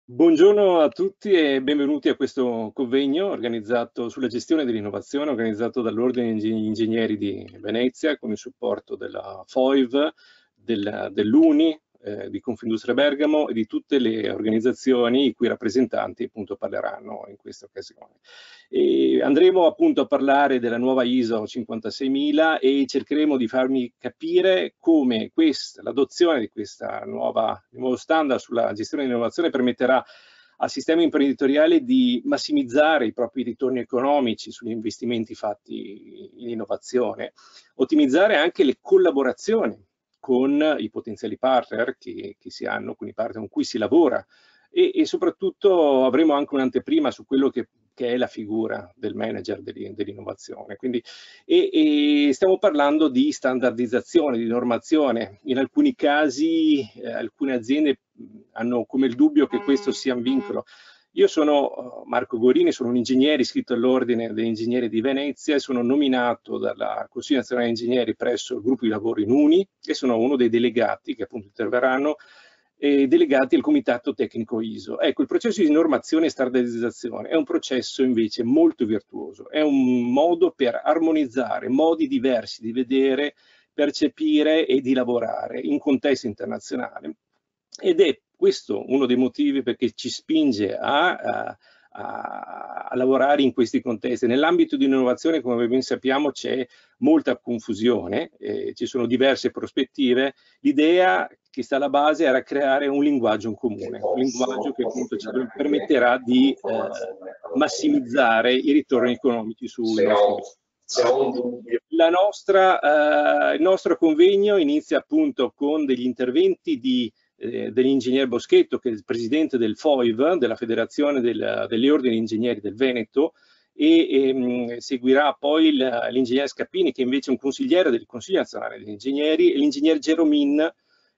Buongiorno a tutti e benvenuti a questo convegno organizzato sulla gestione dell'innovazione, organizzato dall'Ordine degli Ingegneri di Venezia con il supporto della FOIV, dell'UNI, di Confindustria Bergamo e di tutte le organizzazioni i cui rappresentanti appunto parleranno in questa occasione. E andremo appunto a parlare della nuova ISO 56000 e cercheremo di farmi capire come l'adozione di questa nuovo standard sulla gestione dell'innovazione permetterà al sistema imprenditoriale di massimizzare i propri ritorni economici sugli investimenti fatti in innovazione, ottimizzare anche le collaborazioni con i potenziali partner che si hanno, con i partner con cui si lavora e soprattutto avremo anche un'anteprima su quello che è la figura del manager dell'innovazione. Quindi, stiamo parlando di standardizzazione, di normazione. In alcuni casi alcune aziende hanno come il dubbio che questo sia un vincolo. Io sono Marco Gorini, sono un ingegnere iscritto all'Ordine degli Ingegneri di Venezia e sono nominato dalla Consiglio Nazionale degli Ingegneri presso il gruppo di lavoro in UNI e sono uno dei delegati che appunto interverranno delegati al Comitato Tecnico ISO. Ecco, il processo di normazione e standardizzazione è un processo invece molto virtuoso, è un modo per armonizzare modi diversi di vedere, percepire e di lavorare in contesto internazionale. Ed è questo uno dei motivi perché ci spinge a lavorare in questi contesti. Nell'ambito di innovazione, come ben sappiamo, c'è molta confusione, ci sono diverse prospettive. L'idea che sta alla base era creare un linguaggio in comune, un linguaggio che appunto ci permetterà di massimizzare i ritorni economici sui nostri il nostro convegno inizia appunto con degli interventi dell'ingegner Boschetto, che è il presidente del FOIV, della Federazione degli Ordini Ingegneri del Veneto, e seguirà poi l'ingegner Scappini, che invece è un consigliere del Consiglio Nazionale degli Ingegneri, e l'ingegner Geromin,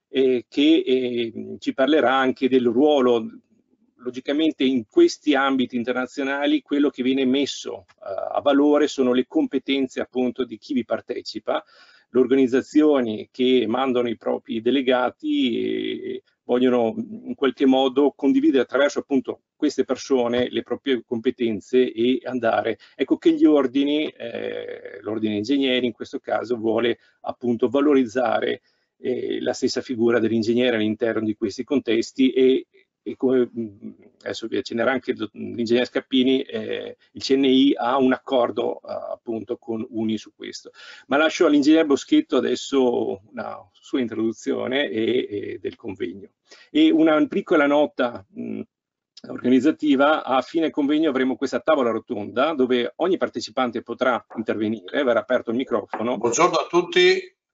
che ci parlerà anche del ruolo. Logicamente in questi ambiti internazionali quello che viene messo a valore sono le competenze appunto di chi vi partecipa, le organizzazioni che mandano i propri delegati e vogliono in qualche modo condividere attraverso appunto queste persone le proprie competenze e andare. Ecco che gli ordini, l'ordine ingegneri in questo caso vuole appunto valorizzare la stessa figura dell'ingegnere all'interno di questi contesti e come adesso vi accennerà anche l'ingegnere Scappini, il CNI ha un accordo appunto con UNI su questo. Ma lascio all'ingegner Boschetto adesso una sua introduzione del convegno. E una piccola nota organizzativa: a fine convegno avremo questa tavola rotonda dove ogni partecipante potrà intervenire, verrà aperto il microfono. Buongiorno a tutti,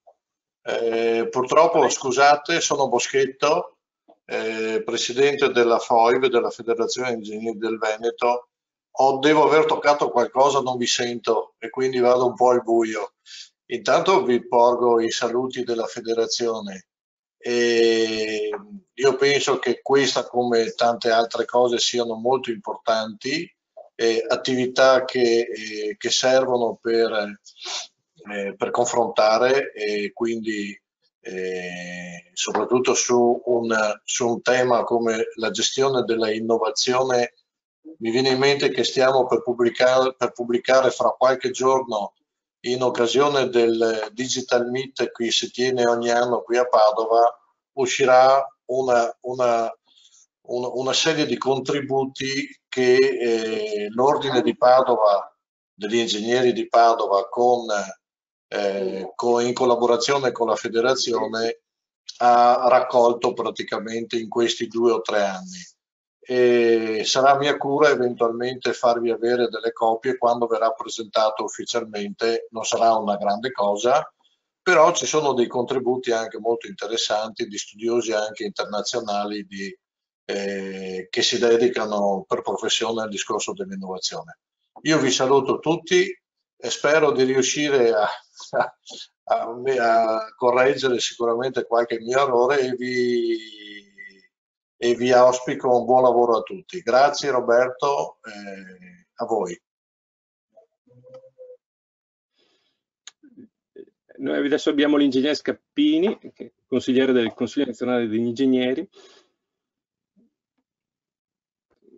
purtroppo scusate, sono Boschetto, presidente della FOIV, della Federazione Ingegneri del Veneto. Devo aver toccato qualcosa, non vi sento e quindi vado un po' al buio. Intanto vi porgo i saluti della federazione e io penso che questa, come tante altre cose, siano molto importanti, attività che servono per confrontare e quindi soprattutto su un tema come la gestione della innovazione. Mi viene in mente che stiamo per pubblicare fra qualche giorno, in occasione del Digital Meet che si tiene ogni anno qui a Padova, uscirà una serie di contributi che l'Ordine di Padova, degli Ingegneri di Padova, in collaborazione con la Federazione, ha raccolto praticamente in questi 2 o 3 anni. E sarà mia cura eventualmente farvi avere delle copie quando verrà presentato ufficialmente. Non sarà una grande cosa, però ci sono dei contributi anche molto interessanti di studiosi anche internazionali che si dedicano per professione al discorso dell'innovazione. Io vi saluto tutti e spero di riuscire a correggere sicuramente qualche mio errore e vi auspico un buon lavoro a tutti. Grazie Roberto, a voi. Noi adesso abbiamo l'ingegnere Scappini, che è consigliere del Consiglio Nazionale degli Ingegneri.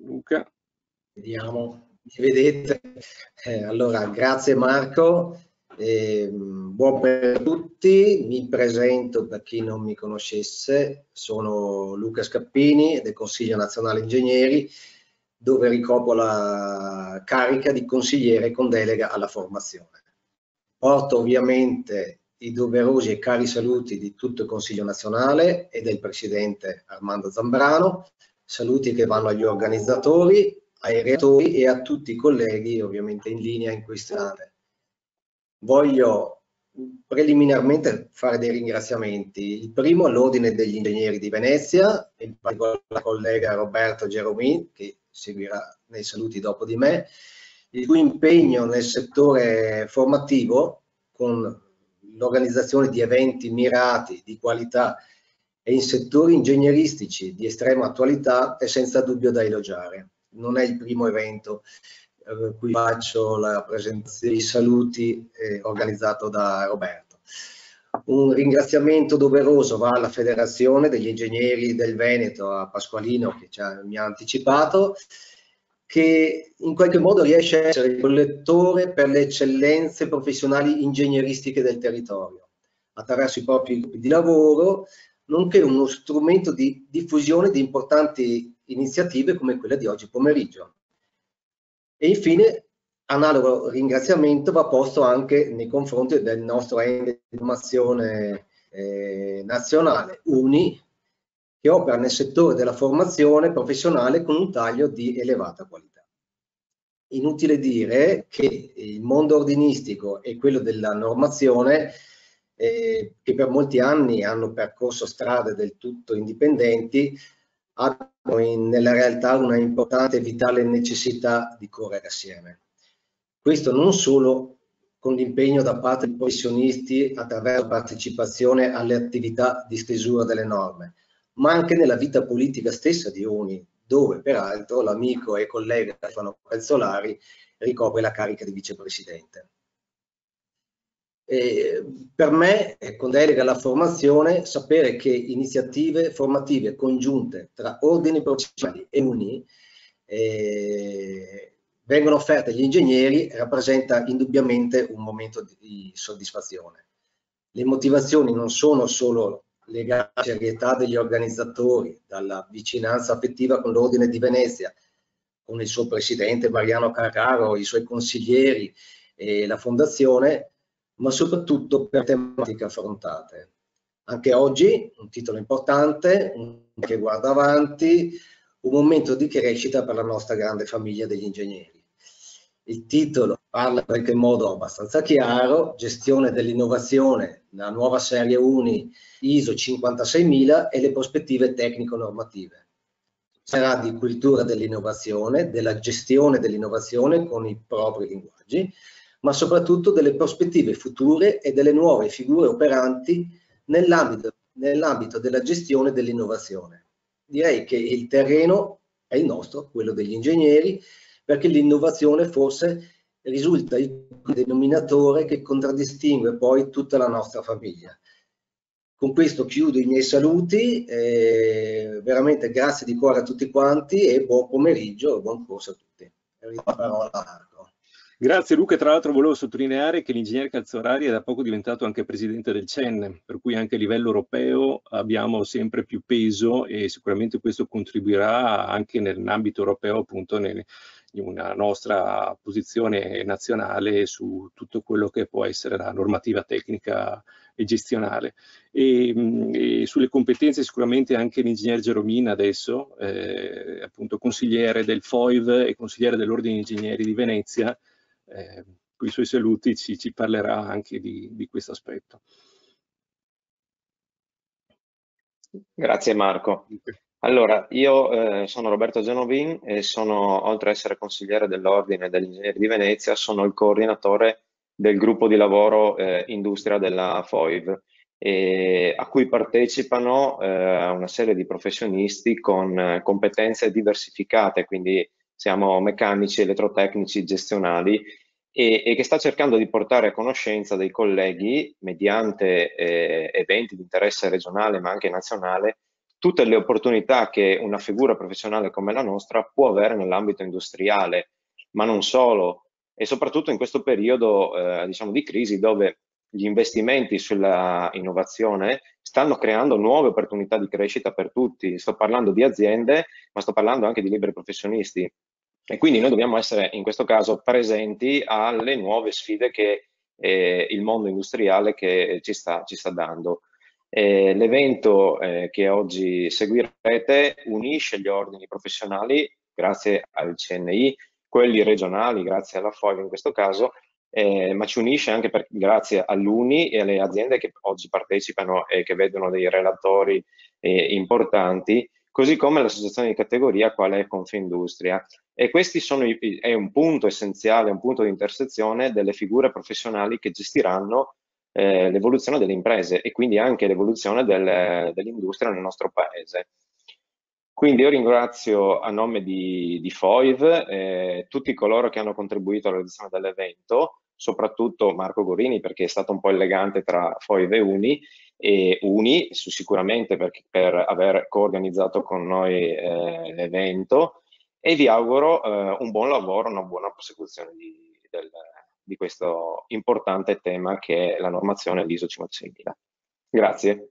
Luca. Vediamo, mi vedete? Allora, grazie Marco, buon per tutti, mi presento per chi non mi conoscesse, sono Luca Scappini del Consiglio Nazionale Ingegneri, dove ricopro la carica di consigliere con delega alla formazione. Porto ovviamente i doverosi e cari saluti di tutto il Consiglio Nazionale e del Presidente Armando Zambrano, saluti che vanno agli organizzatori, ai relatori e a tutti i colleghi ovviamente in linea in quest'anno. Voglio preliminarmente fare dei ringraziamenti. Il primo all'Ordine degli Ingegneri di Venezia, in particolare al collega Roberto Geromin, che seguirà nei saluti dopo di me, il cui impegno nel settore formativo con l'organizzazione di eventi mirati di qualità e in settori ingegneristici di estrema attualità è senza dubbio da elogiare. Non è il primo evento cui faccio la presentazione dei saluti organizzato da Roberto. Un ringraziamento doveroso va alla Federazione degli Ingegneri del Veneto, a Pasqualino che mi ha anticipato, che in qualche modo riesce a essere il collettore per le eccellenze professionali ingegneristiche del territorio, attraverso i propri gruppi di lavoro, nonché uno strumento di diffusione di importanti iniziative come quella di oggi pomeriggio. E infine, analogo ringraziamento va posto anche nei confronti del nostro ente di formazione nazionale, UNI, che opera nel settore della formazione professionale con un taglio di elevata qualità. Inutile dire che il mondo ordinistico e quello della normazione, che per molti anni hanno percorso strade del tutto indipendenti, hanno nella realtà una importante e vitale necessità di correre assieme. Questo non solo con l'impegno da parte dei professionisti attraverso la partecipazione alle attività di stesura delle norme, ma anche nella vita politica stessa di UNI, dove peraltro l'amico e collega Stefano Pezzolari ricopre la carica di vicepresidente. Per me, con delega alla formazione, sapere che iniziative formative congiunte tra ordini professionali e UNI vengono offerte agli ingegneri rappresenta indubbiamente un momento di soddisfazione. Le motivazioni non sono solo legate alla serietà degli organizzatori, dalla vicinanza affettiva con l'Ordine di Venezia, con il suo presidente Mariano Carraro, i suoi consiglieri e la fondazione, ma soprattutto per tematiche affrontate. Anche oggi un titolo importante, che guarda avanti, un momento di crescita per la nostra grande famiglia degli ingegneri. Il titolo parla in qualche modo abbastanza chiaro: gestione dell'innovazione, la nuova serie UNI ISO 56000 e le prospettive tecnico-normative. Sarà di cultura dell'innovazione, della gestione dell'innovazione con i propri linguaggi, ma soprattutto delle prospettive future e delle nuove figure operanti nell'ambito della gestione dell'innovazione. Direi che il terreno è il nostro, quello degli ingegneri, perché l'innovazione forse risulta il denominatore che contraddistingue poi tutta la nostra famiglia. Con questo chiudo i miei saluti, veramente grazie di cuore a tutti quanti e buon pomeriggio e buon corso a tutti. La parola a Marco. Grazie Luca, tra l'altro volevo sottolineare che l'ingegnere Calzolari è da poco diventato anche presidente del CEN, per cui anche a livello europeo abbiamo sempre più peso e sicuramente questo contribuirà anche nell'ambito europeo, appunto in una nostra posizione nazionale su tutto quello che può essere la normativa tecnica e gestionale. E sulle competenze sicuramente anche l'ingegner Geromin adesso, appunto consigliere del FOIV e consigliere dell'Ordine degli Ingegneri di Venezia, con i suoi saluti ci parlerà anche di questo aspetto. Grazie Marco. Allora, io sono Roberto Genovin e sono, oltre ad essere consigliere dell'Ordine degli Ingegneri di Venezia, sono il coordinatore del gruppo di lavoro industria della FOIV, a cui partecipano una serie di professionisti con competenze diversificate, quindi siamo meccanici, elettrotecnici, gestionali, e che sta cercando di portare a conoscenza dei colleghi, mediante eventi di interesse regionale ma anche nazionale, tutte le opportunità che una figura professionale come la nostra può avere nell'ambito industriale, ma non solo, e soprattutto in questo periodo diciamo di crisi dove gli investimenti sulla innovazione stanno creando nuove opportunità di crescita per tutti. Sto parlando di aziende, ma sto parlando anche di liberi professionisti. E quindi noi dobbiamo essere in questo caso presenti alle nuove sfide che il mondo industriale che ci sta dando. L'evento che oggi seguirete unisce gli ordini professionali grazie al CNI, quelli regionali grazie alla FOIV in questo caso, ma ci unisce anche grazie all'UNI e alle aziende che oggi partecipano e che vedono dei relatori importanti, così come l'associazione di categoria quale è Confindustria. E questi è un punto essenziale, un punto di intersezione delle figure professionali che gestiranno l'evoluzione delle imprese e quindi anche l'evoluzione dell'industria nel nostro paese. Quindi io ringrazio a nome di FOIV tutti coloro che hanno contribuito alla realizzazione dell'evento, soprattutto Marco Gorini perché è stato un po' il legante tra FOIV e UNI, sicuramente per aver coorganizzato con noi l'evento, e vi auguro un buon lavoro, una buona prosecuzione di questo importante tema che è la normazione ISO 56000. Grazie.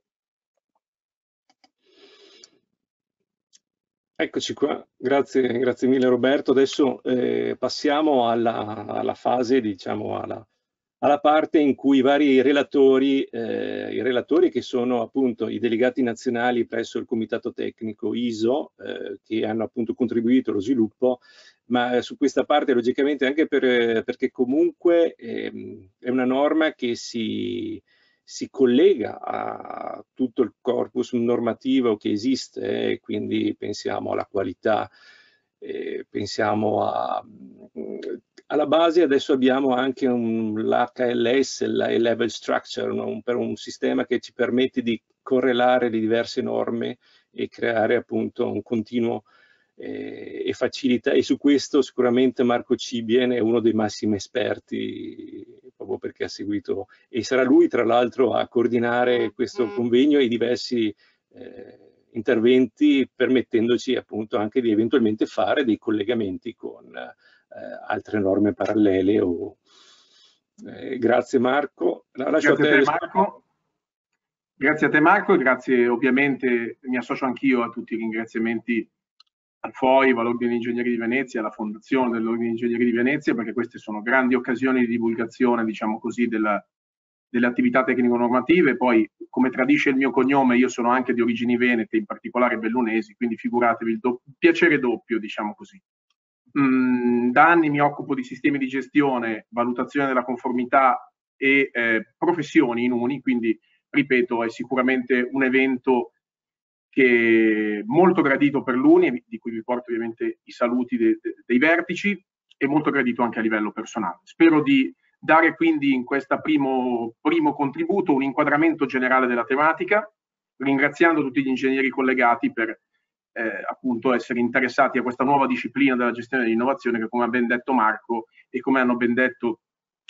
Eccoci qua, grazie mille Roberto. Adesso passiamo alla fase, diciamo, alla parte in cui i vari relatori, i relatori che sono appunto i delegati nazionali presso il Comitato Tecnico ISO, che hanno appunto contribuito allo sviluppo, ma su questa parte logicamente anche perché comunque è una norma che si collega a tutto il corpus normativo che esiste, quindi pensiamo alla qualità, pensiamo alla base. Adesso abbiamo anche l'HLS, la Level Structure, per un sistema che ci permette di correlare le diverse norme e creare appunto un continuo e facilità, e su questo sicuramente Marco Cibien è uno dei massimi esperti, proprio perché ha seguito, e sarà lui tra l'altro a coordinare questo convegno e diversi interventi, permettendoci appunto anche di eventualmente fare dei collegamenti con altre norme parallele. Grazie Marco. Grazie a te Marco. Grazie a te Marco e grazie, ovviamente mi associo anch'io a tutti i ringraziamenti al FOIV, all'Ordine degli Ingegneri di Venezia, alla Fondazione dell'Ordine degli Ingegneri di Venezia, perché queste sono grandi occasioni di divulgazione, diciamo così, delle attività tecnico-normative. Poi, come tradisce il mio cognome, io sono anche di origini venete, in particolare bellunesi, quindi figuratevi il piacere doppio, diciamo così. Da anni mi occupo di sistemi di gestione, valutazione della conformità e professioni in UNI, quindi ripeto, è sicuramente un evento che è molto gradito per l'UNI, di cui vi porto ovviamente i saluti dei vertici, e molto gradito anche a livello personale. Spero di dare quindi in questo primo contributo un inquadramento generale della tematica, ringraziando tutti gli ingegneri collegati per appunto essere interessati a questa nuova disciplina della gestione dell'innovazione che, come ha ben detto Marco e come hanno ben detto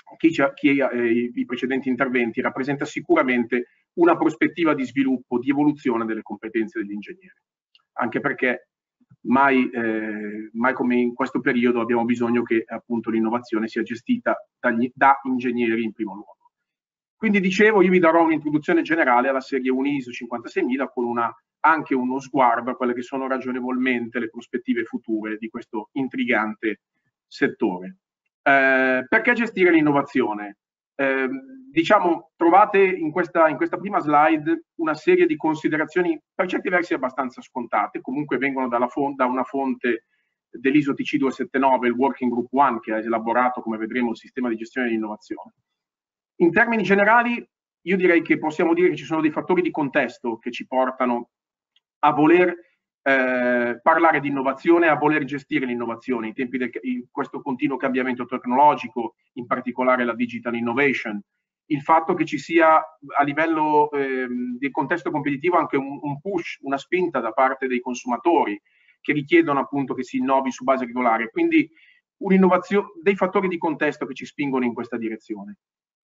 i precedenti interventi, rappresenta sicuramente una prospettiva di sviluppo, di evoluzione delle competenze degli ingegneri, anche perché mai come in questo periodo abbiamo bisogno che appunto l'innovazione sia gestita da ingegneri in primo luogo. Quindi dicevo, io vi darò un'introduzione generale alla serie UNI ISO 56000 con anche uno sguardo a quelle che sono ragionevolmente le prospettive future di questo intrigante settore. Perché gestire l'innovazione? Diciamo, trovate in questa prima slide una serie di considerazioni per certi versi abbastanza scontate, comunque vengono da una fonte dell'ISO TC 279, il Working Group 1, che ha elaborato, come vedremo, il sistema di gestione dell'innovazione. In termini generali, io direi che possiamo dire che ci sono dei fattori di contesto che ci portano a voler parlare di innovazione, a voler gestire l'innovazione in tempi di questo continuo cambiamento tecnologico, in particolare la digital innovation, il fatto che ci sia a livello del contesto competitivo anche un push, una spinta da parte dei consumatori che richiedono appunto che si innovi su base regolare, quindi un'innovazione, dei fattori di contesto che ci spingono in questa direzione.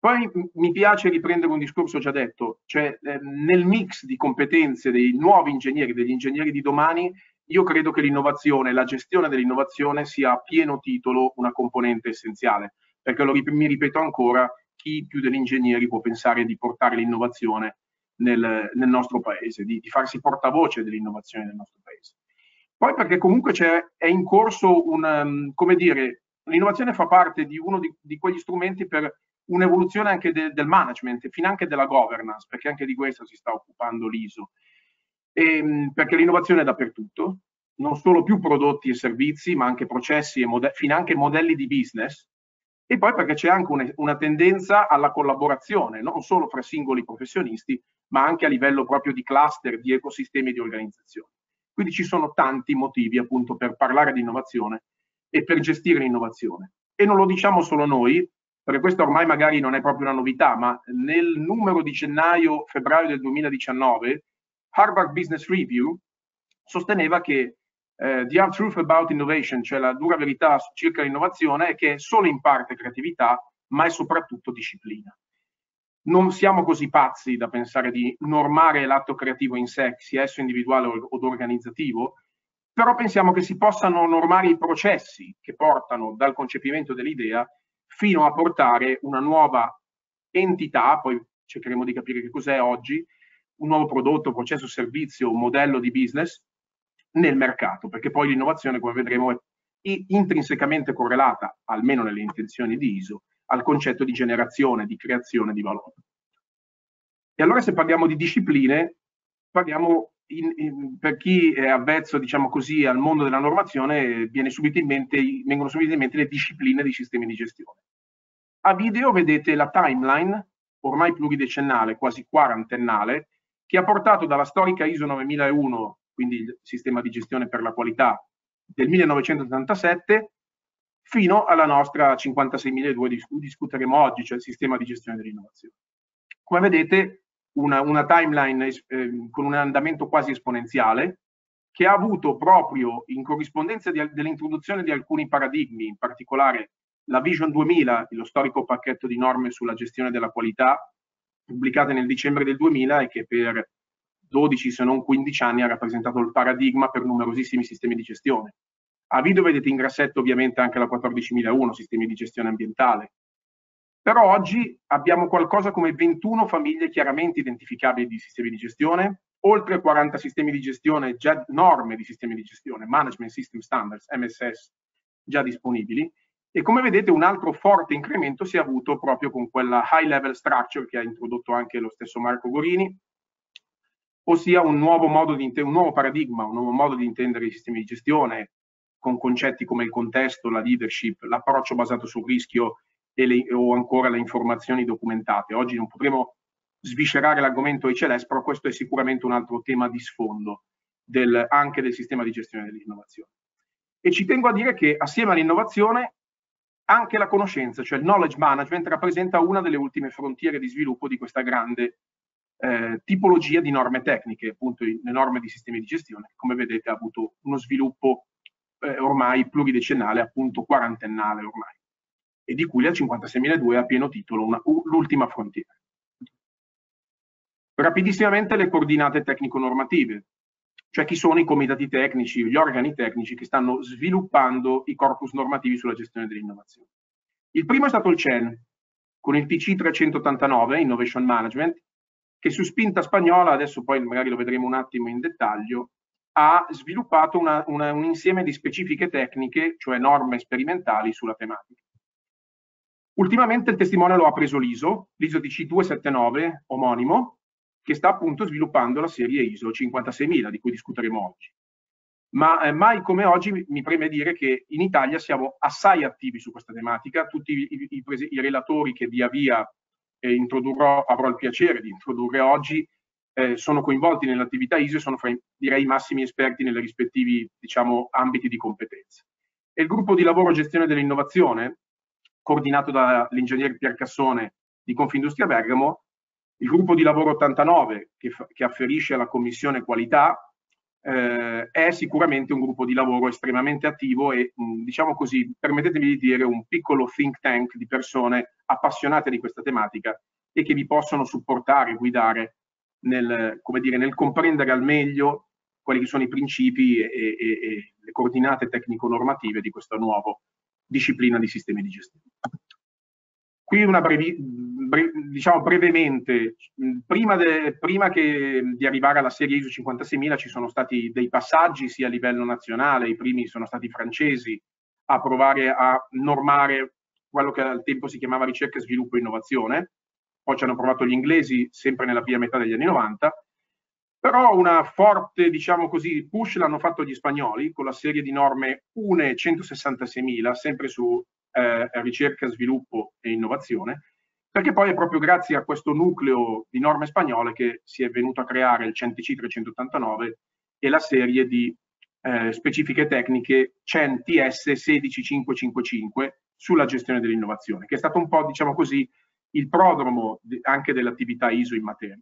Poi mi piace riprendere un discorso già detto, cioè nel mix di competenze dei nuovi ingegneri, degli ingegneri di domani, io credo che l'innovazione, la gestione dell'innovazione sia a pieno titolo una componente essenziale, perché mi ripeto ancora, chi più degli ingegneri può pensare di portare l'innovazione nel nostro paese, di farsi portavoce dell'innovazione nel nostro paese. Poi perché comunque è in corso come dire, l'innovazione fa parte di uno di quegli strumenti per un'evoluzione anche del management, finanche della governance, perché anche di questo si sta occupando l'ISO. Perché l'innovazione è dappertutto, non solo più prodotti e servizi, ma anche processi e finanche modelli di business. E poi perché c'è anche una tendenza alla collaborazione, non solo fra singoli professionisti, ma anche a livello proprio di cluster, di ecosistemi di organizzazione. Quindi ci sono tanti motivi appunto per parlare di innovazione e per gestire l'innovazione. E non lo diciamo solo noi, perché questo ormai magari non è proprio una novità, ma nel numero di gennaio-febbraio del 2019, Harvard Business Review sosteneva che the hard truth about innovation, cioè la dura verità circa l'innovazione, è che è solo in parte creatività, ma è soprattutto disciplina. Non siamo così pazzi da pensare di normare l'atto creativo in sé, sia esso individuale o organizzativo, però pensiamo che si possano normare i processi che portano dal concepimento dell'idea fino a portare una nuova entità, poi cercheremo di capire che cos'è oggi, un nuovo prodotto, processo, servizio, modello di business nel mercato, perché poi l'innovazione, come vedremo, è intrinsecamente correlata, almeno nelle intenzioni di ISO, al concetto di generazione, di creazione di valore. E allora se parliamo di discipline, parliamo per chi è avvezzo, diciamo così, al mondo della normazione, vengono subito in mente le discipline dei sistemi di gestione. A video vedete la timeline, ormai pluridecennale, quasi quarantennale, che ha portato dalla storica ISO 9001, quindi il sistema di gestione per la qualità del 1987, fino alla nostra 56002 di cui discuteremo oggi, cioè il sistema di gestione dell'innovazione. Come vedete, una timeline con un andamento quasi esponenziale, che ha avuto proprio in corrispondenza dell'introduzione di alcuni paradigmi, in particolare la Vision 2000, lo storico pacchetto di norme sulla gestione della qualità, pubblicate nel dicembre del 2000 e che per 12 se non 15 anni ha rappresentato il paradigma per numerosissimi sistemi di gestione. A video vedete in grassetto ovviamente anche la 14001, sistemi di gestione ambientale. Però oggi abbiamo qualcosa come 21 famiglie chiaramente identificabili di sistemi di gestione, oltre 40 sistemi di gestione, già norme di sistemi di gestione, Management System Standards, MSS, già disponibili. E come vedete un altro forte incremento si è avuto proprio con quella high level structure che ha introdotto anche lo stesso Marco Gorini, ossia un nuovo paradigma, un nuovo modo di intendere i sistemi di gestione, con concetti come il contesto, la leadership, l'approccio basato sul rischio o ancora le informazioni documentate. Oggi non potremo sviscerare l'argomento HLS, però questo è sicuramente un altro tema di sfondo anche del sistema di gestione dell'innovazione. E ci tengo a dire che assieme all'innovazione anche la conoscenza, cioè il knowledge management, rappresenta una delle ultime frontiere di sviluppo di questa grande tipologia di norme tecniche, appunto le norme di sistemi di gestione, che come vedete ha avuto uno sviluppo ormai pluridecennale, appunto quarantennale ormai, e di cui la 56002 è a pieno titolo l'ultima frontiera. Rapidissimamente le coordinate tecnico-normative, cioè chi sono i comitati tecnici, gli organi tecnici che stanno sviluppando i corpus normativi sulla gestione dell'innovazione. Il primo è stato il CEN, con il TC 389, Innovation Management, che su spinta spagnola, adesso poi magari lo vedremo un attimo in dettaglio, ha sviluppato un insieme di specifiche tecniche, cioè norme sperimentali sulla tematica. Ultimamente il testimone lo ha preso l'ISO TC 279, omonimo, che sta appunto sviluppando la serie ISO 56000, di cui discuteremo oggi. Ma mai come oggi mi preme dire che in Italia siamo assai attivi su questa tematica, tutti i relatori che via via avrò il piacere di introdurre oggi, sono coinvolti nell'attività ISO e sono direi i massimi esperti nei rispettivi, diciamo, ambiti di competenza. E il gruppo di lavoro gestione dell'innovazione, coordinato dall'ingegner Pier Cassone di Confindustria Bergamo, il gruppo di lavoro 89 che afferisce alla commissione qualità, è sicuramente un gruppo di lavoro estremamente attivo e, diciamo così, permettetemi di dire, un piccolo think tank di persone appassionate di questa tematica e che vi possono supportare, guidare nel, come dire, nel comprendere al meglio quali che sono i principi e le coordinate tecnico-normative di questa nuova disciplina di sistemi di gestione. Qui diciamo brevemente, prima di arrivare alla serie ISO 56000 ci sono stati dei passaggi sia a livello nazionale, i primi sono stati i francesi a provare a normare quello che al tempo si chiamava ricerca, sviluppo e innovazione, poi ci hanno provato gli inglesi sempre nella prima metà degli anni 90, però una forte, diciamo così, push l'hanno fatto gli spagnoli con la serie di norme UNE 166.000, sempre su ricerca, sviluppo e innovazione, perché poi è proprio grazie a questo nucleo di norme spagnole che si è venuto a creare il CEN-TC 389 e la serie di specifiche tecniche CEN-TS 16555 sulla gestione dell'innovazione, che è stato un po', diciamo così, il prodromo anche dell'attività ISO in materia.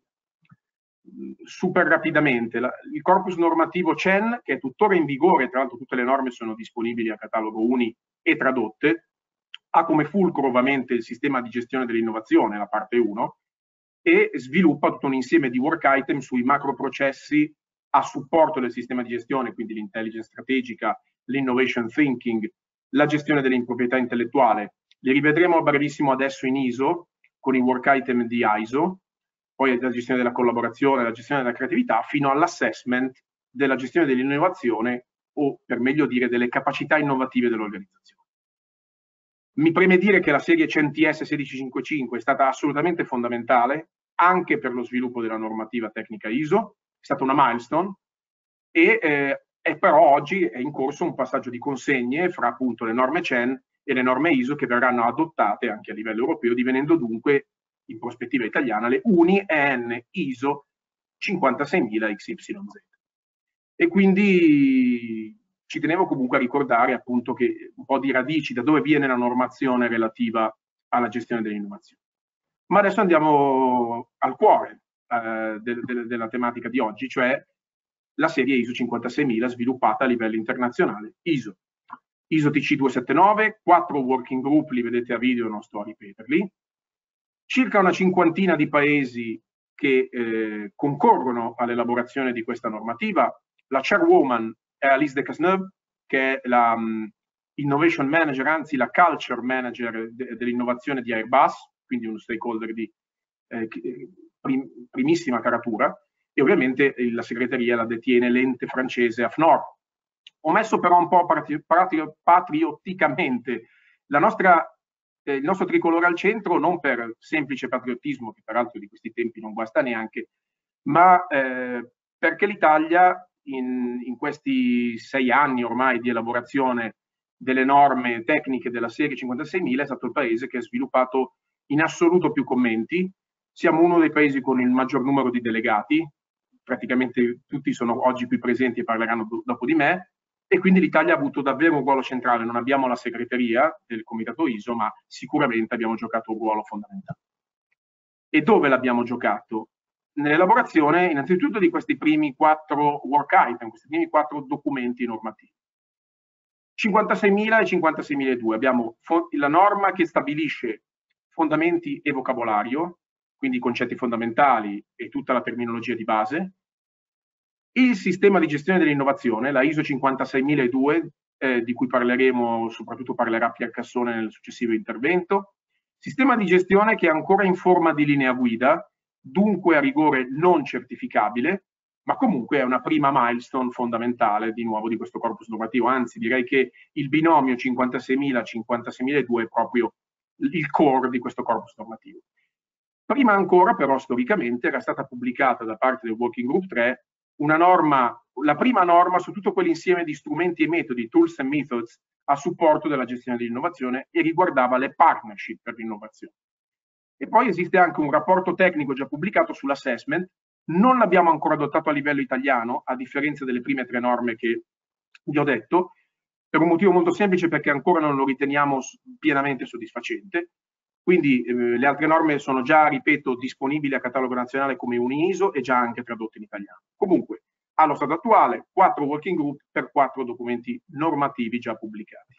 Super rapidamente, il corpus normativo CEN, che è tuttora in vigore, tra l'altro tutte le norme sono disponibili a catalogo UNI e tradotte, ha come fulcro ovviamente il sistema di gestione dell'innovazione, la parte 1, e sviluppa tutto un insieme di work item sui macroprocessi a supporto del sistema di gestione, quindi l'intelligence strategica, l'innovation thinking, la gestione dell'improprietà intellettuale. Li rivedremo a brevissimo adesso in ISO, con i work item di ISO, poi la gestione della collaborazione, la gestione della creatività, fino all'assessment della gestione dell'innovazione o, per meglio dire, delle capacità innovative dell'organizzazione. Mi preme dire che la serie CEN-TS 1655 è stata assolutamente fondamentale anche per lo sviluppo della normativa tecnica ISO, è stata una milestone e però oggi è in corso un passaggio di consegne fra appunto le norme CEN e le norme ISO che verranno adottate anche a livello europeo, divenendo dunque in prospettiva italiana le UNI EN ISO 56000 XYZ. E quindi ci tenevo comunque a ricordare appunto che un po' di radici, da dove viene la normazione relativa alla gestione dell'innovazione. Ma adesso andiamo al cuore della tematica di oggi, cioè la serie ISO 56000 sviluppata a livello internazionale. ISO TC 279, 4 working group, li vedete a video, non sto a ripeterli, circa una cinquantina di paesi che concorrono all'elaborazione di questa normativa. La chairwoman è Alice de Cazeneuve, che è la innovation manager, anzi la culture manager dell'innovazione di Airbus, quindi uno stakeholder di primissima caratura, e ovviamente la segreteria la detiene l'ente francese AFNOR. Ho messo però un po' patriotticamente il nostro tricolore al centro, non per semplice patriottismo, che peraltro di questi tempi non guasta neanche, ma perché l'Italia in questi 6 anni ormai di elaborazione delle norme tecniche della serie 56000 è stato il paese che ha sviluppato in assoluto più commenti. Siamo uno dei paesi con il maggior numero di delegati, praticamente tutti sono oggi qui presenti e parleranno dopo di me, e quindi l'Italia ha avuto davvero un ruolo centrale. Non abbiamo la segreteria del comitato ISO, ma sicuramente abbiamo giocato un ruolo fondamentale. E dove l'abbiamo giocato? Nell'elaborazione innanzitutto di questi primi 4 work item, questi primi 4 documenti normativi. 56.000 e 56.002 abbiamo la norma che stabilisce fondamenti e vocabolario, quindi i concetti fondamentali e tutta la terminologia di base. Il sistema di gestione dell'innovazione, la ISO 56002, di cui parleremo, soprattutto parlerà Pier Cassone nel successivo intervento. Sistema di gestione che è ancora in forma di linea guida, dunque a rigore non certificabile, ma comunque è una prima milestone fondamentale di nuovo di questo corpus normativo. Anzi, direi che il binomio 56.000-56.002 è proprio il core di questo corpus normativo. Prima ancora, però, storicamente era stata pubblicata da parte del Working Group 3 una norma, la prima norma su tutto quell'insieme di strumenti e metodi, tools and methods, a supporto della gestione dell'innovazione e riguardava le partnership per l'innovazione. E poi esiste anche un rapporto tecnico già pubblicato sull'assessment, non l'abbiamo ancora adottato a livello italiano, a differenza delle prime 3 norme che vi ho detto, per un motivo molto semplice, perché ancora non lo riteniamo pienamente soddisfacente. Quindi le altre norme sono già, ripeto, disponibili a catalogo nazionale come UniISO e già anche tradotte in italiano. Comunque, allo stato attuale 4 working group per 4 documenti normativi già pubblicati.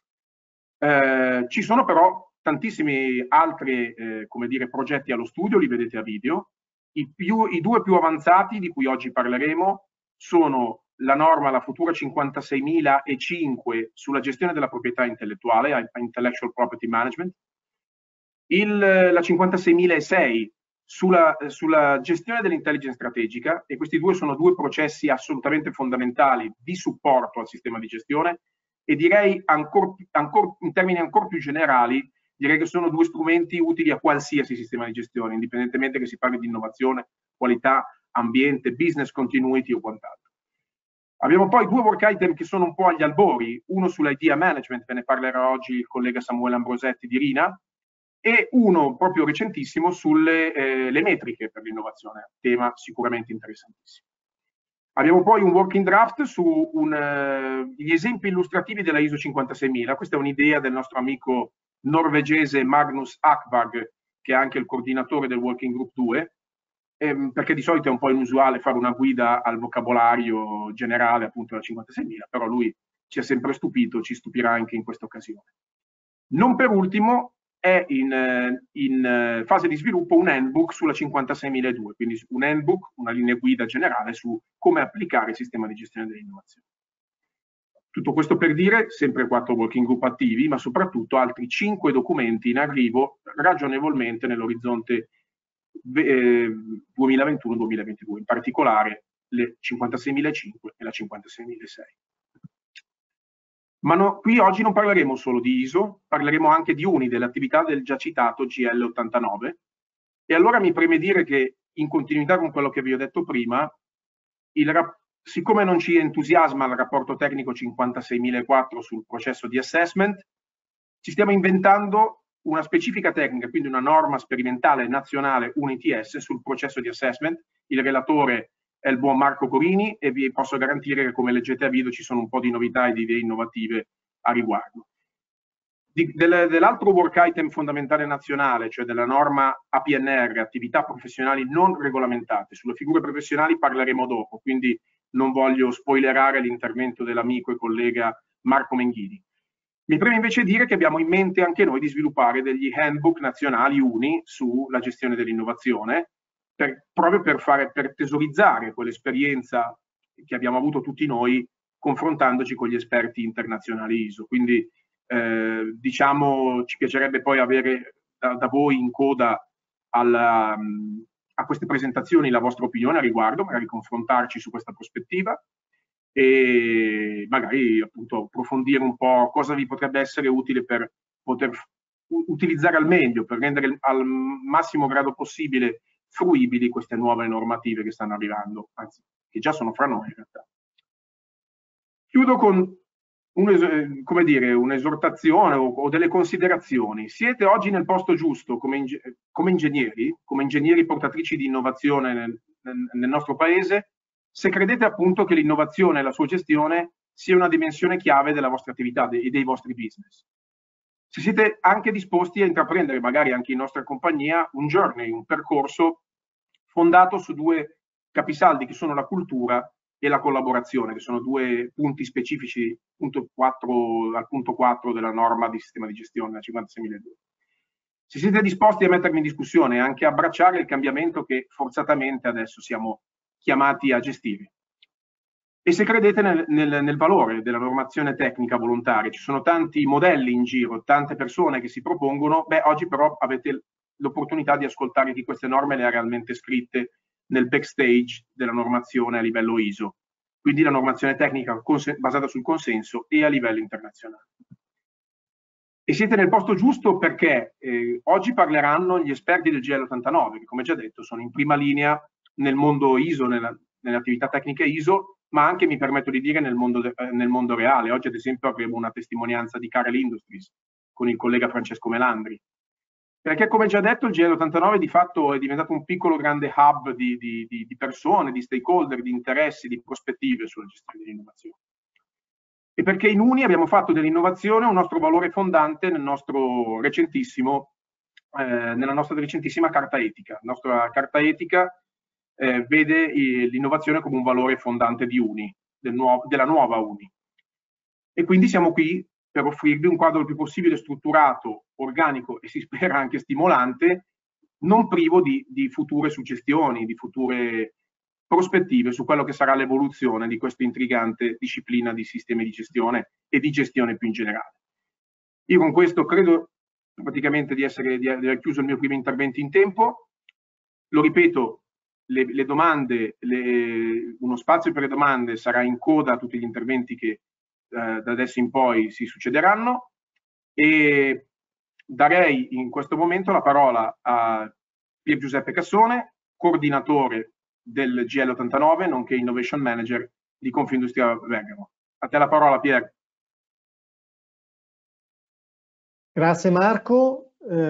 Ci sono però tantissimi altri come dire, progetti allo studio, li vedete a video. I due più avanzati di cui oggi parleremo sono la norma, la futura 56.005 sulla gestione della proprietà intellettuale, Intellectual Property Management, la 56.006 sulla gestione dell'intelligence strategica, e questi due sono due processi assolutamente fondamentali di supporto al sistema di gestione, e direi in termini ancora più generali, direi che sono due strumenti utili a qualsiasi sistema di gestione, indipendentemente che si parli di innovazione, qualità, ambiente, business continuity o quant'altro. Abbiamo poi due work item che sono un po' agli albori, uno sull'idea management, ve ne parlerà oggi il collega Samuele Ambrosetti di RINA, e uno proprio recentissimo sulle le metriche per l'innovazione, tema sicuramente interessantissimo. Abbiamo poi un working draft su gli esempi illustrativi della ISO 56000. Questa è un'idea del nostro amico norvegese Magnus Akvag, che è anche il coordinatore del Working Group 2, perché di solito è un po' inusuale fare una guida al vocabolario generale appunto della 56000, però lui ci ha sempre stupito, ci stupirà anche in questa occasione. Non per ultimo è in fase di sviluppo un handbook sulla 56.002, quindi un handbook, una linea guida generale su come applicare il sistema di gestione dell'innovazione. Tutto questo per dire sempre 4 working group attivi, ma soprattutto altri 5 documenti in arrivo ragionevolmente nell'orizzonte 2021-2022, in particolare le 56.005 e la 56.006. Ma no, qui oggi non parleremo solo di ISO, parleremo anche di UNI, dell'attività del già citato GL89, e allora mi preme dire che, in continuità con quello che vi ho detto prima, siccome non ci entusiasma il rapporto tecnico 56.004 sul processo di assessment, ci stiamo inventando una specifica tecnica, quindi una norma sperimentale nazionale UNITS sul processo di assessment. Il relatore è il buon Marco Corini e vi posso garantire che, come leggete a video, ci sono un po' di novità e di idee innovative a riguardo. Dell'altro work item fondamentale nazionale, cioè della norma APNR, attività professionali non regolamentate, sulle figure professionali parleremo dopo, quindi non voglio spoilerare l'intervento dell'amico e collega Marco Menghini. Mi preme invece dire che abbiamo in mente anche noi di sviluppare degli handbook nazionali UNI sulla gestione dell'innovazione, proprio per tesorizzare quell'esperienza che abbiamo avuto tutti noi confrontandoci con gli esperti internazionali ISO. Quindi diciamo, ci piacerebbe poi avere da voi in coda a queste presentazioni la vostra opinione a riguardo, magari confrontarci su questa prospettiva e magari appunto approfondire un po' cosa vi potrebbe essere utile per poter utilizzare al meglio, per rendere al massimo grado possibile fruibili queste nuove normative che stanno arrivando, anzi che già sono fra noi in realtà. Chiudo con un'esortazione o delle considerazioni. Siete oggi nel posto giusto come ingegneri portatrici di innovazione nel nostro paese, se credete appunto che l'innovazione e la sua gestione sia una dimensione chiave della vostra attività e dei vostri business. Se siete anche disposti a intraprendere, magari anche in nostra compagnia, un journey, un percorso fondato su due capisaldi che sono la cultura e la collaborazione, che sono due punti specifici al punto 4 della norma di sistema di gestione, la 56.002. Se siete disposti a mettermi in discussione e anche a abbracciare il cambiamento che forzatamente adesso siamo chiamati a gestire. E se credete nel valore della normazione tecnica volontaria, ci sono tanti modelli in giro, tante persone che si propongono, oggi però avete l'opportunità di ascoltare chi queste norme le ha realmente scritte nel backstage della normazione a livello ISO, quindi la normazione tecnica basata sul consenso e a livello internazionale. E siete nel posto giusto perché oggi parleranno gli esperti del GL89, che come già detto sono in prima linea nel mondo ISO, nelle attività tecniche ISO, ma anche, mi permetto di dire, nel mondo reale. Oggi ad esempio avremo una testimonianza di Carel Industries con il collega Francesco Melandri. Perché, come già detto, il GL89 di fatto è diventato un piccolo grande hub di persone, di stakeholder, di interessi, di prospettive sulla gestione dell'innovazione. E perché in UNI abbiamo fatto dell'innovazione un nostro valore fondante nella nostra recentissima carta etica. La nostra carta etica vede l'innovazione come un valore fondante di Uni, della nuova Uni. E quindi siamo qui per offrirvi un quadro il più possibile strutturato, organico e si spera anche stimolante, non privo di future suggestioni, di future prospettive su quello che sarà l'evoluzione di questa intrigante disciplina di sistemi di gestione e di gestione più in generale. Io con questo credo praticamente di aver chiuso il mio primo intervento in tempo. Lo ripeto, le domande, uno spazio per le domande sarà in coda a tutti gli interventi che da adesso in poi si succederanno, e darei in questo momento la parola a Pier Giuseppe Cassone, coordinatore del GL89, nonché Innovation Manager di Confindustria Bergamo. A te la parola, Pier. Grazie Marco,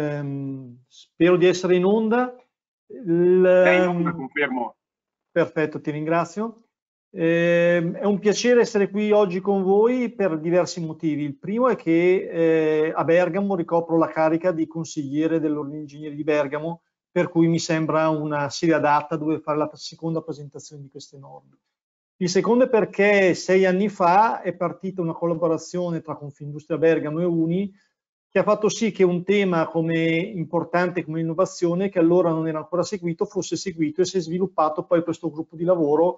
spero di essere in onda. Sei in onda, confermo. Perfetto, ti ringrazio. È un piacere essere qui oggi con voi per diversi motivi. Il primo è che a Bergamo ricopro la carica di consigliere dell'Ordine Ingegneri di Bergamo, per cui mi sembra una sede adatta dove fare la seconda presentazione di queste norme. Il secondo è perché 6 anni fa è partita una collaborazione tra Confindustria Bergamo e Uni che ha fatto sì che un tema importante come l'innovazione, che allora non era ancora seguito, fosse seguito e si è sviluppato poi questo gruppo di lavoro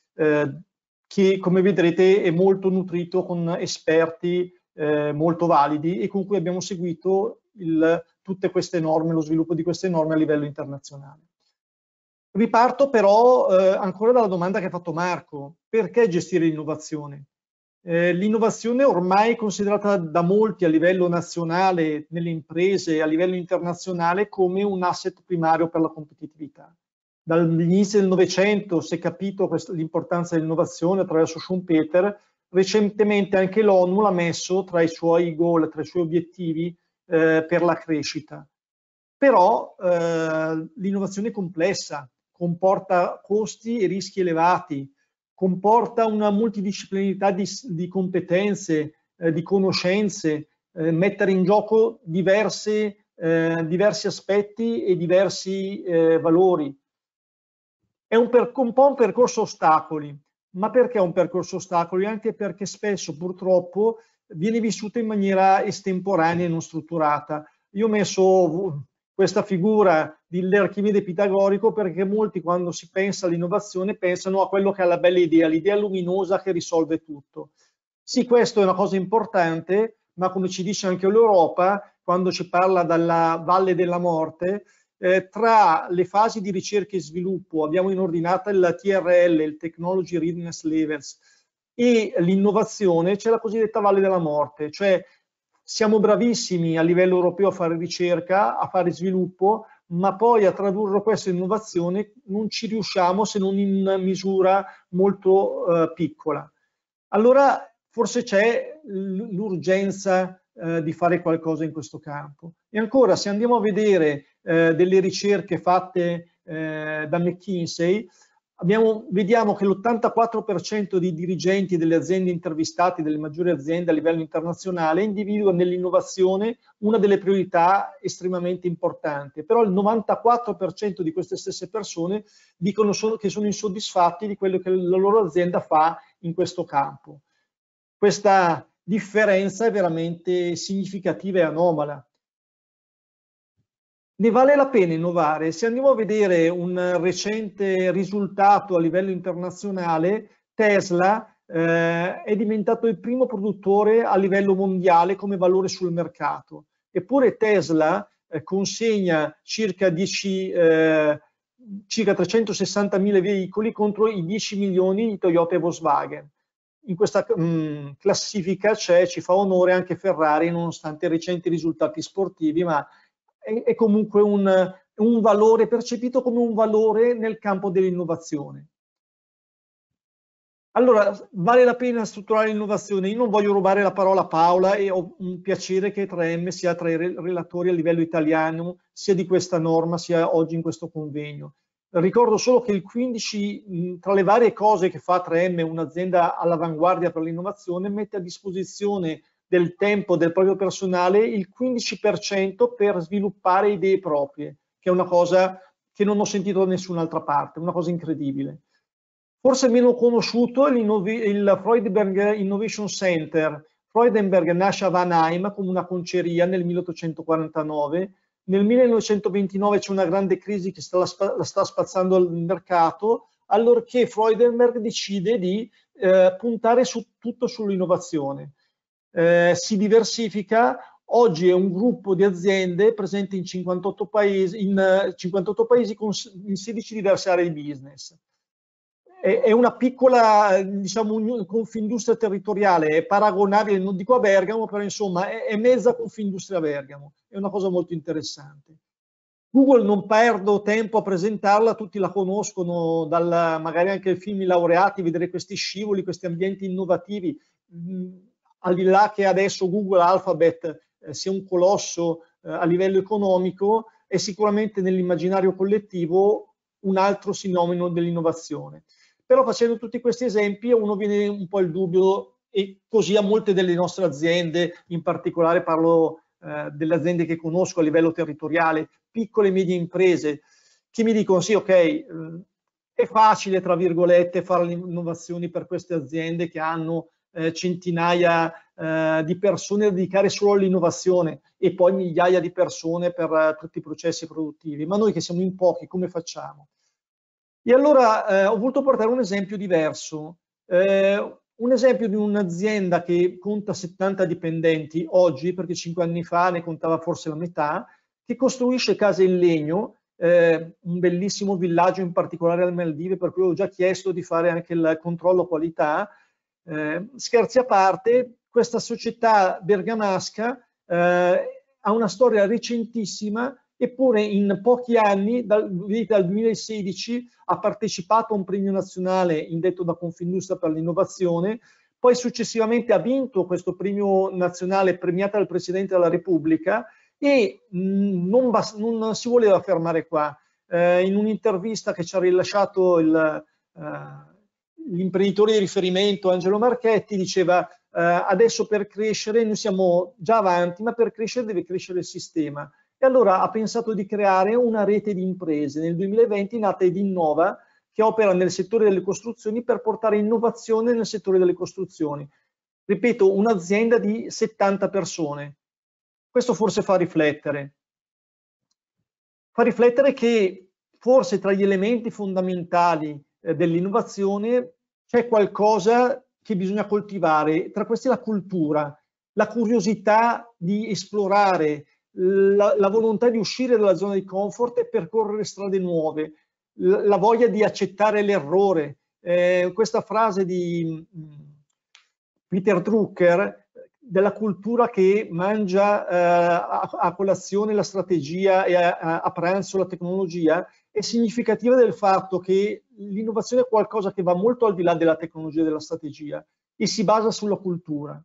che, come vedrete, è molto nutrito con esperti molto validi e con cui abbiamo seguito tutte queste norme, lo sviluppo di queste norme a livello internazionale. Riparto però ancora dalla domanda che ha fatto Marco: perché gestire l'innovazione? L'innovazione ormai è considerata da molti a livello nazionale, nelle imprese, a livello internazionale, come un asset primario per la competitività. Dall'inizio del Novecento si è capito l'importanza dell'innovazione attraverso Schumpeter. Recentemente anche l'ONU l'ha messo tra i suoi goal, tra i suoi obiettivi per la crescita. Però l'innovazione è complessa, comporta costi e rischi elevati, comporta una multidisciplinarità di competenze, di conoscenze, mettere in gioco diversi aspetti e diversi valori. È un po' un percorso ostacoli, ma perché un percorso ostacoli? Anche perché spesso purtroppo viene vissuto in maniera estemporanea e non strutturata. Io ho messo questa figura dell'Archimede pitagorico perché molti, quando si pensa all'innovazione, pensano a quello che ha la bella idea, l'idea luminosa che risolve tutto. Sì, questo è una cosa importante, ma come ci dice anche l'Europa, quando ci parla della Valle della Morte, tra le fasi di ricerca e sviluppo abbiamo in ordinata il TRL, il Technology Readiness Levels, e l'innovazione c'è la cosiddetta Valle della Morte, cioè siamo bravissimi a livello europeo a fare ricerca, a fare sviluppo, ma poi a tradurre questa innovazione non ci riusciamo se non in misura molto piccola. Allora forse c'è l'urgenza di fare qualcosa in questo campo. E ancora, se andiamo a vedere delle ricerche fatte da McKinsey, vediamo che l'84% dei dirigenti delle aziende intervistate, delle maggiori aziende a livello internazionale, individua nell'innovazione una delle priorità estremamente importanti, però il 94% di queste stesse persone dicono che sono insoddisfatti di quello che la loro azienda fa in questo campo. Questa differenza è veramente significativa e anomala. Ne vale la pena innovare? Se andiamo a vedere un recente risultato a livello internazionale, Tesla è diventato il primo produttore a livello mondiale come valore sul mercato. Eppure Tesla consegna circa 360.000 veicoli contro i 10 milioni di Toyota e Volkswagen. In questa classifica ci fa onore anche Ferrari, nonostante i recenti risultati sportivi, ma è comunque un valore percepito come un valore nel campo dell'innovazione. Allora, vale la pena strutturare l'innovazione? Io non voglio rubare la parola a Paola e ho un piacere che 3M sia tra i relatori a livello italiano sia di questa norma sia oggi in questo convegno. Ricordo solo che il 15, tra le varie cose che fa 3M, un'azienda all'avanguardia per l'innovazione, mette a disposizione del tempo del proprio personale il 15% per sviluppare idee proprie, che è una cosa che non ho sentito da nessun'altra parte, una cosa incredibile. Forse meno conosciuto il Freudenberg Innovation Center. Freudenberg nasce a Mannheim come una conceria nel 1849. Nel 1929 c'è una grande crisi che la sta spazzando il mercato, allorché Freudenberg decide di puntare tutto sull'innovazione. Si diversifica. Oggi è un gruppo di aziende presente in 58 paesi, in 16 diverse aree di business. È una piccola, diciamo, Confindustria territoriale, è paragonabile, non dico a Bergamo, però insomma è mezza Confindustria Bergamo, è una cosa molto interessante. Google non perdo tempo a presentarla, tutti la conoscono, magari anche il film I Laureati, vedere questi scivoli, questi ambienti innovativi, al di là che adesso Google Alphabet sia un colosso a livello economico, è sicuramente nell'immaginario collettivo un altro sinonimo dell'innovazione. Però facendo tutti questi esempi a uno viene un po' il dubbio, e così a molte delle nostre aziende, in particolare parlo delle aziende che conosco a livello territoriale, piccole e medie imprese, che mi dicono sì, ok, è facile, tra virgolette, fare le innovazioni per queste aziende che hanno centinaia di persone da dedicare solo all'innovazione e poi migliaia di persone per tutti i processi produttivi. Ma noi che siamo in pochi, come facciamo? E allora ho voluto portare un esempio diverso, un esempio di un'azienda che conta 70 dipendenti oggi, perché 5 anni fa ne contava forse la metà, che costruisce case in legno, un bellissimo villaggio in particolare alle Maldive, per cui ho già chiesto di fare anche il controllo qualità. Scherzi a parte, questa società bergamasca ha una storia recentissima, eppure in pochi anni, dal 2016, ha partecipato a un premio nazionale indetto da Confindustria per l'innovazione, poi successivamente ha vinto questo premio nazionale premiata dal Presidente della Repubblica e non si voleva fermare qua. In un'intervista che ci ha rilasciato l'imprenditore di riferimento Angelo Marchetti diceva adesso per crescere noi siamo già avanti, ma per crescere deve crescere il sistema. E allora ha pensato di creare una rete di imprese. Nel 2020 è nata Edinnova, che opera nel settore delle costruzioni per portare innovazione nel settore delle costruzioni. Ripeto, un'azienda di 70 persone. Questo forse fa riflettere. Fa riflettere che forse tra gli elementi fondamentali dell'innovazione c'è qualcosa che bisogna coltivare. Tra questi la cultura, la curiosità di esplorare, la volontà di uscire dalla zona di comfort e percorrere strade nuove, la voglia di accettare l'errore. Questa frase di Peter Drucker della cultura che mangia a colazione la strategia e a pranzo la tecnologia è significativa del fatto che l'innovazione è qualcosa che va molto al di là della tecnologia e della strategia e si basa sulla cultura.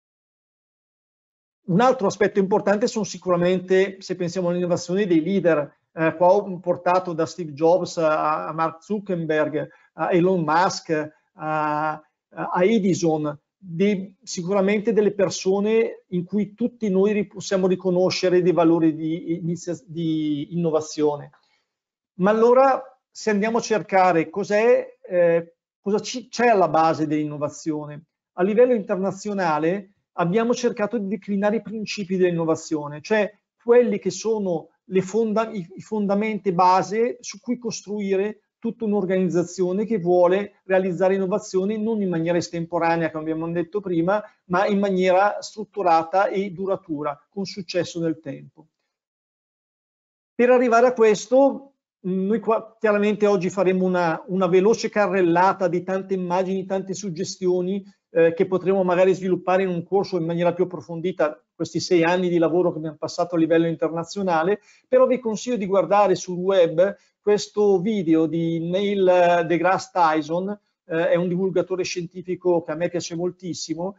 Un altro aspetto importante sono sicuramente, se pensiamo all'innovazione, dei leader. Qua ho portato da Steve Jobs a Mark Zuckerberg, a Elon Musk, a Edison, sicuramente delle persone in cui tutti noi possiamo riconoscere dei valori di innovazione. Ma allora, se andiamo a cercare cosa c'è alla base dell'innovazione, a livello internazionale abbiamo cercato di declinare i principi dell'innovazione, cioè quelli che sono i fondamenti base su cui costruire tutta un'organizzazione che vuole realizzare innovazioni non in maniera estemporanea, come abbiamo detto prima, ma in maniera strutturata e duratura, con successo nel tempo. Per arrivare a questo, noi qua chiaramente oggi faremo una veloce carrellata di tante immagini, tante suggestioni che potremo magari sviluppare in un corso in maniera più approfondita, questi 6 anni di lavoro che abbiamo passato a livello internazionale, però vi consiglio di guardare sul web questo video di Neil deGrasse Tyson, è un divulgatore scientifico che a me piace moltissimo,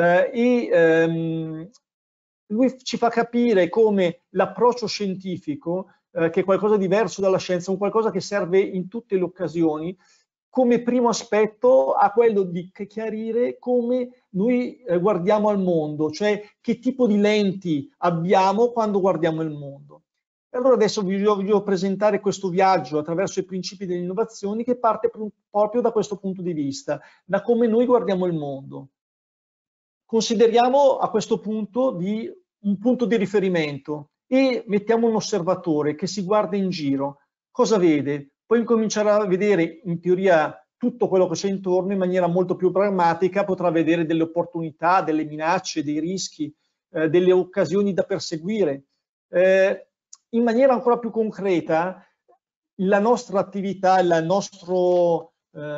lui ci fa capire come l'approccio scientifico, che è qualcosa di diverso dalla scienza, un qualcosa che serve in tutte le occasioni, come primo aspetto ha quello di chiarire come noi guardiamo al mondo, cioè che tipo di lenti abbiamo quando guardiamo il mondo. E allora adesso vi voglio presentare questo viaggio attraverso i principi delle innovazioni che parte proprio da questo punto di vista, da come noi guardiamo il mondo. Consideriamo a questo punto un punto di riferimento e mettiamo un osservatore che si guarda in giro. Cosa vede? Poi incomincerà a vedere in teoria tutto quello che c'è intorno in maniera molto più pragmatica, potrà vedere delle opportunità, delle minacce, dei rischi, delle occasioni da perseguire. In maniera ancora più concreta, la nostra attività, nella nostra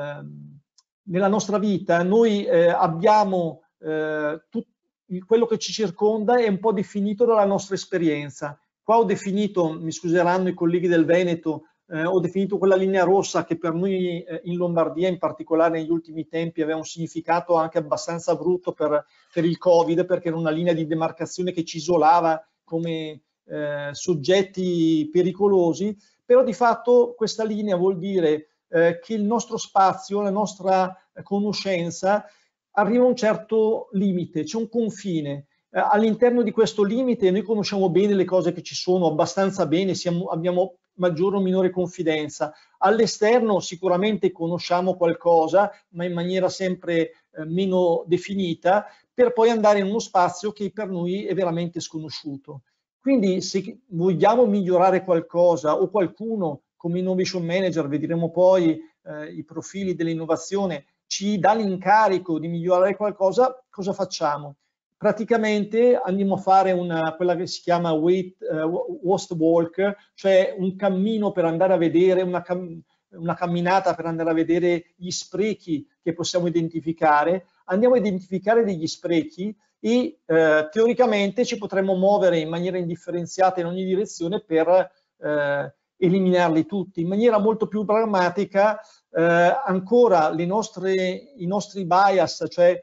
vita, noi abbiamo quello che ci circonda è un po' definito dalla nostra esperienza. Qua ho definito, mi scuseranno i colleghi del Veneto, ho definito quella linea rossa che per noi in Lombardia, in particolare negli ultimi tempi, aveva un significato anche abbastanza brutto per il Covid, perché era una linea di demarcazione che ci isolava come soggetti pericolosi, però di fatto questa linea vuol dire che il nostro spazio, la nostra conoscenza arriva a un certo limite, c'è un confine. All'interno di questo limite noi conosciamo bene le cose che ci sono, abbastanza bene, abbiamo maggiore o minore confidenza. All'esterno sicuramente conosciamo qualcosa, ma in maniera sempre meno definita, per poi andare in uno spazio che per noi è veramente sconosciuto. Quindi se vogliamo migliorare qualcosa o qualcuno come Innovation Manager, vedremo poi i profili dell'innovazione, ci dà l'incarico di migliorare qualcosa, cosa facciamo? Praticamente andiamo a fare quella che si chiama Ghost Walk, cioè un cammino per andare a vedere, una camminata per andare a vedere gli sprechi che possiamo identificare. Andiamo a identificare degli sprechi e teoricamente ci potremmo muovere in maniera indifferenziata in ogni direzione per eliminarli tutti. In maniera molto più pragmatica, ancora i nostri bias, cioè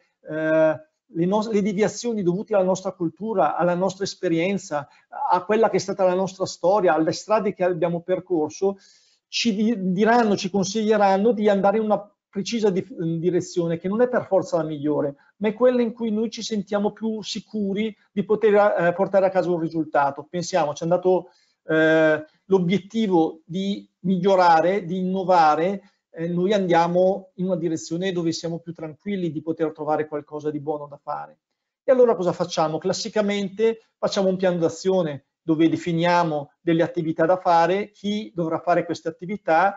le deviazioni dovute alla nostra cultura, alla nostra esperienza, a quella che è stata la nostra storia, alle strade che abbiamo percorso, ci consiglieranno di andare in una precisa direzione che non è per forza la migliore, ma è quella in cui noi ci sentiamo più sicuri di poter portare a casa un risultato. Pensiamo, ci è andato l'obiettivo di migliorare, di innovare, noi andiamo in una direzione dove siamo più tranquilli di poter trovare qualcosa di buono da fare. E allora cosa facciamo? Classicamente facciamo un piano d'azione dove definiamo delle attività da fare, chi dovrà fare queste attività,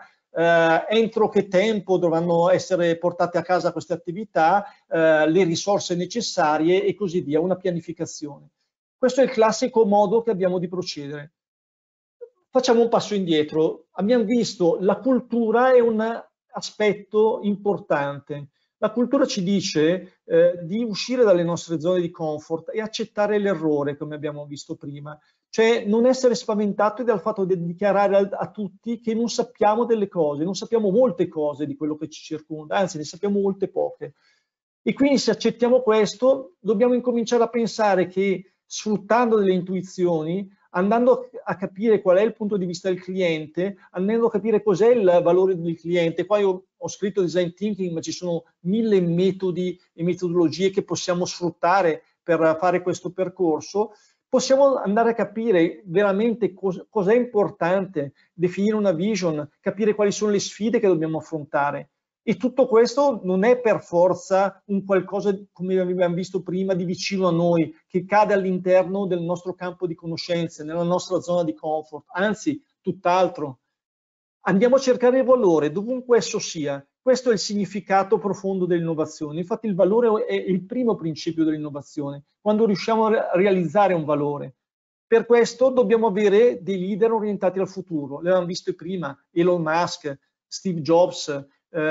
entro che tempo dovranno essere portate a casa queste attività, le risorse necessarie e così via, una pianificazione. Questo è il classico modo che abbiamo di procedere. Facciamo un passo indietro. Abbiamo visto la cultura è un aspetto importante. La cultura ci dice di uscire dalle nostre zone di comfort e accettare l'errore, come abbiamo visto prima. Cioè non essere spaventati dal fatto di dichiarare a tutti che non sappiamo delle cose, non sappiamo molte cose di quello che ci circonda, anzi ne sappiamo molte poche. E quindi se accettiamo questo, dobbiamo incominciare a pensare che sfruttando delle intuizioni, andando a capire qual è il punto di vista del cliente, andando a capire cos'è il valore del cliente. Qua io ho scritto design thinking, ma ci sono 1000 metodi e metodologie che possiamo sfruttare per fare questo percorso. Possiamo andare a capire veramente cos'è importante, definire una vision, capire quali sono le sfide che dobbiamo affrontare. E tutto questo non è per forza un qualcosa, come abbiamo visto prima, di vicino a noi, che cade all'interno del nostro campo di conoscenze, nella nostra zona di comfort, anzi, tutt'altro. Andiamo a cercare il valore, dovunque esso sia. Questo è il significato profondo dell'innovazione. Infatti il valore è il primo principio dell'innovazione, quando riusciamo a realizzare un valore. Per questo dobbiamo avere dei leader orientati al futuro. L'abbiamo visto prima, Elon Musk, Steve Jobs,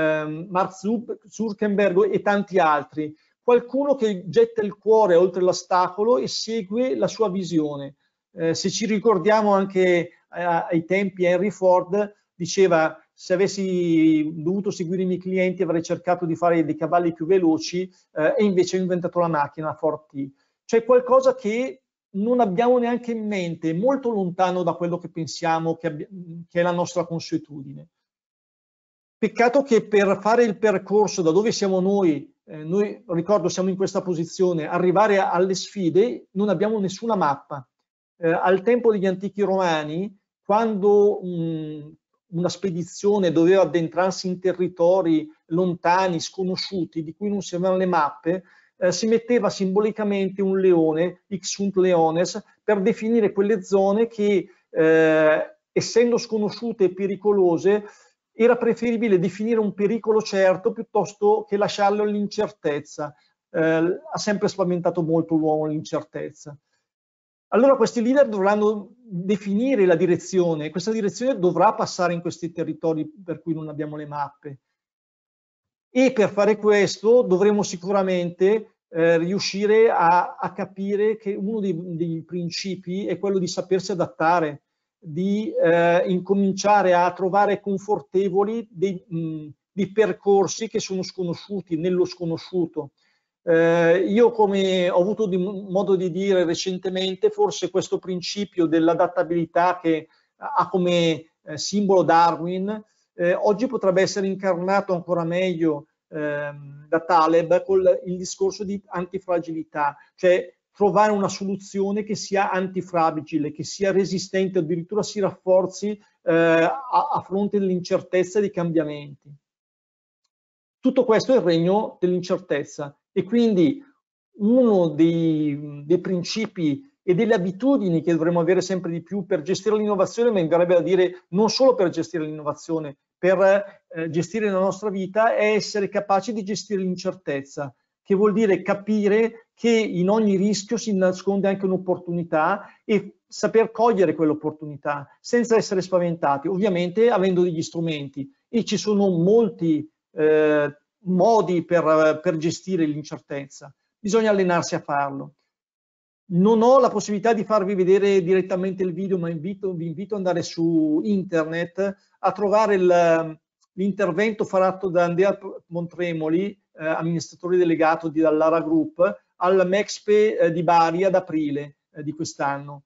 Mark Zuckerberg e tanti altri. Qualcuno che getta il cuore oltre l'ostacolo e segue la sua visione. Se ci ricordiamo anche ai tempi Henry Ford diceva: se avessi dovuto seguire i miei clienti avrei cercato di fare dei cavalli più veloci e invece ho inventato la macchina Ford T. Cioè qualcosa che non abbiamo neanche in mente, molto lontano da quello che pensiamo che è la nostra consuetudine. Peccato che per fare il percorso da dove siamo noi ricordo siamo in questa posizione, arrivare alle sfide non abbiamo nessuna mappa. al tempo degli antichi romani, quando una spedizione doveva addentrarsi in territori lontani, sconosciuti, di cui non si avevano le mappe, si metteva simbolicamente un leone, ixunt leones, per definire quelle zone che, essendo sconosciute e pericolose, era preferibile definire un pericolo certo piuttosto che lasciarlo all'incertezza. Ha sempre spaventato molto l'uomo l'incertezza. Allora questi leader dovranno definire la direzione, questa direzione dovrà passare in questi territori per cui non abbiamo le mappe. E per fare questo dovremo sicuramente riuscire a capire che uno dei principi è quello di sapersi adattare, di incominciare a trovare confortevoli dei percorsi che sono sconosciuti, nello sconosciuto. Io, come ho avuto modo di dire recentemente, forse questo principio dell'adattabilità che ha come simbolo Darwin, oggi potrebbe essere incarnato ancora meglio da Taleb con il discorso di antifragilità, cioè trovare una soluzione che sia antifragile, che sia resistente, addirittura si rafforzi a fronte dell'incertezza e dei cambiamenti. Tutto questo è il regno dell'incertezza e quindi uno dei principi e delle abitudini che dovremmo avere sempre di più per gestire l'innovazione, ma mi verrebbe da dire non solo per gestire l'innovazione, per gestire la nostra vita, è essere capaci di gestire l'incertezza, che vuol dire capire che in ogni rischio si nasconde anche un'opportunità e saper cogliere quell'opportunità senza essere spaventati, ovviamente avendo degli strumenti, e ci sono molti modi per gestire l'incertezza. Bisogna allenarsi a farlo. Non ho la possibilità di farvi vedere direttamente il video, ma vi invito ad andare su internet a trovare l'intervento fatto da Andrea Montremoli, amministratore delegato dall'Ara Group, al Mexpe di Bari ad aprile di quest'anno.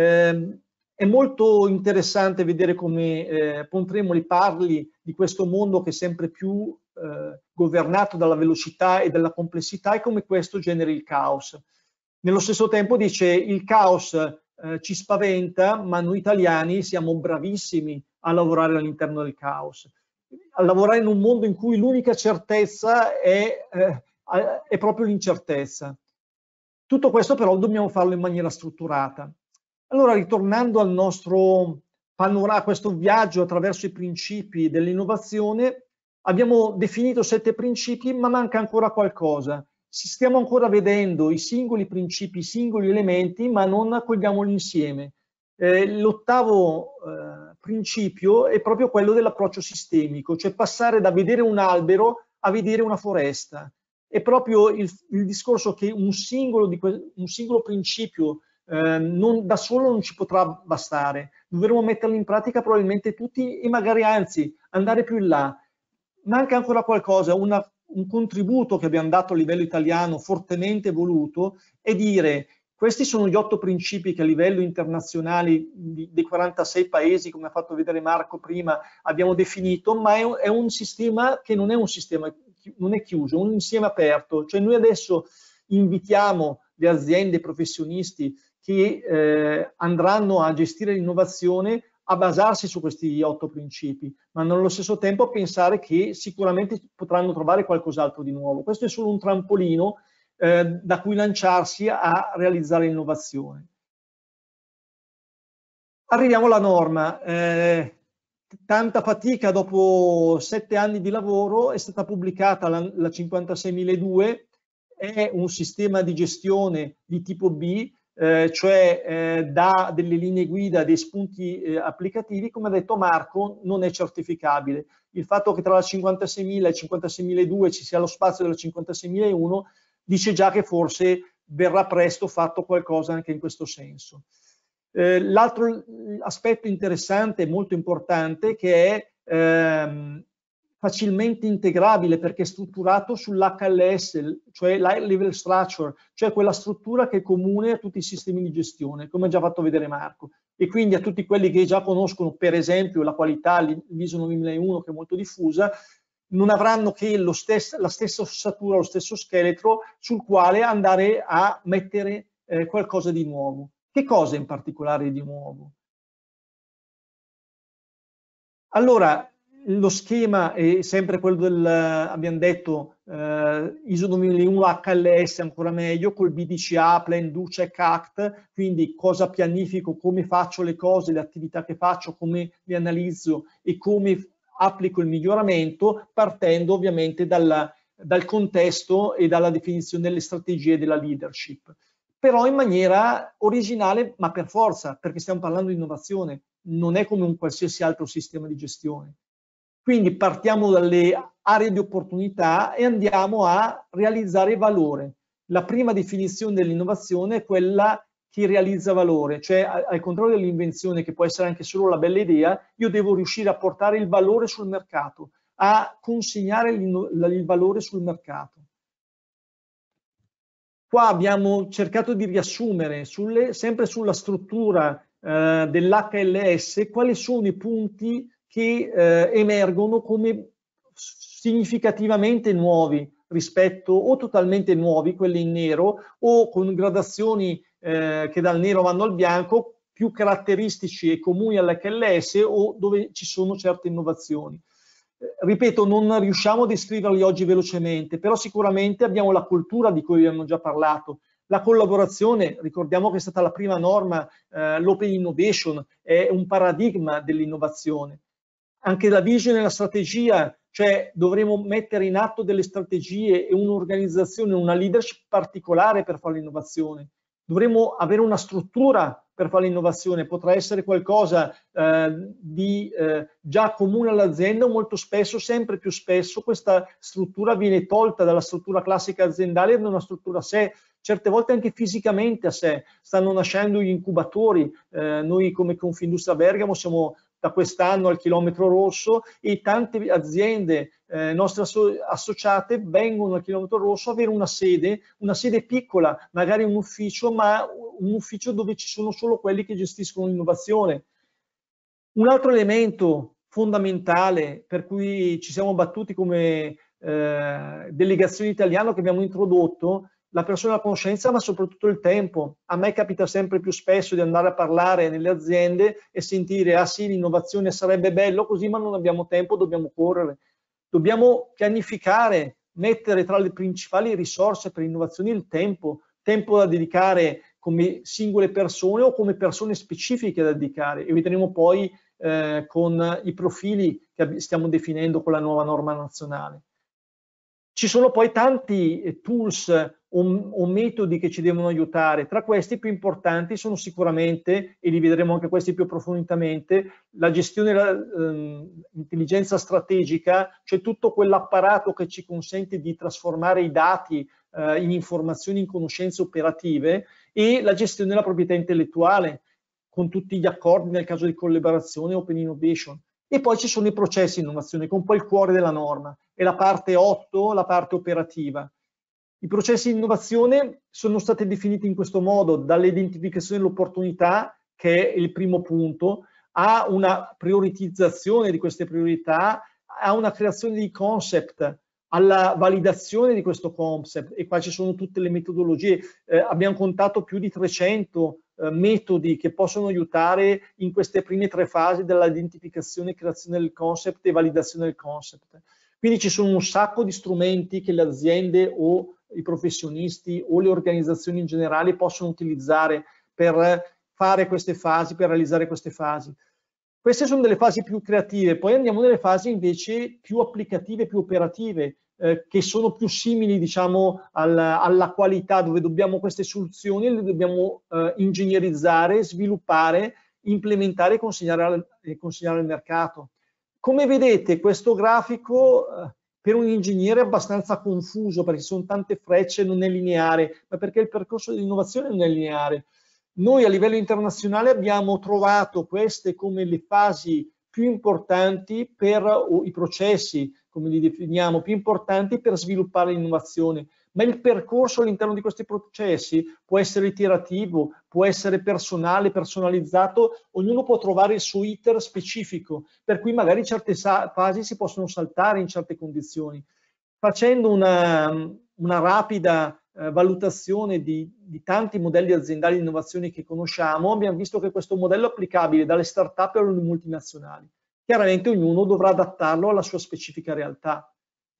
È molto interessante vedere come Montremoli parli di questo mondo che è sempre più governato dalla velocità e dalla complessità e come questo generi il caos. Nello stesso tempo dice il caos ci spaventa, ma noi italiani siamo bravissimi a lavorare all'interno del caos, a lavorare in un mondo in cui l'unica certezza è proprio l'incertezza. Tutto questo però dobbiamo farlo in maniera strutturata. Allora, ritornando al nostro panorama, a questo viaggio attraverso i principi dell'innovazione, abbiamo definito 7 principi, ma manca ancora qualcosa. Stiamo ancora vedendo i singoli principi, i singoli elementi, ma non accogliamoli insieme. L'ottavo principio è proprio quello dell'approccio sistemico, cioè passare da vedere un albero a vedere una foresta. È proprio il discorso che un singolo principio da solo non ci potrà bastare. Dovremo metterlo in pratica probabilmente tutti e magari anzi andare più in là. Manca ancora qualcosa, un contributo che abbiamo dato a livello italiano fortemente voluto è dire questi sono gli 8 principi che a livello internazionale dei 46 paesi, come ha fatto vedere Marco prima, abbiamo definito, ma è un sistema che non è un sistema, non è chiuso, è un insieme aperto. Cioè noi adesso invitiamo le aziende, i professionisti che andranno a gestire l'innovazione a basarsi su questi 8 principi, ma nello stesso tempo a pensare che sicuramente potranno trovare qualcos'altro di nuovo. Questo è solo un trampolino da cui lanciarsi a realizzare l'innovazione. Arriviamo alla norma. Tanta fatica, dopo 7 anni di lavoro è stata pubblicata la 56002, è un sistema di gestione di tipo B, cioè dà delle linee guida, dei spunti applicativi. Come ha detto Marco, non è certificabile. Il fatto che tra la 56.000 e la 56.002 ci sia lo spazio della 56.001 dice già che forse verrà presto fatto qualcosa anche in questo senso. L'altro aspetto interessante e molto importante che è facilmente integrabile perché è strutturato sull'HLS, cioè l'High Level Structure, cioè quella struttura che è comune a tutti i sistemi di gestione, come ha già fatto vedere Marco. E quindi a tutti quelli che già conoscono, per esempio, la qualità, l'ISO 9001, che è molto diffusa, non avranno che la stessa ossatura, lo stesso scheletro sul quale andare a mettere qualcosa di nuovo. Che cosa in particolare di nuovo? Allora, lo schema è sempre quello del, abbiamo detto, ISO 9001 HLS ancora meglio, col BDCA, Plan, Do, Check, Act, quindi cosa pianifico, come faccio le cose, le attività che faccio, come le analizzo e come applico il miglioramento, partendo ovviamente dal contesto e dalla definizione delle strategie della leadership, però in maniera originale, ma per forza, perché stiamo parlando di innovazione, non è come un qualsiasi altro sistema di gestione. Quindi partiamo dalle aree di opportunità e andiamo a realizzare valore. La prima definizione dell'innovazione è quella che realizza valore, cioè al contrario dell'invenzione, che può essere anche solo la bella idea, io devo riuscire a portare il valore sul mercato, a consegnare il valore sul mercato. Qua abbiamo cercato di riassumere sempre sulla struttura dell'HLS quali sono i punti che emergono come significativamente nuovi rispetto, o totalmente nuovi, quelli in nero, o con gradazioni che dal nero vanno al bianco, più caratteristici e comuni all'HLS, o dove ci sono certe innovazioni. Ripeto, non riusciamo a descriverli oggi velocemente, però sicuramente abbiamo la cultura di cui abbiamo già parlato. La collaborazione, ricordiamo che è stata la prima norma, l'Open Innovation, è un paradigma dell'innovazione. Anche la vision e la strategia, cioè dovremo mettere in atto delle strategie e un'organizzazione, una leadership particolare per fare l'innovazione. Dovremo avere una struttura per fare l'innovazione, potrà essere qualcosa di già comune all'azienda, o molto spesso, sempre più spesso, questa struttura viene tolta dalla struttura classica aziendale ed è una struttura a sé, certe volte anche fisicamente a sé. Stanno nascendo gli incubatori, noi come Confindustria Bergamo siamo da quest'anno al chilometro rosso e tante aziende nostre associate vengono al chilometro rosso a avere una sede piccola, magari un ufficio, ma un ufficio dove ci sono solo quelli che gestiscono l'innovazione. Un altro elemento fondamentale per cui ci siamo battuti come delegazione italiana, che abbiamo introdotto, la personale conoscenza, ma soprattutto il tempo. A me capita sempre più spesso di andare a parlare nelle aziende e sentire: ah sì, l'innovazione sarebbe bello così, ma non abbiamo tempo, dobbiamo correre. Dobbiamo pianificare, mettere tra le principali risorse per l'innovazione il tempo da dedicare come singole persone o come persone specifiche da dedicare, e vedremo poi con i profili che stiamo definendo con la nuova norma nazionale. Ci sono poi tanti tools o metodi che ci devono aiutare. Tra questi i più importanti sono sicuramente, e li vedremo anche questi più approfonditamente, la gestione dell'intelligenza strategica, cioè tutto quell'apparato che ci consente di trasformare i dati in informazioni, in conoscenze operative, e la gestione della proprietà intellettuale, con tutti gli accordi nel caso di collaborazione Open Innovation. E poi ci sono i processi di innovazione, che è un po' il cuore della norma, e la parte 8, la parte operativa. I processi di innovazione sono stati definiti in questo modo: dall'identificazione dell'opportunità, che è il primo punto, a una prioritizzazione di queste priorità, a una creazione di concept, alla validazione di questo concept, e qua ci sono tutte le metodologie. Abbiamo contato più di 300 metodi che possono aiutare in queste prime 3 fasi della identificazione, creazione del concept e validazione del concept. Quindi ci sono un sacco di strumenti che le aziende o i professionisti o le organizzazioni in generale possono utilizzare per fare queste fasi, per realizzare queste fasi. Queste sono delle fasi più creative, poi andiamo nelle fasi invece più applicative, più operative, che sono più simili, diciamo, alla qualità, dove dobbiamo queste soluzioni le dobbiamo ingegnerizzare, sviluppare, implementare e consegnare al mercato. Come vedete, questo grafico per un ingegnere è abbastanza confuso, perché sono tante frecce, non è lineare, ma perché il percorso di innovazione non è lineare. Noi a livello internazionale abbiamo trovato queste come le fasi più importanti o i processi, come li definiamo, più importanti per sviluppare l'innovazione. Ma il percorso all'interno di questi processi può essere iterativo, può essere personale, personalizzato, ognuno può trovare il suo iter specifico, per cui magari certe fasi si possono saltare in certe condizioni. Facendo una rapida valutazione di tanti modelli aziendali di innovazione che conosciamo, abbiamo visto che questo modello è applicabile dalle start-up alle multinazionali. Chiaramente ognuno dovrà adattarlo alla sua specifica realtà.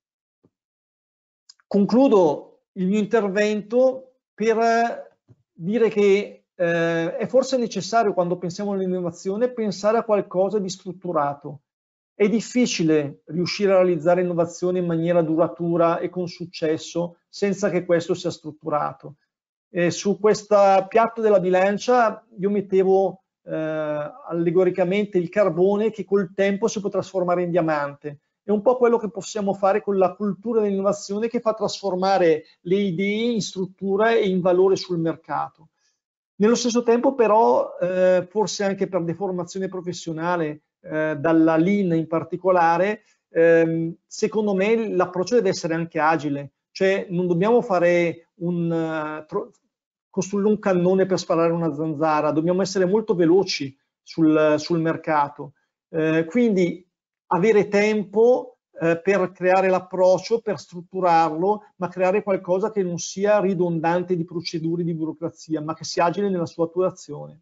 Concludo il mio intervento per dire che è forse necessario, quando pensiamo all'innovazione, pensare a qualcosa di strutturato. È difficile riuscire a realizzare innovazione in maniera duratura e con successo senza che questo sia strutturato. Su questo piatto della bilancia io mettevo allegoricamente il carbone che col tempo si può trasformare in diamante. È un po' quello che possiamo fare con la cultura dell'innovazione, che fa trasformare le idee in struttura e in valore sul mercato. Nello stesso tempo però, forse anche per deformazione professionale, dalla Lean in particolare, secondo me l'approccio deve essere anche agile, cioè non dobbiamo fare costruire un cannone per sparare una zanzara, dobbiamo essere molto veloci sul mercato, quindi avere tempo per creare l'approccio, per strutturarlo, ma creare qualcosa che non sia ridondante di procedure, di burocrazia, ma che sia agile nella sua attuazione.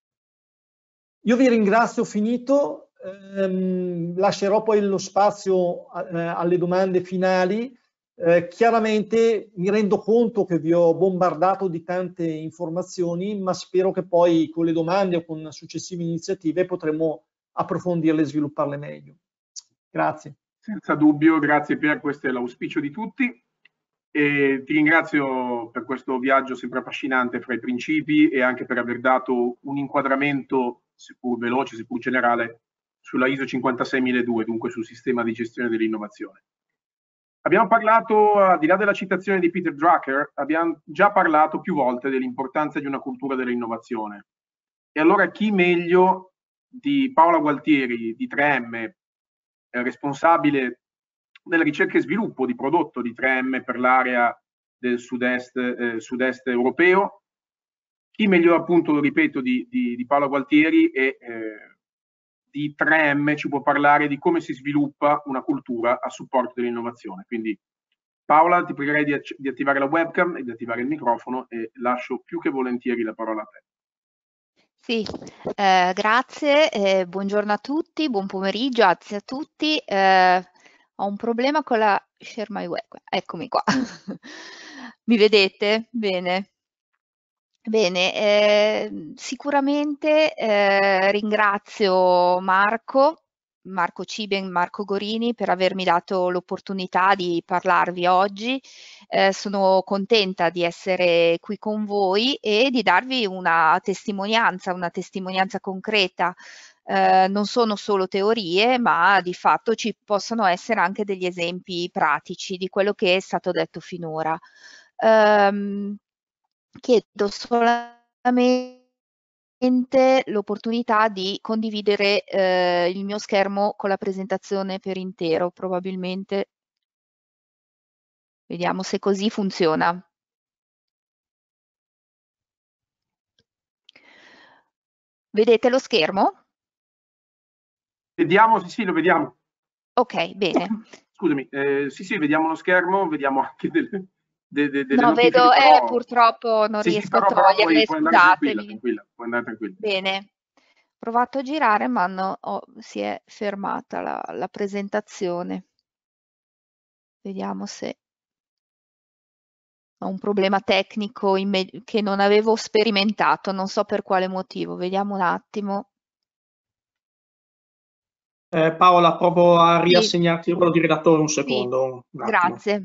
Io vi ringrazio, ho finito, lascerò poi lo spazio alle domande finali. Chiaramente mi rendo conto che vi ho bombardato di tante informazioni, ma spero che poi con le domande o con successive iniziative potremo approfondirle e svilupparle meglio. Grazie. Senza dubbio, grazie Pier, questo è l'auspicio di tutti. E ti ringrazio per questo viaggio sempre affascinante fra i principi e anche per aver dato un inquadramento, seppur veloce, seppur generale, sulla ISO 56002, dunque sul sistema di gestione dell'innovazione. Abbiamo parlato, al di là della citazione di Peter Drucker, abbiamo già parlato più volte dell'importanza di una cultura dell'innovazione. E allora chi meglio di Paola Gualtieri di 3M, responsabile della ricerca e sviluppo di prodotto di 3M per l'area del sud-est europeo. Chi meglio, appunto, lo ripeto, di Paola Gualtieri e di 3M ci può parlare di come si sviluppa una cultura a supporto dell'innovazione. Quindi Paola, ti pregherei di attivare la webcam e di attivare il microfono e lascio più che volentieri la parola a te. Sì, grazie, buongiorno a tutti, buon pomeriggio, grazie a tutti. Ho un problema con la share my webcam, eccomi qua. Mi vedete? Bene. Bene, sicuramente ringrazio Marco Ciben, Marco Gorini per avermi dato l'opportunità di parlarvi oggi. Sono contenta di essere qui con voi e di darvi una testimonianza concreta. Non sono solo teorie, ma di fatto ci possono essere anche degli esempi pratici di quello che è stato detto finora. Chiedo solamente l'opportunità di condividere il mio schermo con la presentazione per intero, probabilmente. Vediamo se così funziona. Vedete lo schermo? Vediamo, sì, lo vediamo. Ok, bene. Scusami, sì, vediamo lo schermo, vediamo anche delle no, vedo, però... purtroppo non riesco a toglierle, scusatemi. Puoi andare tranquilla. Bene, ho provato a girare, ma si è fermata la presentazione. Vediamo se ho un problema tecnico che non avevo sperimentato, non so per quale motivo. Vediamo un attimo. Paola, provo a riassegnarti il ruolo di redattore un secondo. Sì. Grazie.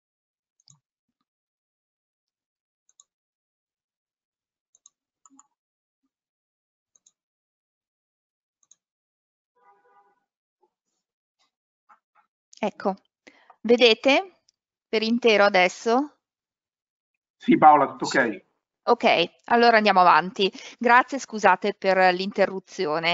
Ecco, vedete per intero adesso? Sì, Paola, tutto ok. Ok, allora andiamo avanti. Grazie, scusate per l'interruzione.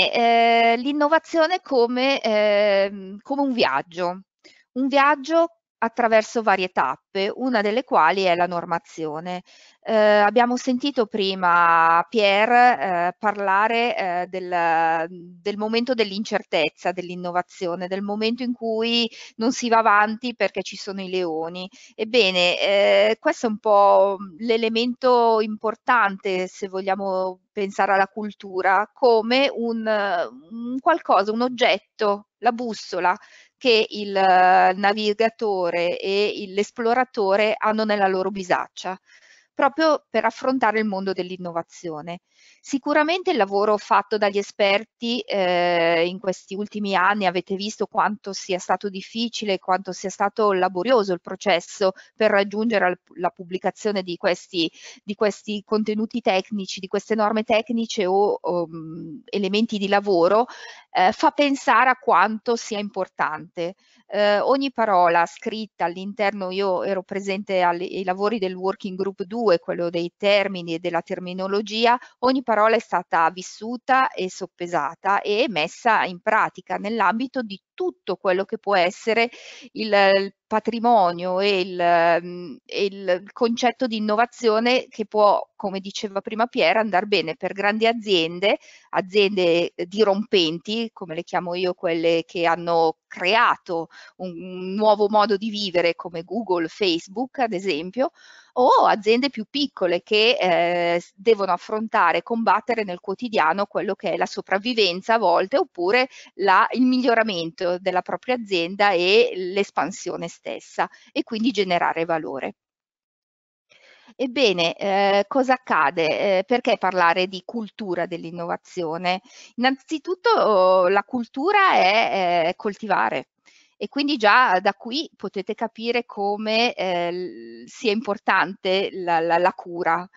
Ebbene, l'innovazione come un viaggio attraverso varie tappe, una delle quali è la normazione. Abbiamo sentito prima Pierre parlare del momento dell'incertezza, dell'innovazione, del momento in cui non si va avanti perché ci sono i leoni. Ebbene, questo è un po' l'elemento importante se vogliamo pensare alla cultura come un qualcosa, un oggetto, la bussola che il navigatore e l'esploratore hanno nella loro bisaccia, proprio per affrontare il mondo dell'innovazione. Sicuramente il lavoro fatto dagli esperti in questi ultimi anni, avete visto quanto sia stato difficile, quanto sia stato laborioso il processo per raggiungere la pubblicazione di questi contenuti tecnici, di queste norme tecniche o elementi di lavoro, fa pensare a quanto sia importante. Ogni parola scritta all'interno, io ero presente ai lavori del Working Group 2, quello dei termini e della terminologia, ogni parola è stata vissuta e soppesata e messa in pratica nell'ambito di tutto quello che può essere il patrimonio e il concetto di innovazione che può, come diceva prima Piera, andare bene per grandi aziende dirompenti, come le chiamo io, quelle che hanno creato un nuovo modo di vivere come Google, Facebook ad esempio, o aziende più piccole che devono affrontare e combattere nel quotidiano quello che è la sopravvivenza a volte, oppure il miglioramento della propria azienda e l'espansione stessa, e quindi generare valore. Ebbene, cosa accade? Perché parlare di cultura dell'innovazione? Innanzitutto la cultura è coltivare. E quindi già da qui potete capire come sia importante la cura,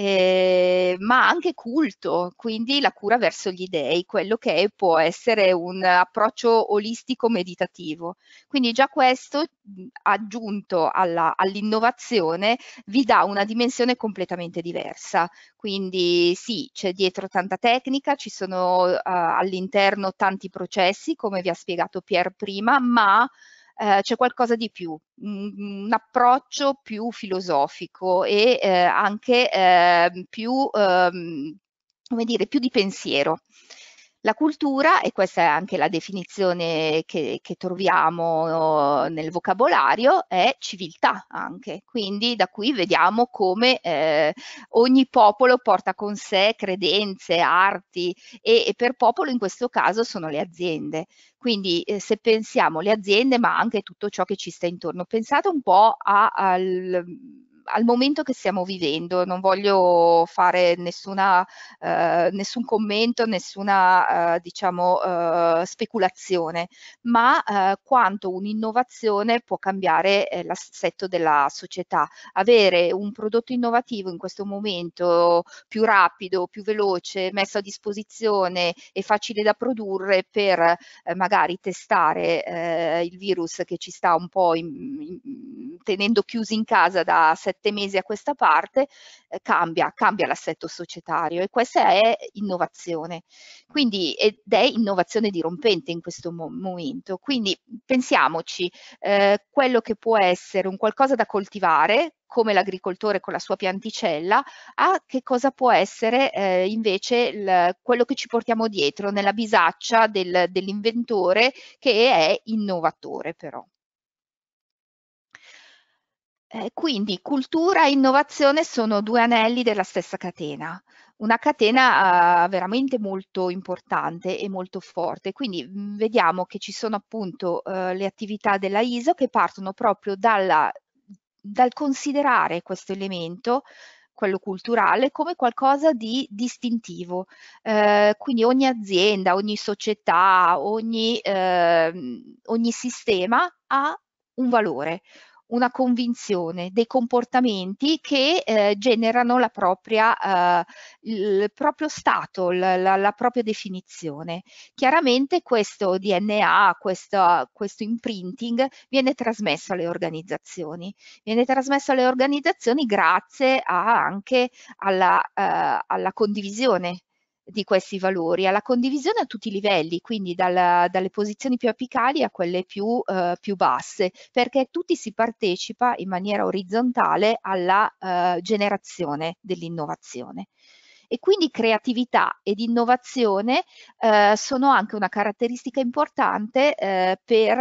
ma anche culto, quindi la cura verso gli dei, quello che può essere un approccio olistico meditativo. Quindi già questo aggiunto all'innovazione vi dà una dimensione completamente diversa. Quindi sì, c'è dietro tanta tecnica, ci sono all'interno tanti processi, come vi ha spiegato Pier prima, ma c'è qualcosa di più, un approccio più filosofico e anche più, come dire, più di pensiero. La cultura, e questa è anche la definizione che troviamo nel vocabolario, è civiltà anche. Quindi da qui vediamo come ogni popolo porta con sé credenze, arti e per popolo in questo caso sono le aziende. Quindi se pensiamo alle aziende ma anche tutto ciò che ci sta intorno, pensate un po' al momento che stiamo vivendo. Non voglio fare nessun commento, nessuna diciamo speculazione, ma quanto un'innovazione può cambiare l'assetto della società. Avere un prodotto innovativo in questo momento più rapido, più veloce, messo a disposizione e facile da produrre per magari testare il virus che ci sta un po' tenendo chiusi in casa da 7 mesi a questa parte, cambia l'assetto societario, e questa è innovazione. Quindi, ed è innovazione dirompente in questo momento. Quindi pensiamoci, quello che può essere un qualcosa da coltivare, come l'agricoltore con la sua pianticella, a che cosa può essere invece quello che ci portiamo dietro nella bisaccia dell'inventore, che è innovatore però. Quindi cultura e innovazione sono due anelli della stessa catena, una catena veramente molto importante e molto forte. Quindi vediamo che ci sono appunto le attività della ISO che partono proprio dal considerare questo elemento, quello culturale, come qualcosa di distintivo. Quindi ogni azienda, ogni società, ogni sistema ha un valore, una convinzione, dei comportamenti che generano il proprio stato, la propria definizione. Chiaramente questo DNA, questo imprinting viene trasmesso alle organizzazioni. Viene trasmesso alle organizzazioni grazie anche alla condivisione di questi valori, alla condivisione a tutti i livelli, quindi dalle posizioni più apicali a quelle più basse, perché tutti si partecipa in maniera orizzontale alla generazione dell'innovazione. E quindi creatività ed innovazione sono anche una caratteristica importante per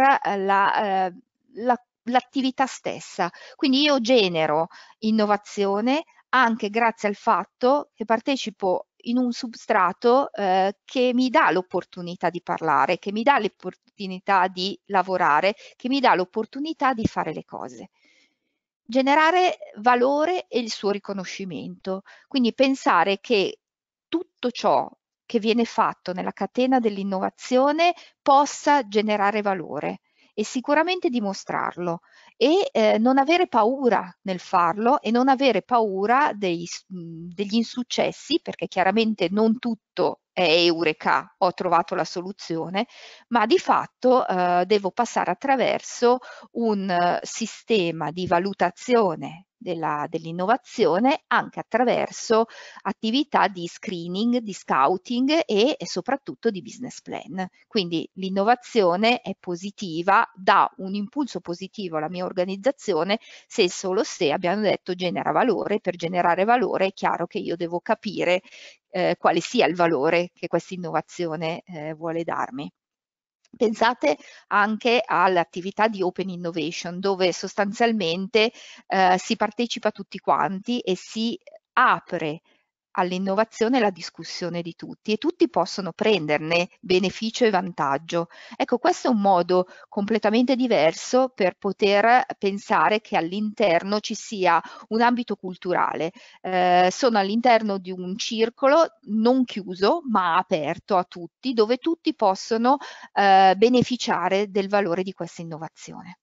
l'attività stessa. Quindi io genero innovazione anche grazie al fatto che partecipo in un substrato che mi dà l'opportunità di parlare, che mi dà l'opportunità di lavorare, che mi dà l'opportunità di fare le cose. Generare valore e il suo riconoscimento. Quindi pensare che tutto ciò che viene fatto nella catena dell'innovazione possa generare valore e sicuramente dimostrarlo e non avere paura nel farlo e non avere paura degli insuccessi, perché chiaramente non tutto è eureka, ho trovato la soluzione, ma di fatto devo passare attraverso un sistema di valutazione dell'innovazione anche attraverso attività di screening, di scouting e soprattutto di business plan. Quindi l'innovazione è positiva, dà un impulso positivo alla mia organizzazione se e solo se, abbiamo detto, genera valore. Per generare valore è chiaro che io devo capire quale sia il valore che questa innovazione vuole darmi. Pensate anche all'attività di Open Innovation, dove sostanzialmente si partecipa tutti quanti e si apre all'innovazione e alla discussione di tutti e tutti possono prenderne beneficio e vantaggio. Ecco, questo è un modo completamente diverso per poter pensare che all'interno ci sia un ambito culturale. Sono all'interno di un circolo non chiuso ma aperto a tutti, dove tutti possono beneficiare del valore di questa innovazione.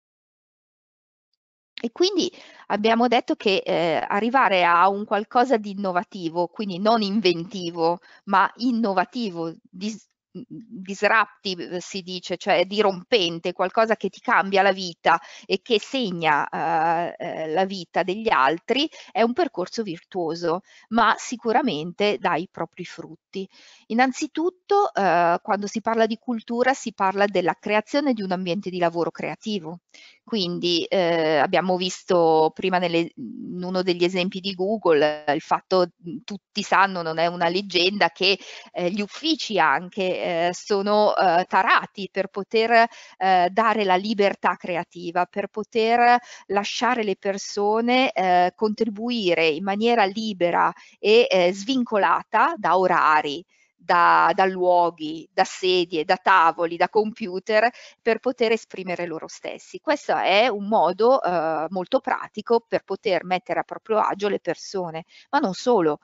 E quindi abbiamo detto che arrivare a un qualcosa di innovativo, quindi non inventivo, ma innovativo, disruptive si dice, cioè dirompente, qualcosa che ti cambia la vita e che segna la vita degli altri, è un percorso virtuoso, ma sicuramente dà i propri frutti. Innanzitutto, quando si parla di cultura, si parla della creazione di un ambiente di lavoro creativo. Quindi abbiamo visto prima in uno degli esempi di Google il fatto, tutti sanno, non è una leggenda, che gli uffici anche sono tarati per poter dare la libertà creativa, per poter lasciare le persone contribuire in maniera libera e svincolata da orari, da luoghi, da sedie, da tavoli, da computer, per poter esprimere loro stessi. Questo è un modo molto pratico per poter mettere a proprio agio le persone, ma non solo.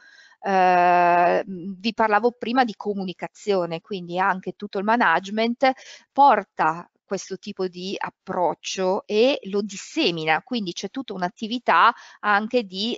Vi parlavo prima di comunicazione, quindi anche tutto il management porta questo tipo di approccio e lo dissemina, quindi c'è tutta un'attività anche di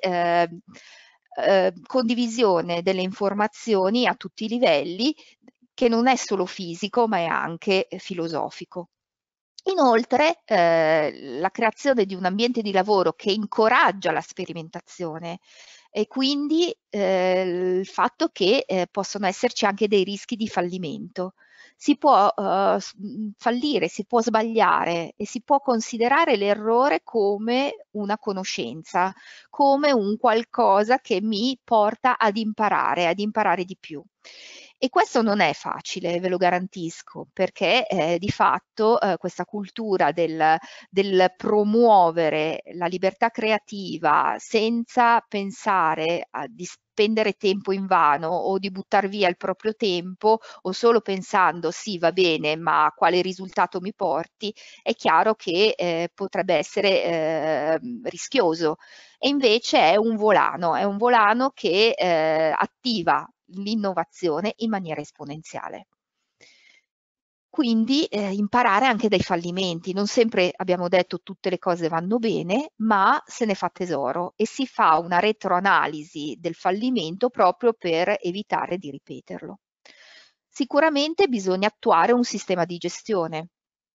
condivisione delle informazioni a tutti i livelli, che non è solo fisico ma è anche filosofico. Inoltre la creazione di un ambiente di lavoro che incoraggia la sperimentazione e quindi il fatto che possono esserci anche dei rischi di fallimento. Si può fallire, si può sbagliare e si può considerare l'errore come una conoscenza, come un qualcosa che mi porta ad imparare di più. E questo non è facile, ve lo garantisco, perché di fatto questa cultura del promuovere la libertà creativa senza pensare di spendere tempo invano o di buttare via il proprio tempo o solo pensando sì, va bene, ma quale risultato mi porti, è chiaro che potrebbe essere rischioso. E invece è un volano che attiva l'innovazione in maniera esponenziale. Quindi imparare anche dai fallimenti. Non sempre, abbiamo detto, tutte le cose vanno bene, ma se ne fa tesoro e si fa una retroanalisi del fallimento proprio per evitare di ripeterlo. Sicuramente bisogna attuare un sistema di gestione.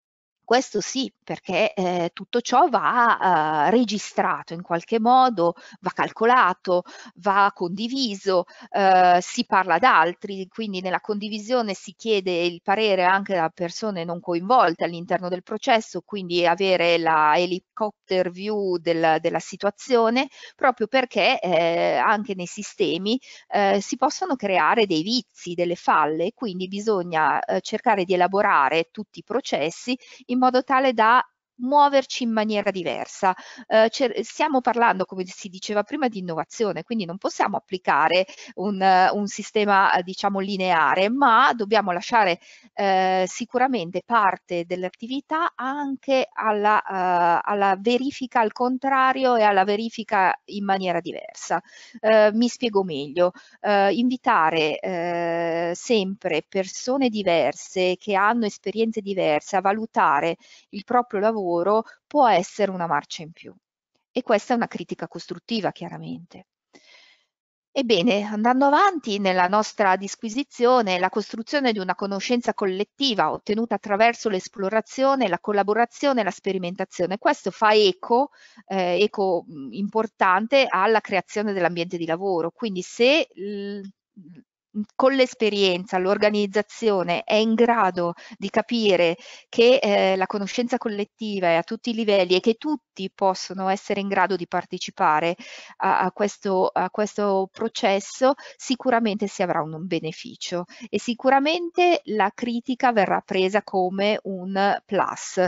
Questo sì, perché tutto ciò va registrato in qualche modo, va calcolato, va condiviso, si parla ad altri, quindi nella condivisione si chiede il parere anche da persone non coinvolte all'interno del processo, quindi avere la helicopter view della situazione, proprio perché anche nei sistemi si possono creare dei vizi, delle falle, quindi bisogna cercare di elaborare tutti i processi in modo tale da muoverci in maniera diversa. Stiamo parlando, come si diceva prima, di innovazione, quindi non possiamo applicare un sistema, diciamo, lineare, ma dobbiamo lasciare sicuramente parte dell'attività anche alla verifica al contrario e alla verifica in maniera diversa. Mi spiego meglio. Invitare sempre persone diverse che hanno esperienze diverse a valutare il proprio lavoro può essere una marcia in più. E questa è una critica costruttiva, chiaramente. Ebbene, andando avanti nella nostra disquisizione, la costruzione di una conoscenza collettiva ottenuta attraverso l'esplorazione, la collaborazione e la sperimentazione. Questo fa eco importante alla creazione dell'ambiente di lavoro. Quindi se con l'esperienza l'organizzazione è in grado di capire che la conoscenza collettiva è a tutti i livelli e che tutti possono essere in grado di partecipare a questo processo, sicuramente si avrà un beneficio e sicuramente la critica verrà presa come un plus.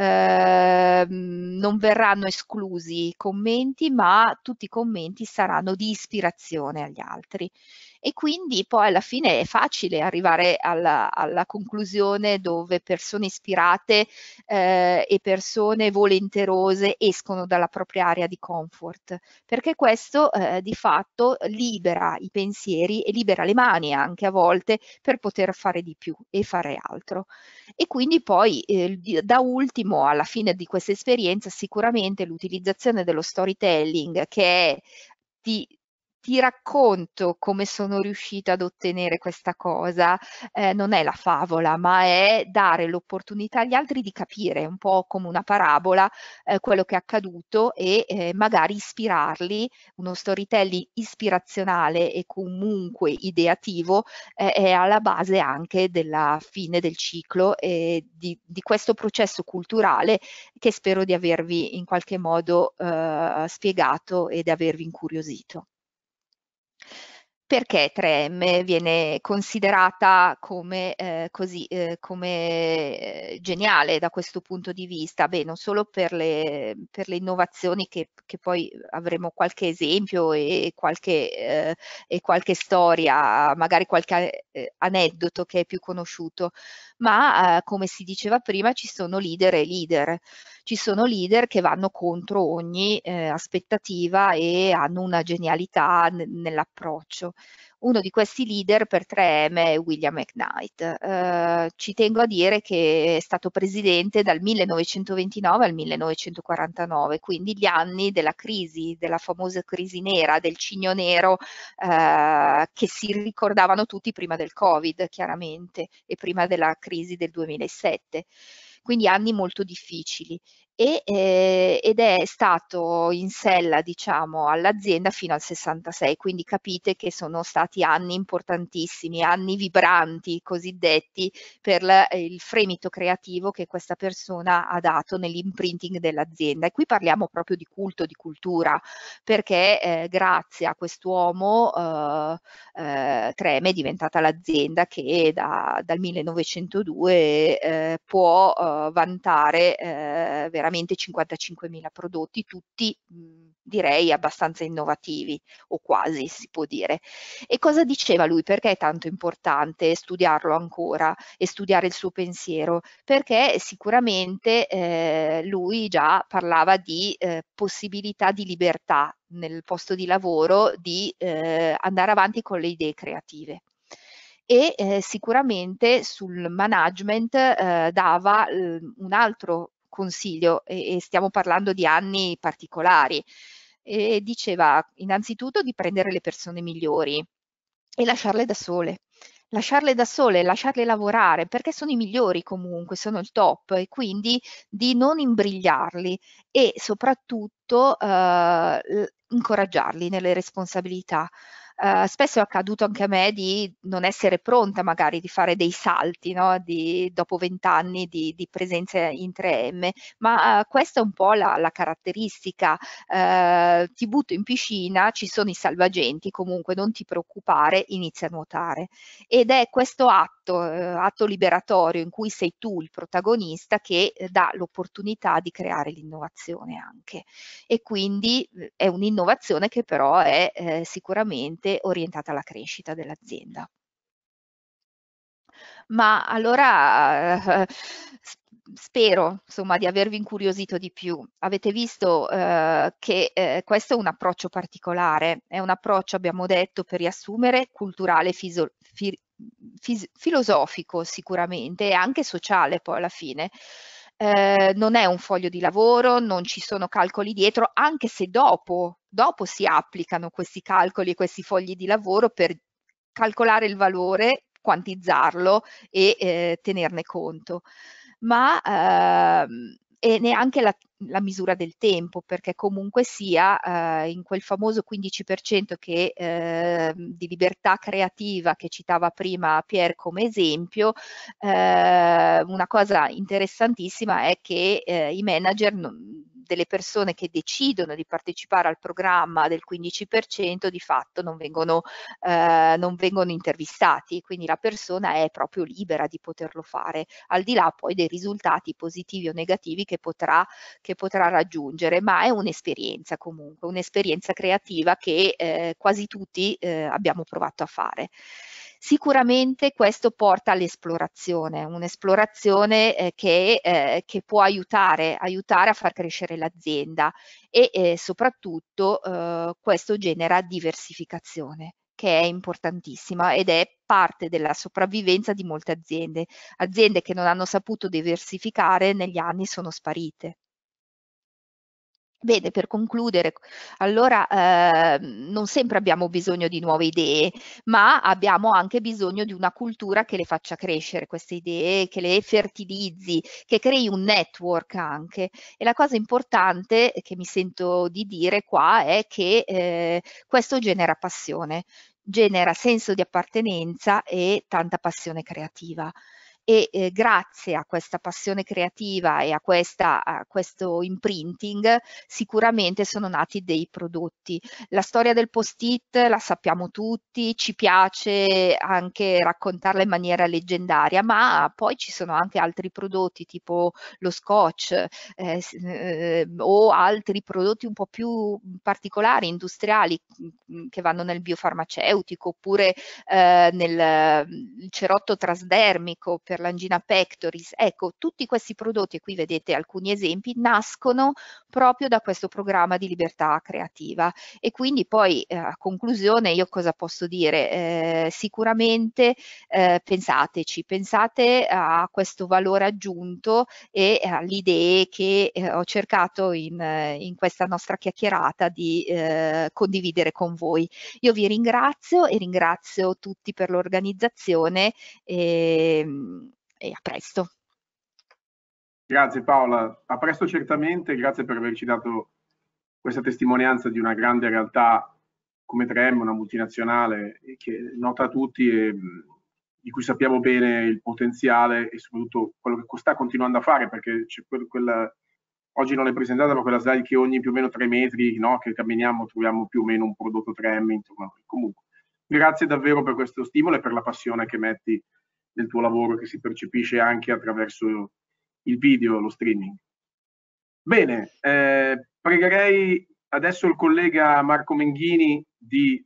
Non verranno esclusi i commenti, ma tutti i commenti saranno di ispirazione agli altri. E quindi poi alla fine è facile arrivare alla conclusione dove persone ispirate e persone volenterose escono dalla propria area di comfort, perché questo di fatto libera i pensieri e libera le mani anche a volte per poter fare di più e fare altro. E quindi poi da ultimo, alla fine di questa esperienza, sicuramente l'utilizzazione dello storytelling, che è ti racconto come sono riuscita ad ottenere questa cosa, non è la favola, ma è dare l'opportunità agli altri di capire, un po' come una parabola, quello che è accaduto e magari ispirarli. Uno storytelling ispirazionale e comunque ideativo è alla base anche della fine del ciclo e di questo processo culturale che spero di avervi in qualche modo spiegato ed avervi incuriosito. Perché 3M viene considerata come geniale da questo punto di vista? Beh, non solo per le innovazioni che poi avremo qualche esempio e qualche storia, magari qualche aneddoto che è più conosciuto, ma come si diceva prima ci sono leader e leader. Ci sono leader che vanno contro ogni aspettativa e hanno una genialità nell'approccio. Uno di questi leader per 3M è William McKnight. Ci tengo a dire che è stato presidente dal 1929 al 1949, quindi gli anni della crisi, della famosa crisi nera, del cigno nero che si ricordavano tutti prima del Covid, chiaramente, e prima della crisi del 2007. Quindi anni molto difficili. Ed è stato in sella, diciamo, all'azienda fino al 66, quindi capite che sono stati anni importantissimi, anni vibranti cosiddetti per il fremito creativo che questa persona ha dato nell'imprinting dell'azienda. E qui parliamo proprio di culto, di cultura, perché grazie a quest'uomo 3M è diventata l'azienda che dal 1902 può vantare veramente 55.000 prodotti, tutti direi abbastanza innovativi, o quasi si può dire. E cosa diceva lui? Perché è tanto importante studiarlo ancora e studiare il suo pensiero? Perché sicuramente lui già parlava di possibilità di libertà nel posto di lavoro, di andare avanti con le idee creative. E sicuramente sul management dava un altro consiglio e stiamo parlando di anni particolari. E diceva innanzitutto di prendere le persone migliori e lasciarle da sole. lasciarle da sole, lasciarle lavorare, perché sono i migliori comunque, sono il top, e quindi di non imbrigliarli e soprattutto incoraggiarli nelle responsabilità. Spesso è accaduto anche a me di non essere pronta magari di fare dei salti, no? Dopo 20 anni di presenza in 3M, ma questa è un po' la caratteristica. Ti butto in piscina, ci sono i salvagenti, comunque non ti preoccupare, inizia a nuotare. Ed è questo atto liberatorio in cui sei tu il protagonista che dà l'opportunità di creare l'innovazione anche. E quindi è un'innovazione che però è sicuramente orientata alla crescita dell'azienda. Ma allora spero insomma di avervi incuriosito di più. Avete visto che questo è un approccio particolare, è un approccio, abbiamo detto, per riassumere, culturale, filosofico sicuramente e anche sociale poi alla fine. Non è un foglio di lavoro, non ci sono calcoli dietro, anche se dopo si applicano questi calcoli e questi fogli di lavoro per calcolare il valore, quantizzarlo e tenerne conto. Ma e neanche la misura del tempo, perché comunque sia in quel famoso 15% di libertà creativa che citava prima Pier come esempio, una cosa interessantissima è che i manager delle persone che decidono di partecipare al programma del 15% di fatto non vengono intervistati, quindi la persona è proprio libera di poterlo fare, al di là poi dei risultati positivi o negativi che potrà raggiungere, ma è un'esperienza comunque, un'esperienza creativa che quasi tutti abbiamo provato a fare. Sicuramente questo porta all'esplorazione, un'esplorazione che può aiutare a far crescere l'azienda e soprattutto questo genera diversificazione, che è importantissima ed è parte della sopravvivenza di molte aziende. Aziende che non hanno saputo diversificare negli anni sono sparite. Bene, per concludere, allora non sempre abbiamo bisogno di nuove idee, ma abbiamo anche bisogno di una cultura che le faccia crescere queste idee, che le fertilizzi, che crei un network anche. E la cosa importante che mi sento di dire qua è che questo genera passione, genera senso di appartenenza e tanta passione creativa. E grazie a questa passione creativa e a questo imprinting sicuramente sono nati dei prodotti. La storia del post-it la sappiamo tutti, ci piace anche raccontarla in maniera leggendaria, ma poi ci sono anche altri prodotti tipo lo scotch o altri prodotti un po' più particolari, industriali, che vanno nel biofarmaceutico oppure il cerotto trasdermico per l'angina pectoris. Ecco, tutti questi prodotti, e qui vedete alcuni esempi, nascono proprio da questo programma di libertà creativa. E quindi poi a conclusione io cosa posso dire? Sicuramente pensateci, pensate a questo valore aggiunto e alle idee che ho cercato in questa nostra chiacchierata di condividere con voi. Io vi ringrazio e ringrazio tutti per l'organizzazione e a presto. Grazie Paola, a presto certamente, grazie per averci dato questa testimonianza di una grande realtà come 3M, una multinazionale che nota a tutti e di cui sappiamo bene il potenziale e soprattutto quello che sta continuando a fare, perché c'è oggi non è presentata, ma quella slide che ogni più o meno 3 metri, no, che camminiamo troviamo più o meno un prodotto 3M intorno a noi. Comunque, grazie davvero per questo stimolo e per la passione che metti nel tuo lavoro, che si percepisce anche attraverso il video, lo streaming. Bene, pregherei adesso il collega Marco Menghini di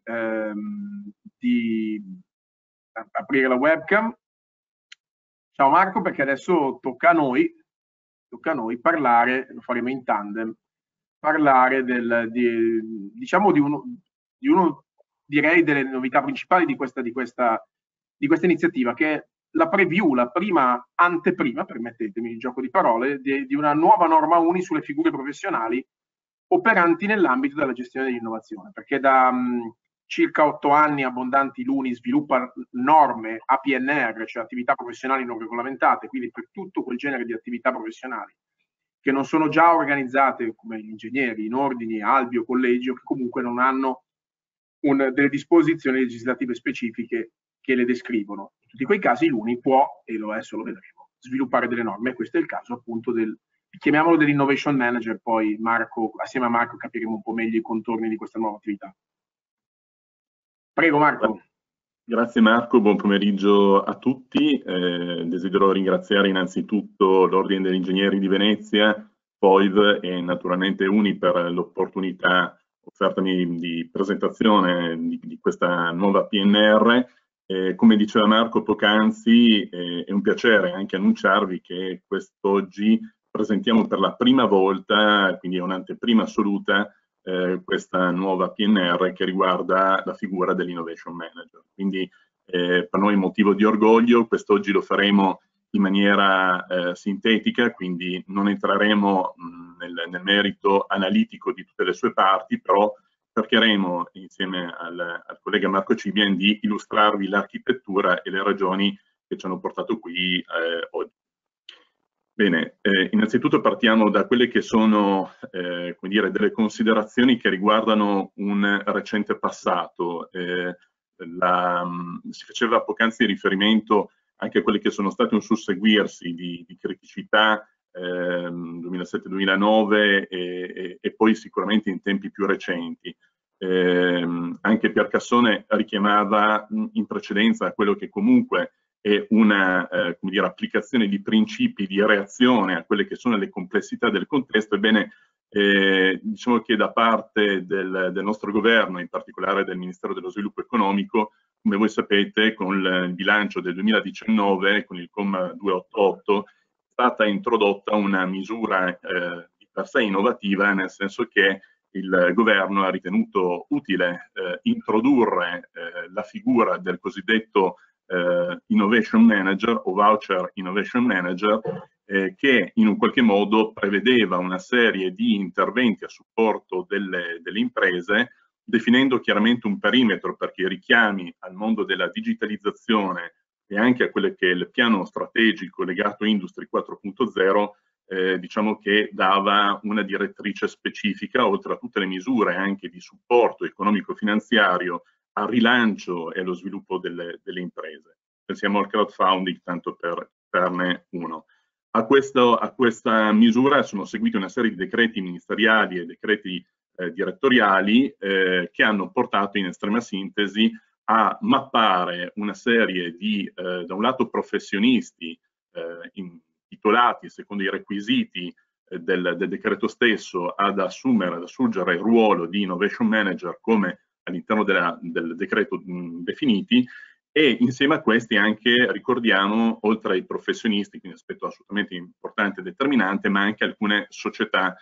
aprire la webcam. Ciao Marco, perché adesso tocca a noi parlare, lo faremo in tandem, parlare diciamo di uno direi delle novità principali di questa iniziativa, che è la preview, la prima anteprima, permettetemi il gioco di parole, di una nuova norma UNI sulle figure professionali operanti nell'ambito della gestione dell'innovazione, perché circa 8 anni abbondanti l'UNI sviluppa norme APNR, cioè attività professionali non regolamentate, quindi per tutto quel genere di attività professionali che non sono già organizzate come gli ingegneri, in ordini, albi o collegi, o che comunque non hanno delle disposizioni legislative specifiche che le descrivono. In tutti quei casi l'UNI può, e adesso lo vedremo, sviluppare delle norme. Questo è il caso appunto chiamiamolo dell'innovation manager, poi assieme a Marco capiremo un po' meglio i contorni di questa nuova attività. Prego Marco. Grazie Marco, buon pomeriggio a tutti. Desidero ringraziare innanzitutto l'Ordine degli Ingegneri di Venezia, FOIV e naturalmente UNI per l'opportunità offertami di presentazione di questa nuova PNR. Come diceva Marco poc'anzi, è un piacere anche annunciarvi che quest'oggi presentiamo per la prima volta, quindi è un'anteprima assoluta, questa nuova PNR che riguarda la figura dell'innovation manager. Quindi per noi è motivo di orgoglio, quest'oggi lo faremo in maniera sintetica, quindi non entreremo nel merito analitico di tutte le sue parti, però cercheremo insieme al collega Marco Cibian di illustrarvi l'architettura e le ragioni che ci hanno portato qui oggi. Bene, innanzitutto partiamo da quelle che sono come dire, delle considerazioni che riguardano un recente passato. Si faceva poc'anzi riferimento anche a quelli che sono stati un susseguirsi di criticità 2007-2009 e poi sicuramente in tempi più recenti. Anche Pier Cassone richiamava in precedenza quello che comunque è una come dire, applicazione di principi di reazione a quelle che sono le complessità del contesto. Ebbene, diciamo che da parte del nostro governo, in particolare del Ministero dello Sviluppo Economico, come voi sapete, con il bilancio del 2019, con il comma 288, è stata introdotta una misura di per sé innovativa, nel senso che il governo ha ritenuto utile introdurre la figura del cosiddetto Innovation Manager o Voucher Innovation Manager, che in un qualche modo prevedeva una serie di interventi a supporto delle imprese, definendo chiaramente un perimetro, perché i richiami al mondo della digitalizzazione e anche a quello che è il piano strategico legato a Industry 4.0, diciamo che dava una direttrice specifica, oltre a tutte le misure anche di supporto economico-finanziario al rilancio e allo sviluppo delle imprese. Pensiamo al crowdfunding, tanto per farne uno. A questa misura sono seguiti una serie di decreti ministeriali e decreti direttoriali che hanno portato in estrema sintesi a mappare una serie di, da un lato, professionisti titolati secondo i requisiti del decreto stesso ad assurgere il ruolo di Innovation Manager come all'interno del decreto definiti, e insieme a questi anche ricordiamo, oltre ai professionisti, quindi aspetto assolutamente importante e determinante, ma anche alcune società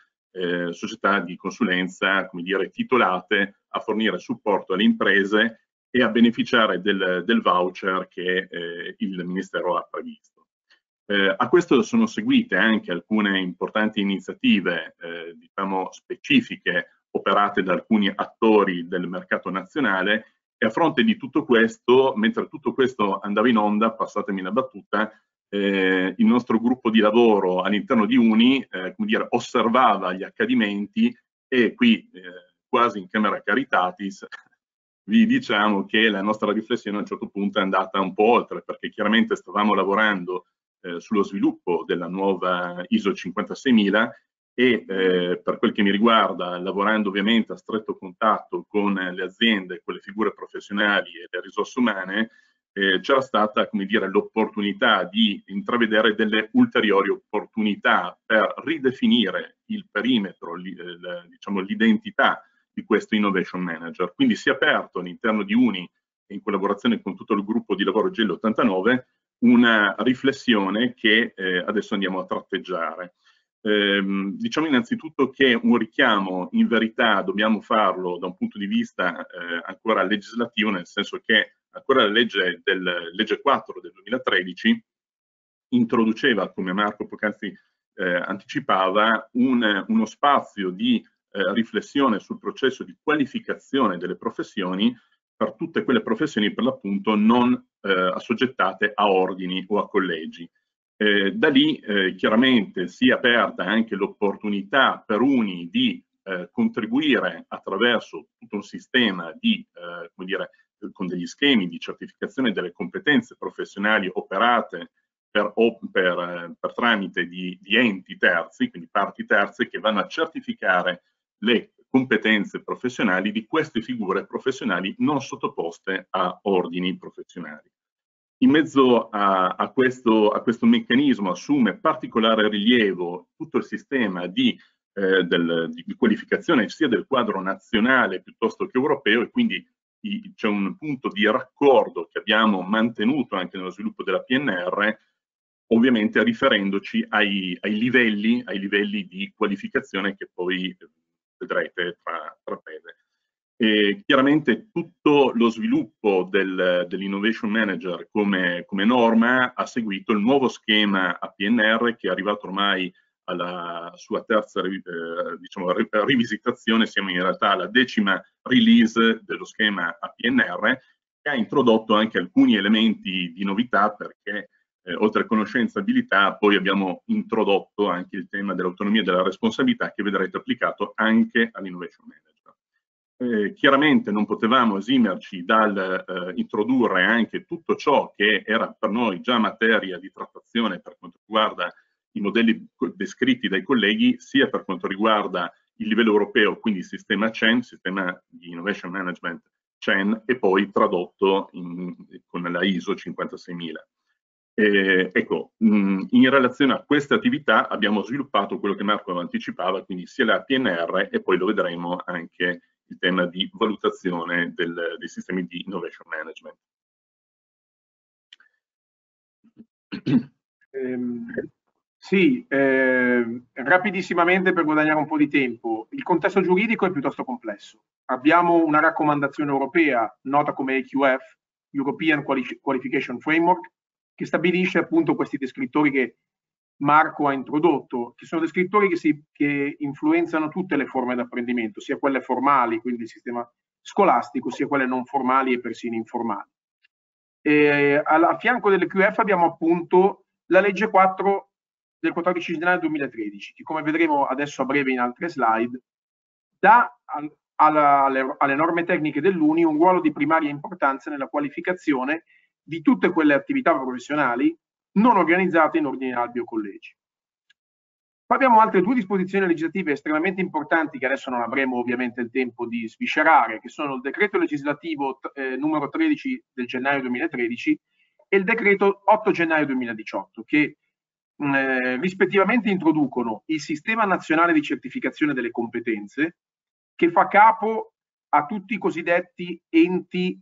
di consulenza, come dire, titolate a fornire supporto alle imprese e a beneficiare del voucher che il Ministero ha previsto. A questo sono seguite anche alcune importanti iniziative, diciamo, specifiche operate da alcuni attori del mercato nazionale, e a fronte di tutto questo, mentre tutto questo andava in onda, passatemi la battuta, il nostro gruppo di lavoro all'interno di UNI come dire, osservava gli accadimenti, e qui quasi in camera caritatis vi diciamo che la nostra riflessione a un certo punto è andata un po' oltre, perché chiaramente stavamo lavorando sullo sviluppo della nuova ISO 56000 e per quel che mi riguarda, lavorando ovviamente a stretto contatto con le aziende, con le figure professionali e le risorse umane, c'era stata, come dire, l'opportunità di intravedere delle ulteriori opportunità per ridefinire il perimetro, diciamo, l'identità di questo Innovation Manager. Quindi si è aperto all'interno di UNI, in collaborazione con tutto il gruppo di lavoro GL89, una riflessione che adesso andiamo a tratteggiare. Diciamo innanzitutto che un richiamo in verità dobbiamo farlo da un punto di vista ancora legislativo, nel senso che ancora la legge 4 del 2013 introduceva, come Marco poc'anzi anticipava, uno spazio di riflessione sul processo di qualificazione delle professioni, per tutte quelle professioni per l'appunto non assoggettate a ordini o a collegi. Da lì chiaramente si è aperta anche l'opportunità per uni di contribuire attraverso tutto un sistema di, come dire, con degli schemi di certificazione delle competenze professionali operate per tramite di enti terzi, quindi parti terze che vanno a certificare le competenze professionali di queste figure professionali non sottoposte a ordini professionali. In mezzo a questo meccanismo assume particolare rilievo tutto il sistema di qualificazione sia del quadro nazionale piuttosto che europeo, e quindi c'è un punto di raccordo che abbiamo mantenuto anche nello sviluppo della PNR, ovviamente riferendoci ai livelli di qualificazione che poi vedrete tra breve. Chiaramente tutto lo sviluppo dell'Innovation Manager come norma ha seguito il nuovo schema APNR, che è arrivato ormai alla sua terza diciamo, rivisitazione. Siamo in realtà alla 10ª release dello schema APNR, che ha introdotto anche alcuni elementi di novità, perché oltre a conoscenza e abilità poi abbiamo introdotto anche il tema dell'autonomia e della responsabilità, che vedrete applicato anche all'Innovation Manager. Chiaramente non potevamo esimerci dal introdurre anche tutto ciò che era per noi già materia di trattazione per quanto riguarda i modelli descritti dai colleghi, sia per quanto riguarda il livello europeo, quindi il sistema CEN, sistema di Innovation Management CEN, e poi tradotto con la ISO 56000. Ecco, in relazione a queste attività abbiamo sviluppato quello che Marco anticipava, quindi sia la PNR, e poi lo vedremo anche il tema di valutazione dei sistemi di Innovation Management. Sì, rapidissimamente per guadagnare un po' di tempo. Il contesto giuridico è piuttosto complesso. Abbiamo una raccomandazione europea nota come EQF, European Qualification Framework, che stabilisce appunto questi descrittori che Marco ha introdotto, che sono descrittori che influenzano tutte le forme di apprendimento, sia quelle formali, quindi il sistema scolastico, sia quelle non formali e persino informali. A fianco dell'EQF abbiamo appunto la legge 4 del 14 gennaio 2013, che come vedremo adesso a breve in altre slide, dà alle norme tecniche dell'UNI un ruolo di primaria importanza nella qualificazione di tutte quelle attività professionali non organizzate in ordine albio collegi. Poi abbiamo altre due disposizioni legislative estremamente importanti che adesso non avremo ovviamente il tempo di sviscerare, che sono il decreto legislativo numero 13 del gennaio 2013 e il decreto 8 gennaio 2018, che rispettivamente introducono il sistema nazionale di certificazione delle competenze, che fa capo a tutti i cosiddetti enti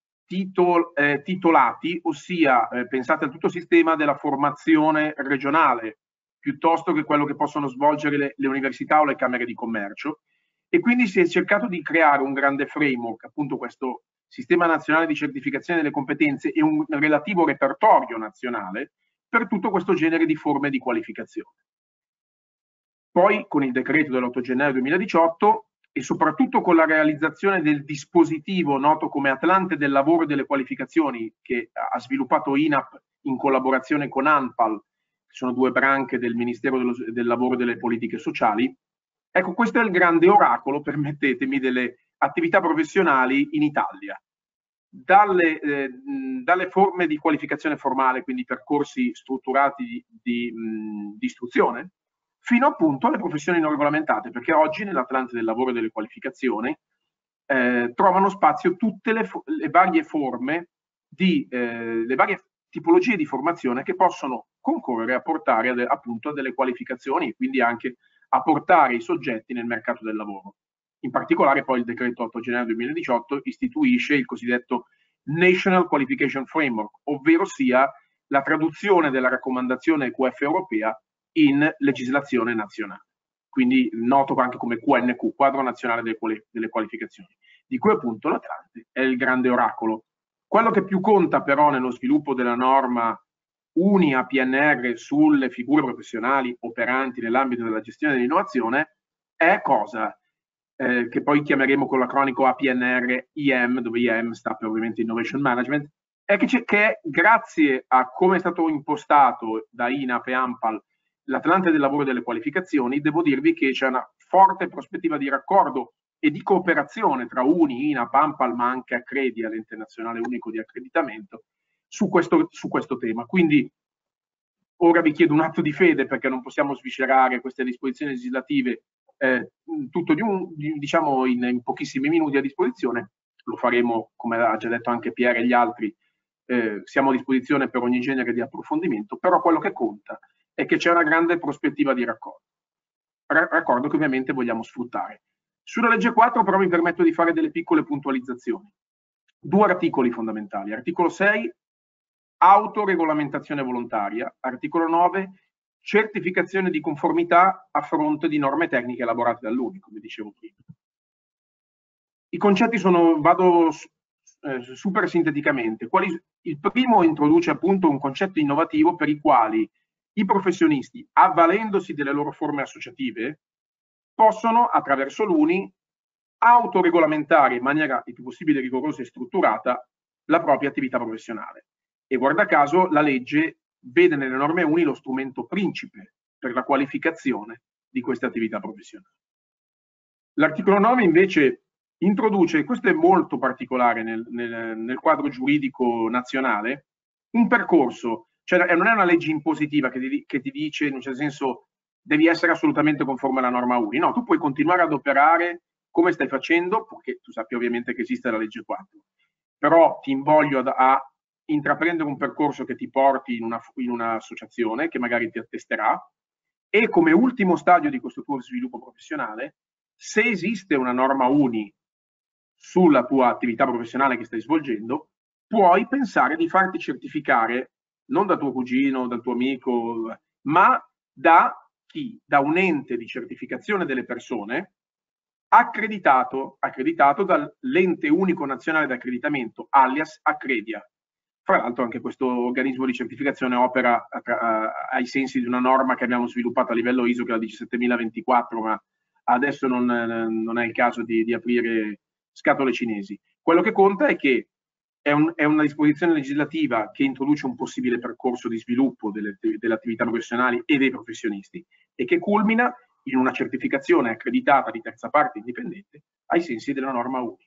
titolati, ossia pensate al tutto sistema della formazione regionale, piuttosto che quello che possono svolgere le università o le camere di commercio, e quindi si è cercato di creare un grande framework, appunto questo sistema nazionale di certificazione delle competenze e un relativo repertorio nazionale per tutto questo genere di forme di qualificazione. Poi con il decreto dell'8 gennaio 2018 e soprattutto con la realizzazione del dispositivo noto come Atlante del lavoro e delle qualificazioni, che ha sviluppato INAP in collaborazione con ANPAL, che sono due branche del Ministero del Lavoro e delle Politiche Sociali. Ecco, questo è il grande oracolo, permettetemi, delle attività professionali in Italia. Dalle forme di qualificazione formale, quindi percorsi strutturati di istruzione, fino appunto alle professioni non regolamentate, perché oggi nell'Atlante del lavoro e delle qualificazioni trovano spazio tutte le varie forme le varie tipologie di formazione che possono concorrere a portare appunto a delle qualificazioni e quindi anche a portare i soggetti nel mercato del lavoro. In particolare poi il decreto 8 gennaio 2018 istituisce il cosiddetto National Qualification Framework, ovvero sia la traduzione della raccomandazione EQF europea in legislazione nazionale, quindi noto anche come QNQ, Quadro Nazionale delle Qualificazioni, di cui appunto l'Atlante è il grande oracolo. Quello che più conta però nello sviluppo della norma UNI PNR sulle figure professionali operanti nell'ambito della gestione dell'innovazione è cosa? che poi chiameremo con l'acronico APNR-IM, dove IM sta per ovviamente Innovation Management, è che grazie a come è stato impostato da INAP e ANPAL l'Atlante del lavoro e delle qualificazioni, devo dirvi che c'è una forte prospettiva di raccordo e di cooperazione tra UNI, INAP, ANPAL, ma anche Accredia, l'ente nazionale unico di accreditamento, su questo tema. Quindi ora vi chiedo un atto di fede, perché non possiamo sviscerare queste disposizioni legislative tutto diciamo in pochissimi minuti a disposizione. Lo faremo, come ha già detto anche Pierre e gli altri, siamo a disposizione per ogni genere di approfondimento, però quello che conta è che c'è una grande prospettiva di raccordo che ovviamente vogliamo sfruttare. Sulla legge 4 però mi permetto di fare delle piccole puntualizzazioni. 2 articoli fondamentali. Articolo 6, autoregolamentazione volontaria. Articolo 9, certificazione di conformità a fronte di norme tecniche elaborate dall'UNI, come dicevo prima. I concetti vado super sinteticamente. Il primo introduce appunto un concetto innovativo per i quali i professionisti, avvalendosi delle loro forme associative, possono, attraverso l'UNI, autoregolamentare in maniera il più possibile rigorosa e strutturata la propria attività professionale. E guarda caso, la legge vede nelle norme UNI lo strumento principe per la qualificazione di queste attività professionali. L'articolo 9 invece introduce, e questo è molto particolare nel quadro giuridico nazionale, un percorso, cioè non è una legge impositiva che ti dice in un certo senso devi essere assolutamente conforme alla norma UNI, no, tu puoi continuare ad operare come stai facendo, perché tu sappi ovviamente che esiste la legge 4, però ti invoglio a intraprendere un percorso che ti porti in un'associazione che magari ti attesterà, e come ultimo stadio di questo tuo sviluppo professionale, se esiste una norma UNI sulla tua attività professionale che stai svolgendo, puoi pensare di farti certificare non da tuo cugino, dal tuo amico, ma da chi? Da un ente di certificazione delle persone accreditato dall'ente unico nazionale di accreditamento, alias Accredia. Fra l'altro anche questo organismo di certificazione opera ai sensi di una norma che abbiamo sviluppato a livello ISO, che è la 17024, ma adesso non è il caso di aprire scatole cinesi. Quello che conta è che è una disposizione legislativa che introduce un possibile percorso di sviluppo delle attività professionali e dei professionisti, e che culmina in una certificazione accreditata di terza parte indipendente ai sensi della norma UNI.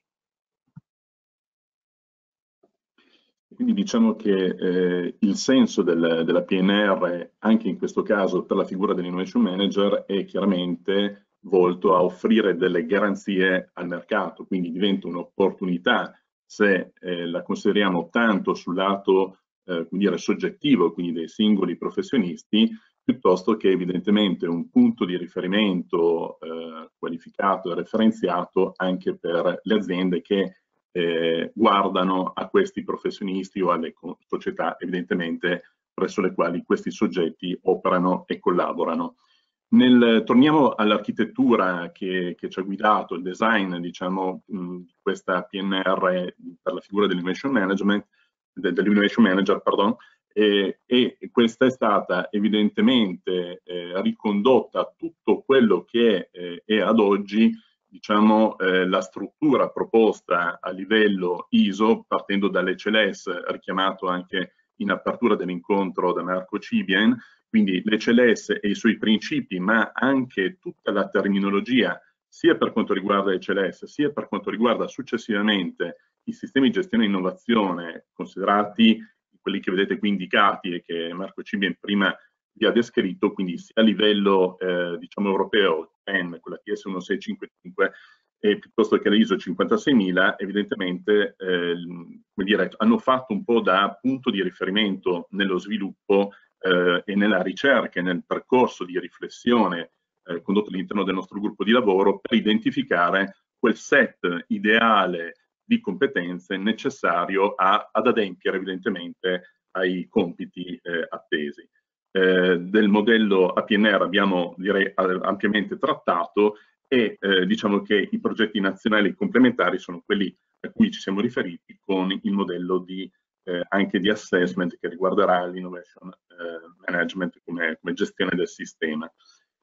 Quindi diciamo che il senso della PNR, anche in questo caso per la figura dell'innovation manager, è chiaramente volto a offrire delle garanzie al mercato, quindi diventa un'opportunità se la consideriamo tanto sul lato come dire, soggettivo, quindi dei singoli professionisti, piuttosto che evidentemente un punto di riferimento qualificato e referenziato anche per le aziende che guardano a questi professionisti o alle società evidentemente presso le quali questi soggetti operano e collaborano. Torniamo all'architettura che ci ha guidato, il design diciamo, di questa PNR per la figura dell'innovation manager, pardon, e questa è stata evidentemente ricondotta a tutto quello che è ad oggi diciamo, la struttura proposta a livello ISO, partendo dall'ECLS, richiamato anche in apertura dell'incontro da Marco Cibien, quindi l'ECLS e i suoi principi, ma anche tutta la terminologia, sia per quanto riguarda l'ECLS, sia per quanto riguarda successivamente i sistemi di gestione e innovazione, considerati quelli che vedete qui indicati e che Marco Cibien prima vi ha descritto, quindi sia a livello diciamo europeo, quella TS 1655, piuttosto che l'ISO 56000, evidentemente come dire, hanno fatto un po' da punto di riferimento nello sviluppo e nella ricerca e nel percorso di riflessione condotto all'interno del nostro gruppo di lavoro per identificare quel set ideale di competenze necessario ad adempiere evidentemente ai compiti attesi. Del modello APNR abbiamo direi ampiamente trattato e diciamo che i progetti nazionali complementari sono quelli a cui ci siamo riferiti con il modello anche di assessment che riguarderà l'innovation management come gestione del sistema.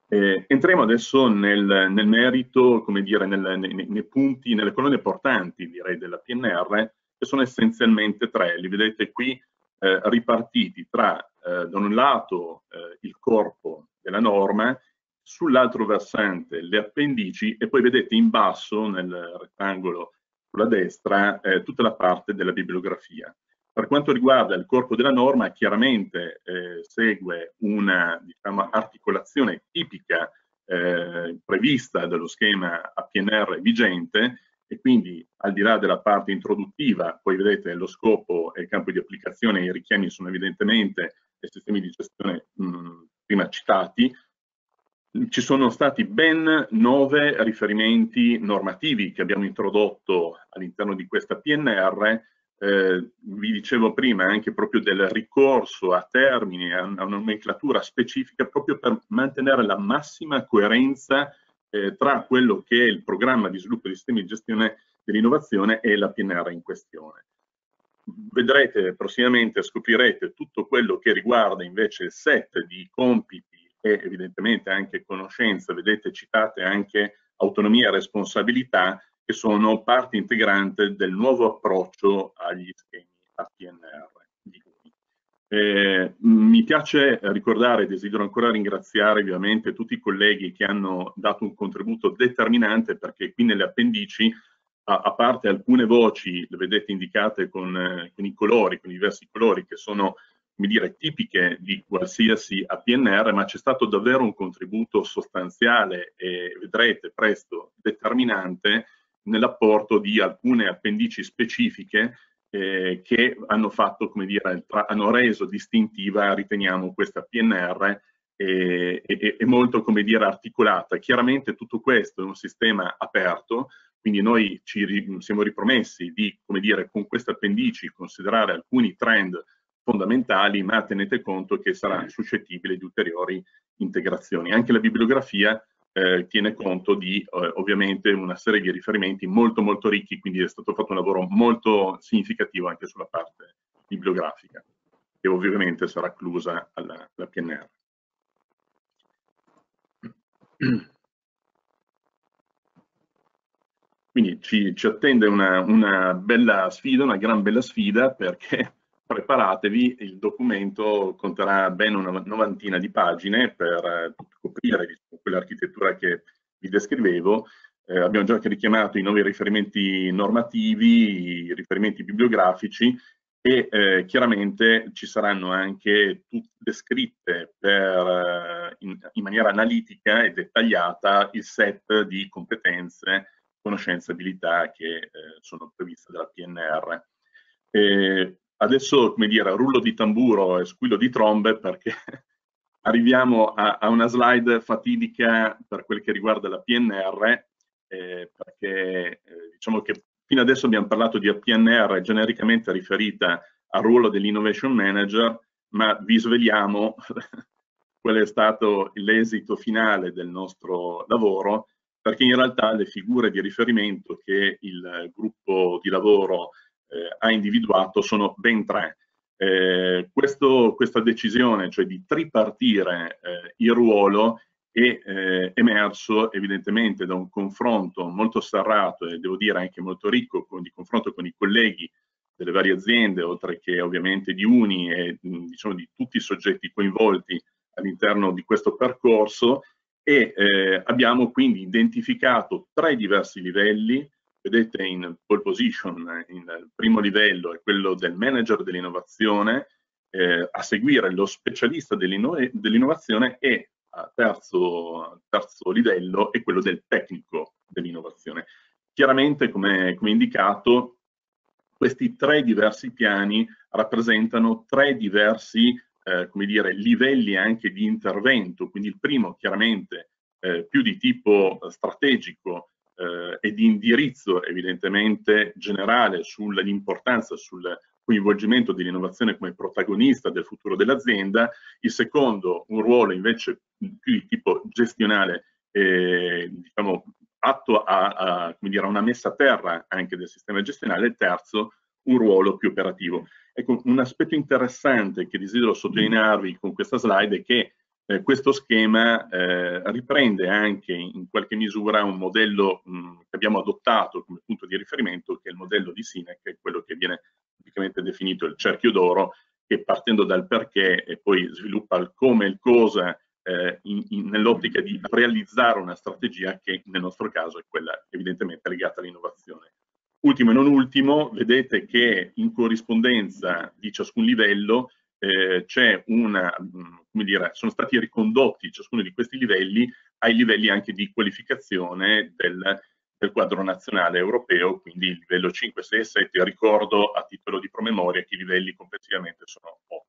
Entriamo adesso nel merito, come dire, nei punti, nelle colonne portanti, direi, della PNR, che sono essenzialmente tre. Li vedete qui ripartiti tra, da un lato, il corpo della norma, sull'altro versante le appendici, e poi vedete in basso, nel rettangolo sulla destra, tutta la parte della bibliografia. Per quanto riguarda il corpo della norma, chiaramente segue una, diciamo, articolazione tipica prevista dallo schema APNR vigente, e quindi al di là della parte introduttiva, poi vedete lo scopo e il campo di applicazione, i richiami sono evidentemente dei sistemi di gestione prima citati. Ci sono stati ben 9 riferimenti normativi che abbiamo introdotto all'interno di questa PNR. Vi dicevo prima anche proprio del ricorso a termini, a una nomenclatura specifica, proprio per mantenere la massima coerenza tra quello che è il programma di sviluppo di sistemi di gestione dell'innovazione e la PNR in questione. Vedrete prossimamente, scoprirete tutto quello che riguarda invece il set di compiti e evidentemente anche conoscenze, vedete citate anche autonomia e responsabilità, che sono parte integrante del nuovo approccio agli schemi APNR. Mi piace ricordare, desidero ancora ringraziare ovviamente tutti i colleghi che hanno dato un contributo determinante, perché qui nelle appendici, a parte alcune voci, le vedete indicate con i colori, con i diversi colori che sono, come dire, tipiche di qualsiasi APNR, ma c'è stato davvero un contributo sostanziale e vedrete presto determinante nell'apporto di alcune appendici specifiche che hanno fatto, come dire, hanno reso distintiva, riteniamo, questa PNR e molto, come dire, articolata. Chiaramente tutto questo è un sistema aperto, quindi noi ci siamo ripromessi di, come dire, con queste appendici considerare alcuni trend fondamentali, ma tenete conto che sarà suscettibile di ulteriori integrazioni. Anche la bibliografia tiene conto di ovviamente una serie di riferimenti molto molto ricchi, quindi è stato fatto un lavoro molto significativo anche sulla parte bibliografica, che ovviamente sarà acclusa alla PNR. Quindi ci attende una bella sfida, una gran bella sfida, perché preparatevi, il documento conterà ben una novantina di pagine per coprire, diciamo, quell'architettura che vi descrivevo. Abbiamo già richiamato i 9 riferimenti normativi, i riferimenti bibliografici, e chiaramente ci saranno anche tutte descritte in maniera analitica e dettagliata il set di competenze, conoscenze e abilità che sono previste dalla PNR. Adesso, come dire, rullo di tamburo e squillo di trombe, perché arriviamo a una slide fatidica per quel che riguarda la PNR, perché diciamo che fino adesso abbiamo parlato di PNR genericamente riferita al ruolo dell'innovation manager, ma vi sveliamo qual è stato l'esito finale del nostro lavoro, perché in realtà le figure di riferimento che il gruppo di lavoro ha individuato sono ben 3. Questa decisione, cioè di tripartire il ruolo, è emerso evidentemente da un confronto molto serrato e devo dire anche molto ricco di confronto con i colleghi delle varie aziende, oltre che ovviamente di Uni e diciamo di tutti i soggetti coinvolti all'interno di questo percorso, e abbiamo quindi identificato 3 diversi livelli. Vedete in pole position, il primo livello è quello del manager dell'innovazione, a seguire lo specialista dell'innovazione, e a terzo livello è quello del tecnico dell'innovazione. Chiaramente, come indicato, questi 3 diversi piani rappresentano 3 diversi come dire, livelli anche di intervento. Quindi il primo chiaramente più di tipo strategico e di indirizzo evidentemente generale sull'importanza, sul coinvolgimento dell'innovazione come protagonista del futuro dell'azienda. Il secondo, un ruolo invece più di tipo gestionale, diciamo atto a come dire, a una messa a terra anche del sistema gestionale. Il terzo, un ruolo più operativo. Ecco, un aspetto interessante che desidero sottolinearvi con questa slide è che questo schema riprende anche in qualche misura un modello che abbiamo adottato come punto di riferimento, che è il modello di Sinek, che è quello che viene tipicamente definito il cerchio d'oro, che partendo dal perché e poi sviluppa il come e il cosa nell'ottica di realizzare una strategia che nel nostro caso è quella evidentemente legata all'innovazione. Ultimo e non ultimo, vedete che in corrispondenza di ciascun livello c'è una, come dire, sono stati ricondotti ciascuno di questi livelli ai livelli anche di qualificazione del quadro nazionale europeo, quindi il livello 5, 6 e 7, ricordo a titolo di promemoria che i livelli complessivamente sono 8.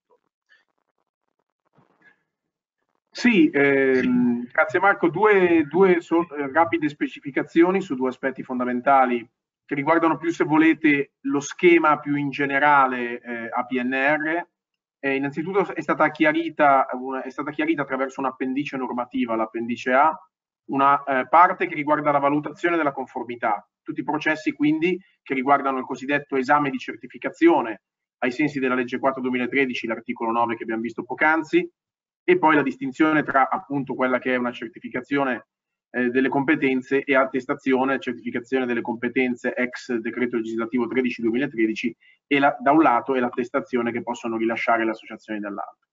Sì, grazie Marco. Due rapide specificazioni su due aspetti fondamentali che riguardano più, se volete, lo schema più in generale APNR. Innanzitutto è stata chiarita attraverso un'appendice normativa, l'appendice A, una parte che riguarda la valutazione della conformità, tutti i processi quindi che riguardano il cosiddetto esame di certificazione ai sensi della legge 4/2013, l'articolo 9 che abbiamo visto poc'anzi, e poi la distinzione tra appunto quella che è una certificazione delle competenze e attestazione, certificazione delle competenze ex decreto legislativo 13/2013 e da un lato e l'attestazione che possono rilasciare le associazioni dall'altro.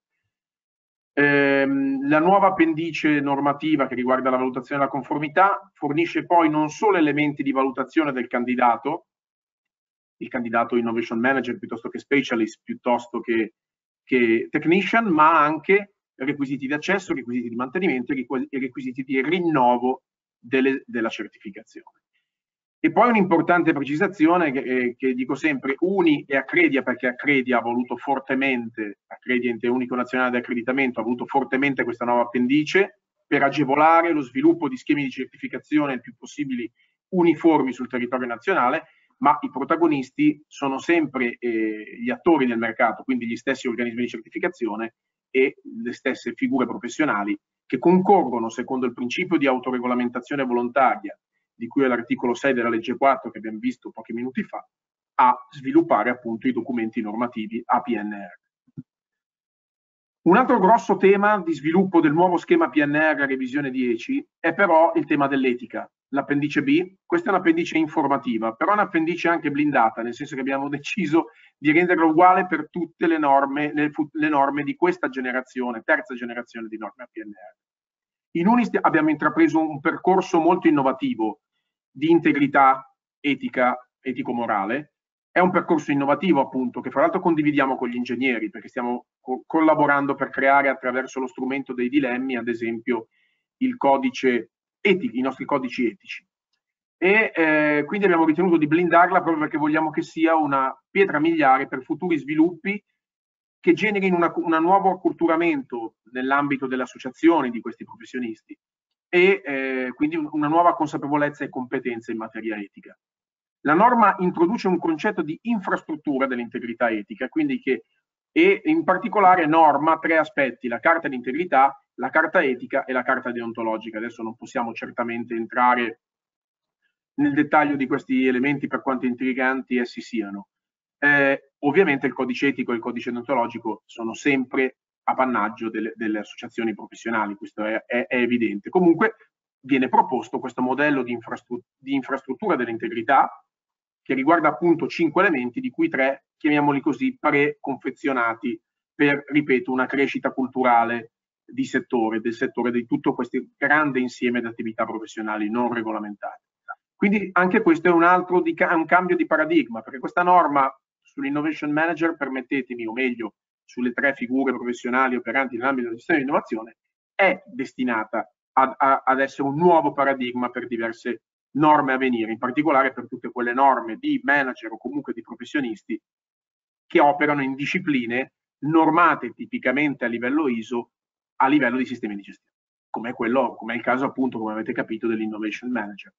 La nuova appendice normativa che riguarda la valutazione della conformità fornisce poi non solo elementi di valutazione del candidato, il candidato innovation manager piuttosto che specialist, piuttosto che technician, ma anche requisiti di accesso, requisiti di mantenimento e requisiti di rinnovo della certificazione. E poi un'importante precisazione che dico sempre: UNI e Accredia, perché Accredia ha voluto fortemente, Accredia Ente Unico Nazionale di Accreditamento, ha voluto fortemente questa nuova appendice per agevolare lo sviluppo di schemi di certificazione il più possibili uniformi sul territorio nazionale, ma i protagonisti sono sempre gli attori del mercato, quindi gli stessi organismi di certificazione e le stesse figure professionali che concorrono secondo il principio di autoregolamentazione volontaria di cui è l'articolo 6 della legge 4 che abbiamo visto pochi minuti fa, a sviluppare appunto i documenti normativi APNR. Un altro grosso tema di sviluppo del nuovo schema PNR revisione 10 è però il tema dell'etica. L'appendice B, questa è un'appendice informativa, però è un'appendice anche blindata, nel senso che abbiamo deciso di renderla uguale per tutte le norme di questa generazione, terza generazione di norme APNR. In UNI abbiamo intrapreso un percorso molto innovativo di integrità etica, etico-morale. È un percorso innovativo appunto che fra l'altro condividiamo con gli ingegneri, perché stiamo collaborando per creare attraverso lo strumento dei dilemmi, ad esempio, il codice etico, i nostri codici etici. E quindi abbiamo ritenuto di blindarla proprio perché vogliamo che sia una pietra miliare per futuri sviluppi che generino un nuovo acculturamento nell'ambito delle associazioni di questi professionisti e quindi una nuova consapevolezza e competenza in materia etica. La norma introduce un concetto di infrastruttura dell'integrità etica, quindi e in particolare norma tre aspetti: la carta di integrità, la carta etica e la carta deontologica. Adesso non possiamo certamente entrare nel dettaglio di questi elementi per quanto intriganti essi siano. Ovviamente il codice etico e il codice deontologico sono sempre appannaggio delle associazioni professionali, questo è evidente. Comunque viene proposto questo modello di infrastruttura dell'integrità che riguarda appunto 5 elementi, di cui 3, chiamiamoli così, preconfezionati per, ripeto, una crescita culturale del settore di tutto questo grande insieme di attività professionali non regolamentate. Quindi anche questo è un cambio di paradigma, perché questa norma sull'innovation manager, permettetemi, o meglio, sulle 3 figure professionali operanti nell'ambito della gestione di innovazione, è destinata ad essere un nuovo paradigma per diverse norme a venire, in particolare per tutte quelle norme di manager o comunque di professionisti che operano in discipline normate tipicamente a livello ISO, a livello di sistemi di gestione, come è il caso appunto, come avete capito, dell'innovation manager.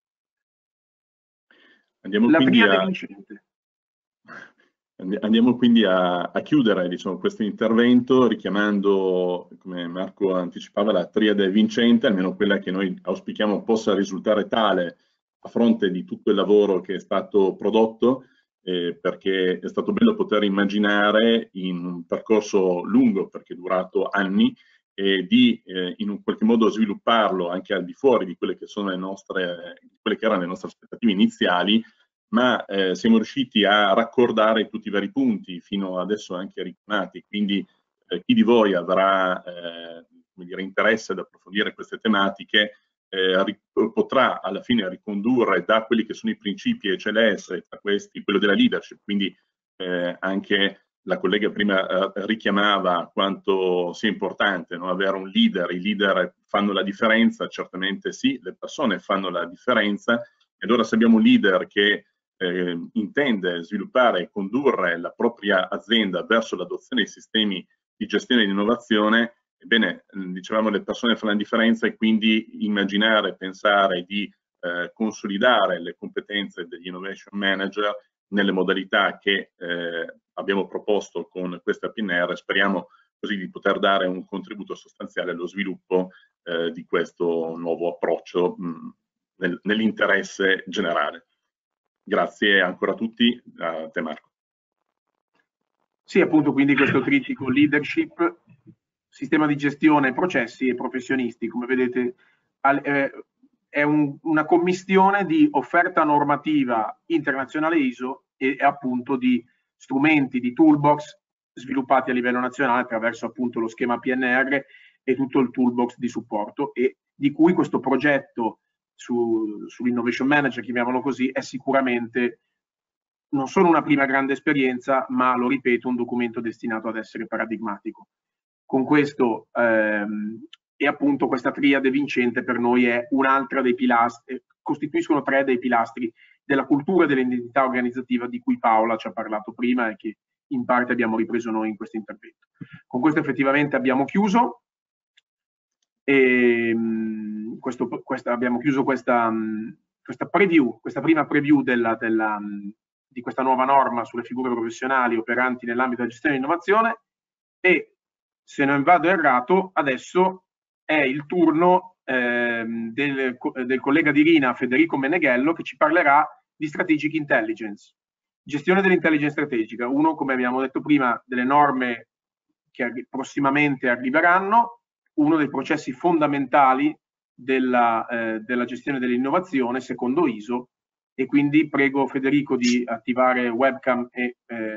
Andiamo quindi a chiudere, diciamo, questo intervento richiamando, come Marco anticipava, la triade vincente, almeno quella che noi auspichiamo possa risultare tale a fronte di tutto il lavoro che è stato prodotto, perché è stato bello poter immaginare in un percorso lungo, perché è durato anni, e di in un qualche modo svilupparlo anche al di fuori di quelle che sono quelle che erano le nostre aspettative iniziali, ma siamo riusciti a raccordare tutti i vari punti fino adesso anche richiamati, quindi chi di voi avrà come dire, interesse ad approfondire queste tematiche potrà alla fine ricondurre da quelli che sono i principi ECLS, tra questi quello della leadership, quindi anche la collega prima richiamava quanto sia importante, no? Avere un leader. I leader fanno la differenza, certamente sì, le persone fanno la differenza, e allora se abbiamo un leader che intende sviluppare e condurre la propria azienda verso l'adozione di sistemi di gestione e di innovazione, ebbene, dicevamo, le persone fanno la differenza, e quindi immaginare, pensare di consolidare le competenze degli innovation manager nelle modalità che abbiamo proposto con questa PNR, speriamo così di poter dare un contributo sostanziale allo sviluppo di questo nuovo approccio nell'interesse generale. Grazie ancora a tutti, a te Marco. Sì, appunto, quindi questo trittico leadership, sistema di gestione, processi e professionisti, come vedete, è una commistione di offerta normativa internazionale ISO e appunto di strumenti, di toolbox sviluppati a livello nazionale attraverso appunto lo schema PNR e tutto il toolbox di supporto, e di cui questo progetto sull'innovation manager, chiamiamolo così, è sicuramente non solo una prima grande esperienza, ma, lo ripeto, un documento destinato ad essere paradigmatico. Con questo e appunto questa triade vincente per noi è un'altra dei pilastri, costituiscono 3 dei pilastri della cultura e dell'identità organizzativa di cui Paola ci ha parlato prima e che in parte abbiamo ripreso noi in questo intervento. Con questo effettivamente abbiamo chiuso, e abbiamo chiuso questa prima preview di questa nuova norma sulle figure professionali operanti nell'ambito della gestione e dell'innovazione, e se non vado errato adesso è il turno del collega di Rina, Federico Meneghello, che ci parlerà di strategic intelligence, gestione dell'intelligence strategica, uno, come abbiamo detto prima, delle norme che prossimamente arriveranno, uno dei processi fondamentali della gestione dell'innovazione secondo ISO, e quindi prego Federico di attivare webcam e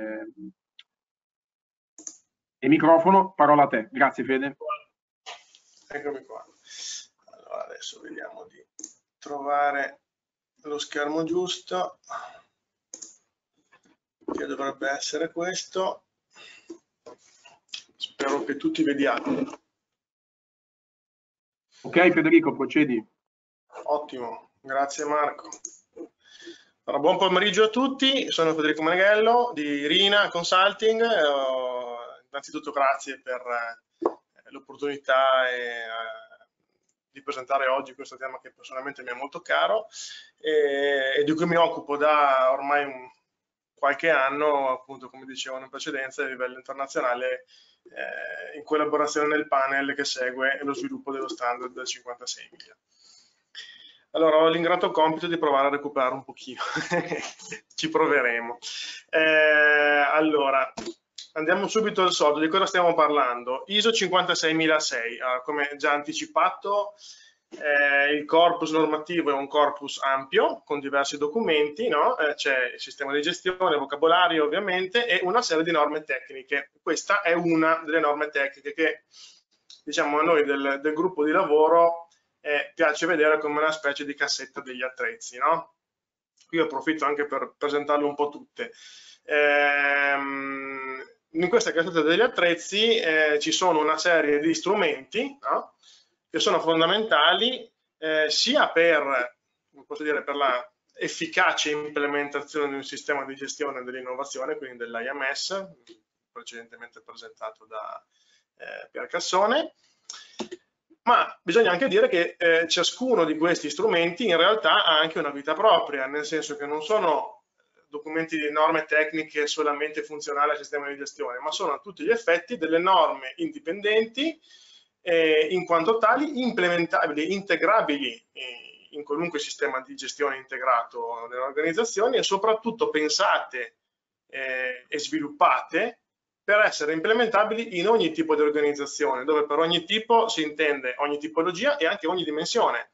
microfono. Parola a te. Grazie Fede. Eccomi qua. Allora adesso vediamo di trovare lo schermo giusto, che dovrebbe essere questo. Spero che tutti vediate. Ok Federico, procedi. Ottimo, grazie Marco. Allora, buon pomeriggio a tutti, sono Federico Meneghello di Rina Consulting. Innanzitutto grazie per l'opportunità di presentare oggi questo tema che personalmente mi è molto caro e di cui mi occupo da ormai qualche anno, appunto come dicevano in precedenza, a livello internazionale, in collaborazione nel panel che segue lo sviluppo dello standard del 56 miglia. Allora, ho l'ingrato compito di provare a recuperare un pochino, ci proveremo. Allora, andiamo subito al sodo. Di cosa stiamo parlando? ISO 56006, come già anticipato, il corpus normativo è un corpus ampio con diversi documenti, no? C'è il sistema di gestione, vocabolario ovviamente, e una serie di norme tecniche. Questa è una delle norme tecniche che, diciamo, a noi del gruppo di lavoro piace vedere come una specie di cassetta degli attrezzi, no? Qui approfitto anche per presentarle un po' tutte. In questa cassetta degli attrezzi ci sono una serie di strumenti, no? Che sono fondamentali sia per, come posso dire, per la efficace implementazione di un sistema di gestione dell'innovazione, quindi dell'IMS, precedentemente presentato da Pier Cassone, ma bisogna anche dire che ciascuno di questi strumenti in realtà ha anche una vita propria, nel senso che non sono documenti di norme tecniche solamente funzionali al sistema di gestione, ma sono a tutti gli effetti delle norme indipendenti, in quanto tali implementabili, integrabili in qualunque sistema di gestione integrato nelle organizzazioni, e soprattutto pensate e sviluppate per essere implementabili in ogni tipo di organizzazione, dove per ogni tipo si intende ogni tipologia e anche ogni dimensione.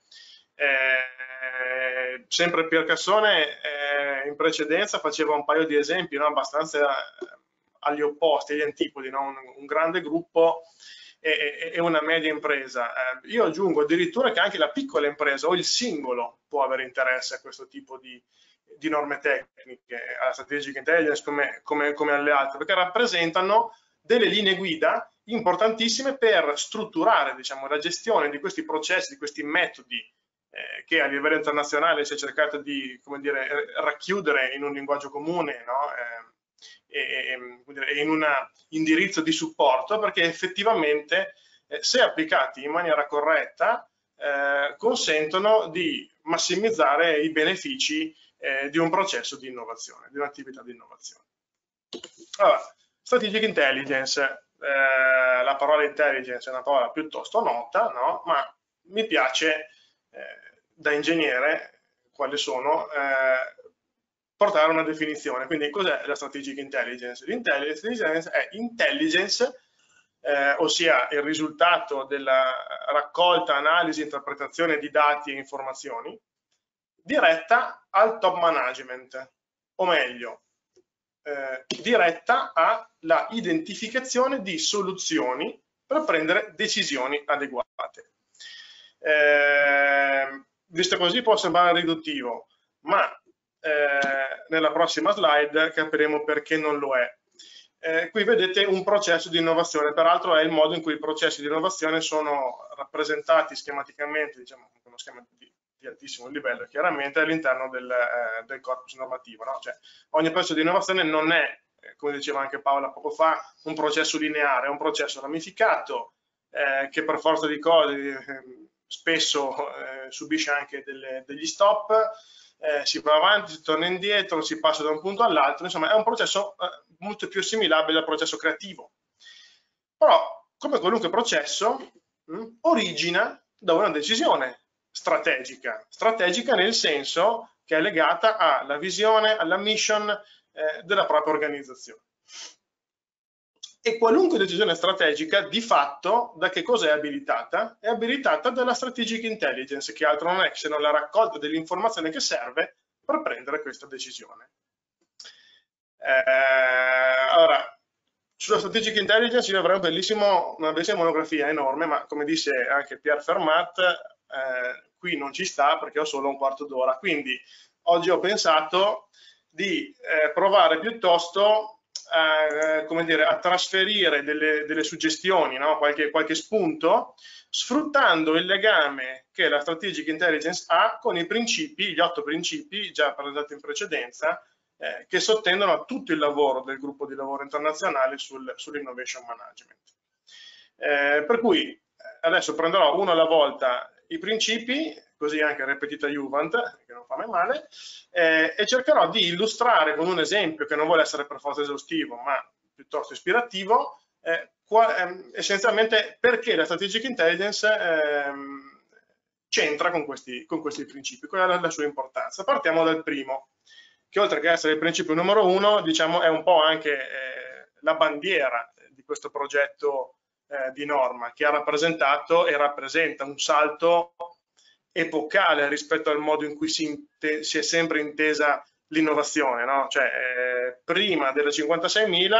Sempre Pier Cassone in precedenza faceva un paio di esempi, no, abbastanza agli opposti, agli antipodi, no? Un grande gruppo e una media impresa. Io aggiungo addirittura che anche la piccola impresa o il singolo può avere interesse a questo tipo di norme tecniche, alla strategic intelligence come alle altre, perché rappresentano delle linee guida importantissime per strutturare, diciamo, la gestione di questi processi, di questi metodi che a livello internazionale si è cercato di, come dire, racchiudere in un linguaggio comune, no? E in un indirizzo di supporto, perché effettivamente se applicati in maniera corretta consentono di massimizzare i benefici di un processo di innovazione, di un'attività di innovazione. Allora, strategic intelligence, la parola intelligence è una parola piuttosto nota, no? Ma mi piace da ingegnere, quali sono, portare una definizione. Quindi cos'è la strategic intelligence? L'intelligence è intelligence, ossia il risultato della raccolta, analisi, interpretazione di dati e informazioni diretta al top management, o meglio, diretta alla identificazione di soluzioni per prendere decisioni adeguate. Visto così può sembrare riduttivo, ma nella prossima slide capiremo perché non lo è. Qui vedete un processo di innovazione, peraltro è il modo in cui i processi di innovazione sono rappresentati schematicamente, diciamo, con uno schema di altissimo livello, chiaramente all'interno del corpus normativo, no? Cioè, ogni processo di innovazione non è, come diceva anche Paola poco fa, un processo lineare, è un processo ramificato che per forza di cose spesso subisce anche degli stop, si va avanti, si torna indietro, si passa da un punto all'altro, insomma è un processo molto più assimilabile al processo creativo. Però, come qualunque processo, origina da una decisione strategica nel senso che è legata alla visione, alla mission della propria organizzazione. E qualunque decisione strategica, di fatto, da che cosa è abilitata? È abilitata dalla strategic intelligence, che altro non è se non la raccolta dell'informazione che serve per prendere questa decisione. Allora, sulla strategic intelligence io avrei una bellissima monografia enorme, ma come disse anche Pierre Fermat, qui non ci sta perché ho solo un quarto d'ora. Quindi oggi ho pensato di provare piuttosto come dire, a trasferire delle suggestioni, no? qualche spunto, sfruttando il legame che la strategic intelligence ha con i principi, gli 8 principi già presentati in precedenza, che sottendono a tutto il lavoro del gruppo di lavoro internazionale sull'innovation management. Per cui adesso prenderò uno alla volta i principi, così anche repetita Juvent, che non fa mai male, e cercherò di illustrare con un esempio che non vuole essere per forza esaustivo, ma piuttosto ispirativo, essenzialmente perché la strategic intelligence c'entra con questi principi, qual è la sua importanza. Partiamo dal primo, che oltre che essere il principio numero 1, diciamo, è un po' anche la bandiera di questo progetto di norma, che ha rappresentato e rappresenta un salto epocale rispetto al modo in cui si è sempre intesa l'innovazione, no? Cioè, prima delle 56.000,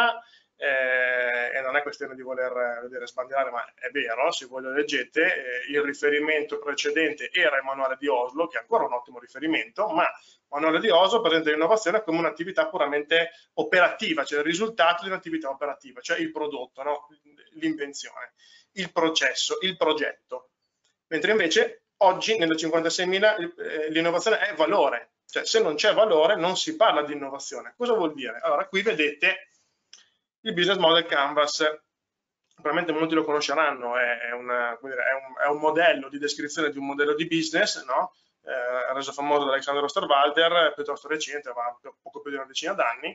e non è questione di voler vedere sbandierare, ma è vero, se voi lo leggete, il riferimento precedente era il manuale di Oslo, che è ancora un ottimo riferimento, ma il manuale di Oslo presenta l'innovazione come un'attività puramente operativa, cioè il risultato di un'attività operativa, cioè il prodotto, no? L'invenzione, il processo, il progetto. Mentre invece oggi nelle 56.000 l'innovazione è valore, cioè se non c'è valore non si parla di innovazione. Cosa vuol dire? Allora qui vedete il business model canvas, probabilmente molti lo conosceranno, è un modello di descrizione di un modello di business, no? Reso famoso da Alexander Osterwalder, piuttosto recente, va poco più di una decina d'anni,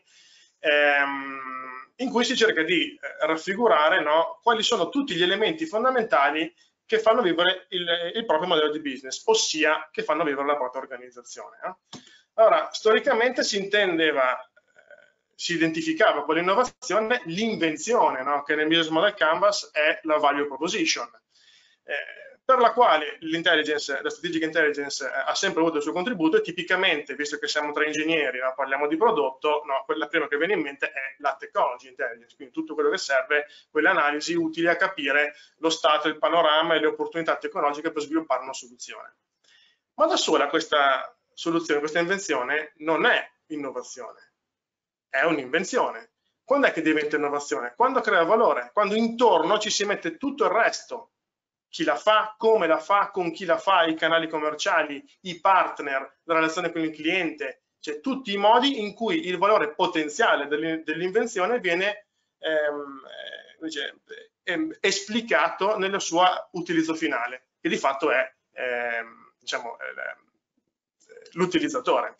in cui si cerca di raffigurare, no, quali sono tutti gli elementi fondamentali che fanno vivere il proprio modello di business, ossia che fanno vivere la propria organizzazione. Allora, storicamente si intendeva si identificava con l'innovazione l'invenzione, no? Che nel Business Model Canvas è la value proposition, per la quale la strategic intelligence ha sempre avuto il suo contributo, e tipicamente, visto che siamo tra ingegneri, no, parliamo di prodotto, no, quella prima che viene in mente è la technology intelligence, quindi tutto quello che serve, quelle analisi utili a capire lo stato, il panorama e le opportunità tecnologiche per sviluppare una soluzione. Ma da sola questa soluzione, questa invenzione non è innovazione, è un'invenzione. Quando è che diventa innovazione? Quando crea valore, quando intorno ci si mette tutto il resto. Chi la fa, come la fa, con chi la fa, i canali commerciali, i partner, la relazione con il cliente, cioè tutti i modi in cui il valore potenziale dell'invenzione viene esplicato nel suo utilizzo finale, che di fatto è diciamo, l'utilizzatore.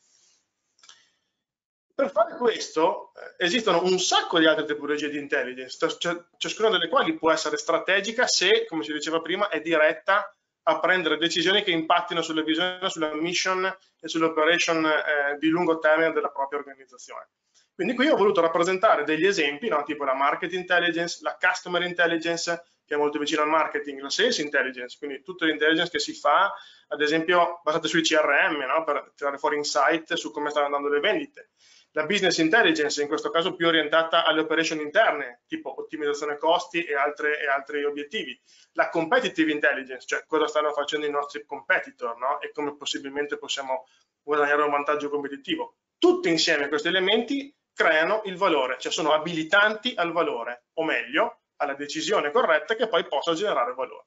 Per fare questo esistono un sacco di altre tipologie di intelligence, ciascuna delle quali può essere strategica se, come si diceva prima, è diretta a prendere decisioni che impattino sulla visione, sulla mission e sull'operation di lungo termine della propria organizzazione. Quindi qui ho voluto rappresentare degli esempi, no? Tipo la market intelligence, la customer intelligence, che è molto vicino al marketing, la sales intelligence, quindi tutte le intelligence che si fa, ad esempio basate sui CRM, no? Per tirare fuori insight su come stanno andando le vendite. La business intelligence, in questo caso più orientata alle operation interne, tipo ottimizzazione costi e altri obiettivi. La competitive intelligence, cioè cosa stanno facendo i nostri competitor, no? E come possibilmente possiamo guadagnare un vantaggio competitivo. Tutti insieme questi elementi creano il valore, cioè sono abilitanti al valore, o meglio, alla decisione corretta che poi possa generare valore.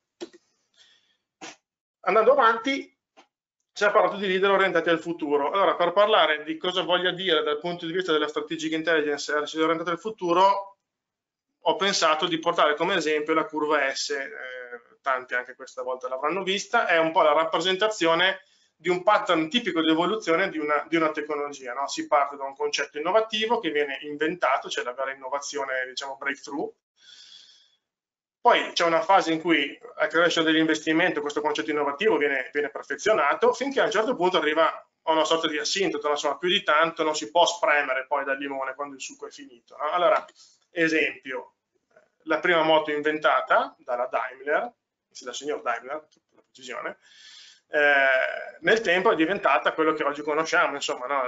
Andando avanti, si è parlato di leader orientati al futuro. Allora, per parlare di cosa voglia dire dal punto di vista della strategic intelligence orientata al futuro, ho pensato di portare come esempio la curva S, tanti anche questa volta l'avranno vista, è un po' la rappresentazione di un pattern tipico di evoluzione di una tecnologia, no? Si parte da un concetto innovativo che viene inventato, cioè la vera innovazione, diciamo breakthrough. Poi c'è una fase in cui al crescere dell'investimento questo concetto innovativo viene perfezionato, finché a un certo punto arriva a una sorta di assintoto, insomma più di tanto non si può spremere poi dal limone quando il succo è finito, no? Allora, esempio, la prima moto inventata dalla Daimler, dal signor Daimler, per la precisione, nel tempo è diventata quello che oggi conosciamo, insomma, no?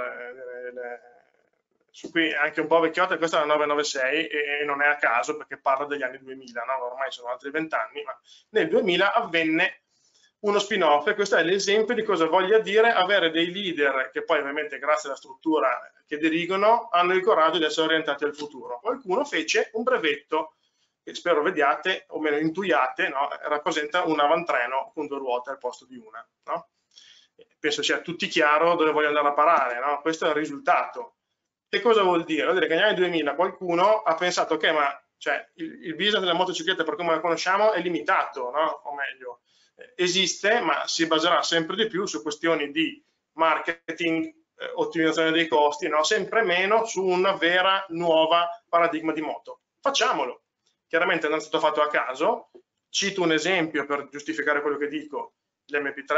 Su cui è anche un po' vecchiotta, questa è la 996 e non è a caso perché parla degli anni 2000, no? Ormai sono altri 20 anni, ma nel 2000 avvenne uno spin-off e questo è l'esempio di cosa voglia dire avere dei leader che poi ovviamente grazie alla struttura che dirigono hanno il coraggio di essere orientati al futuro. Qualcuno fece un brevetto che spero vediate o meno intuiate, no? Rappresenta un avantreno con 2 ruote al posto di una, no? Penso sia a tutti chiaro dove voglio andare a parare, no? Questo è il risultato. Che cosa vuol dire? Vuol dire che negli anni 2000 qualcuno ha pensato che cioè, il business della motocicletta per come la conosciamo è limitato, no? O meglio, esiste ma si baserà sempre di più su questioni di marketing, ottimizzazione dei costi, no? Sempre meno su una vera nuova paradigma di moto. Facciamolo. Chiaramente non è stato fatto a caso. Cito un esempio per giustificare quello che dico. L'MP3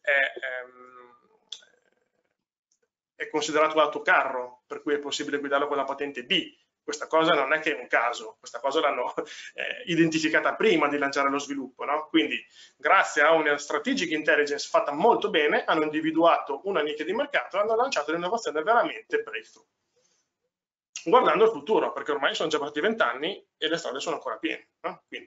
è considerato l'autocarro, per cui è possibile guidarlo con la patente B. Questa cosa non è che è un caso, questa cosa l'hanno identificata prima di lanciare lo sviluppo, no? Quindi grazie a una strategic intelligence fatta molto bene hanno individuato una nicchia di mercato e hanno lanciato l'innovazione veramente breakthrough. Guardando al futuro, perché ormai sono già passati 20 anni e le strade sono ancora piene, no? Quindi,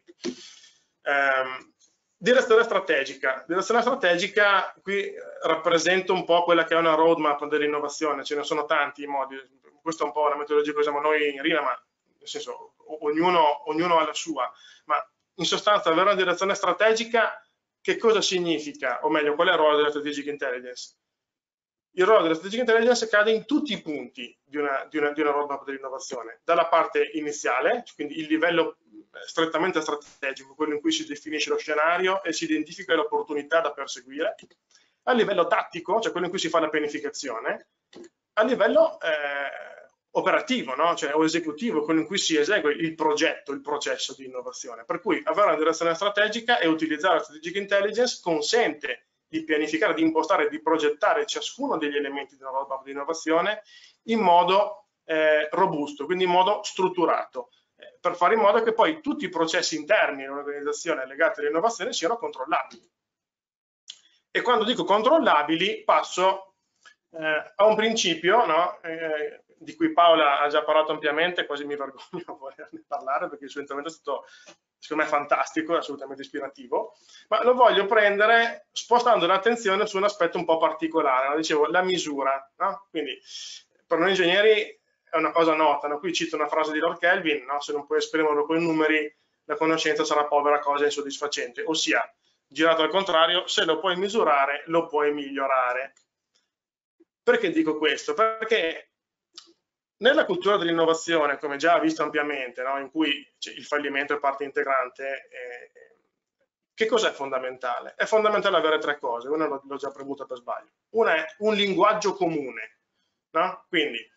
direzione strategica. Direzione strategica qui rappresenta un po' quella che è una roadmap dell'innovazione, ce ne sono tanti i modi, questa è un po' la metodologia che usiamo noi in RINA, ma nel senso ognuno ha la sua, ma in sostanza avere una direzione strategica che cosa significa? O meglio, qual è il ruolo della strategic intelligence? Il ruolo della strategic intelligence cade in tutti i punti di una roadmap dell'innovazione, dalla parte iniziale, quindi il livello strettamente strategico, quello in cui si definisce lo scenario e si identifica l'opportunità da perseguire, a livello tattico, cioè quello in cui si fa la pianificazione, a livello operativo, no? Cioè, o esecutivo, quello in cui si esegue il progetto, il processo di innovazione. Per cui avere una direzione strategica e utilizzare la strategic intelligence consente di pianificare, di impostare, di progettare ciascuno degli elementi di una roadmap di innovazione in modo robusto, quindi in modo strutturato, per fare in modo che poi tutti i processi interni in un'organizzazione legati all'innovazione siano controllabili. E quando dico controllabili passo a un principio, no? Di cui Paola ha già parlato ampiamente, quasi mi vergogno a volerne parlare perché il suo intervento è stato secondo me fantastico, assolutamente ispirativo, ma lo voglio prendere spostando l'attenzione su un aspetto un po' particolare, no? Dicevo, la misura, no? Quindi per noi ingegneri è una cosa nota, no? Qui cito una frase di Lord Kelvin, no? Se non puoi esprimerlo con i numeri, la conoscenza sarà povera cosa e insoddisfacente, ossia, girato al contrario, se lo puoi misurare, lo puoi migliorare. Perché dico questo? Perché nella cultura dell'innovazione, come già visto ampiamente, no? In cui il fallimento è parte integrante, che cos'è fondamentale? È fondamentale avere tre cose, una l'ho già premuta per sbaglio. Una è un linguaggio comune, no? Quindi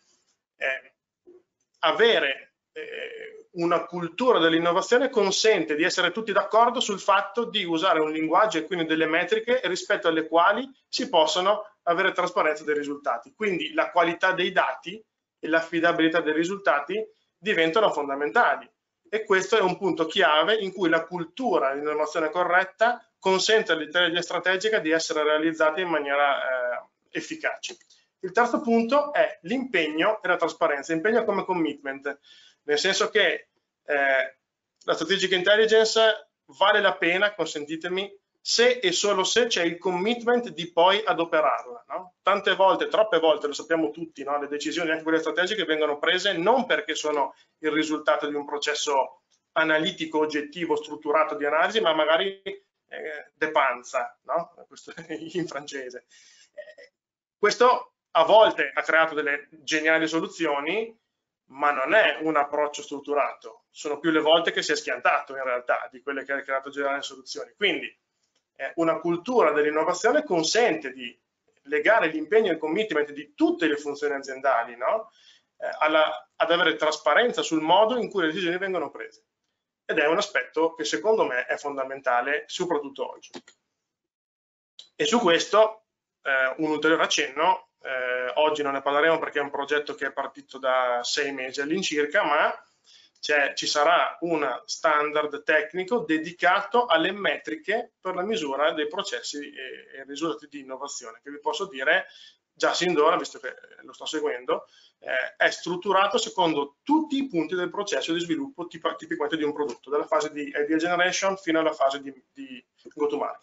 avere una cultura dell'innovazione consente di essere tutti d'accordo sul fatto di usare un linguaggio e quindi delle metriche rispetto alle quali si possono avere trasparenza dei risultati. Quindi la qualità dei dati e l'affidabilità dei risultati diventano fondamentali. E questo è un punto chiave in cui la cultura di innovazione corretta consente all'intelligenza strategica di essere realizzata in maniera efficace. Il terzo punto è l'impegno e la trasparenza, impegno come commitment, nel senso che la strategic intelligence vale la pena, consentitemi, se e solo se c'è il commitment di poi adoperarla, no? Tante volte, troppe volte, lo sappiamo tutti, no? Le decisioni, anche quelle strategiche, vengono prese non perché sono il risultato di un processo analitico, oggettivo, strutturato di analisi, ma magari de panza, no? Questo in francese. Questo a volte ha creato delle geniali soluzioni, ma non è un approccio strutturato, sono più le volte che si è schiantato in realtà di quelle che ha creato geniali soluzioni. Quindi una cultura dell'innovazione consente di legare l'impegno e il commitment di tutte le funzioni aziendali, no? Ad avere trasparenza sul modo in cui le decisioni vengono prese. Ed è un aspetto che secondo me è fondamentale, soprattutto oggi. E su questo un ulteriore accenno. Oggi non ne parleremo perché è un progetto che è partito da 6 mesi all'incirca, ma ci sarà un standard tecnico dedicato alle metriche per la misura dei processi e risultati di innovazione, che vi posso dire già sin d'ora, visto che lo sto seguendo, è strutturato secondo tutti i punti del processo di sviluppo tipicamente di un prodotto, dalla fase di idea generation fino alla fase di go to market.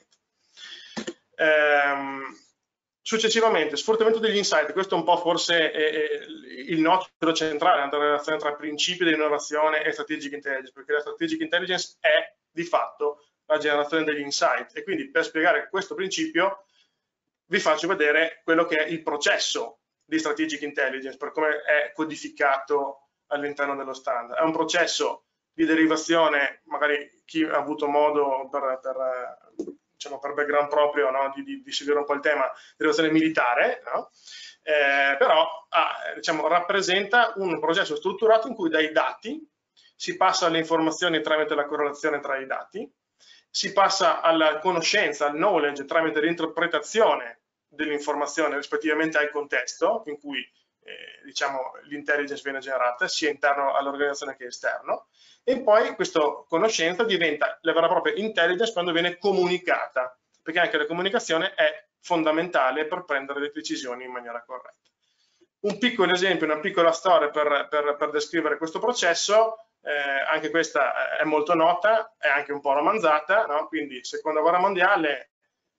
Successivamente, sfruttamento degli insight, questo è un po' forse il nocciolo centrale della relazione tra principi dell'innovazione e strategic intelligence, perché la strategic intelligence è di fatto la generazione degli insight, e quindi per spiegare questo principio vi faccio vedere quello che è il processo di strategic intelligence, per come è codificato all'interno dello standard. È un processo di derivazione, magari chi ha avuto modo diciamo per background proprio, no? di seguire un po' il tema dell'azione militare, no? Però diciamo, rappresenta un processo strutturato in cui dai dati si passa alle informazioni tramite la correlazione tra i dati, si passa alla conoscenza, al knowledge tramite l'interpretazione dell'informazione rispettivamente al contesto in cui diciamo, l'intelligence viene generata, sia interno all'organizzazione che esterno, e poi questa conoscenza diventa la vera e propria intelligence quando viene comunicata, perché anche la comunicazione è fondamentale per prendere le decisioni in maniera corretta. Un piccolo esempio, una piccola storia per descrivere questo processo, anche questa è molto nota, è anche un po' romanzata, no? Quindi seconda guerra mondiale,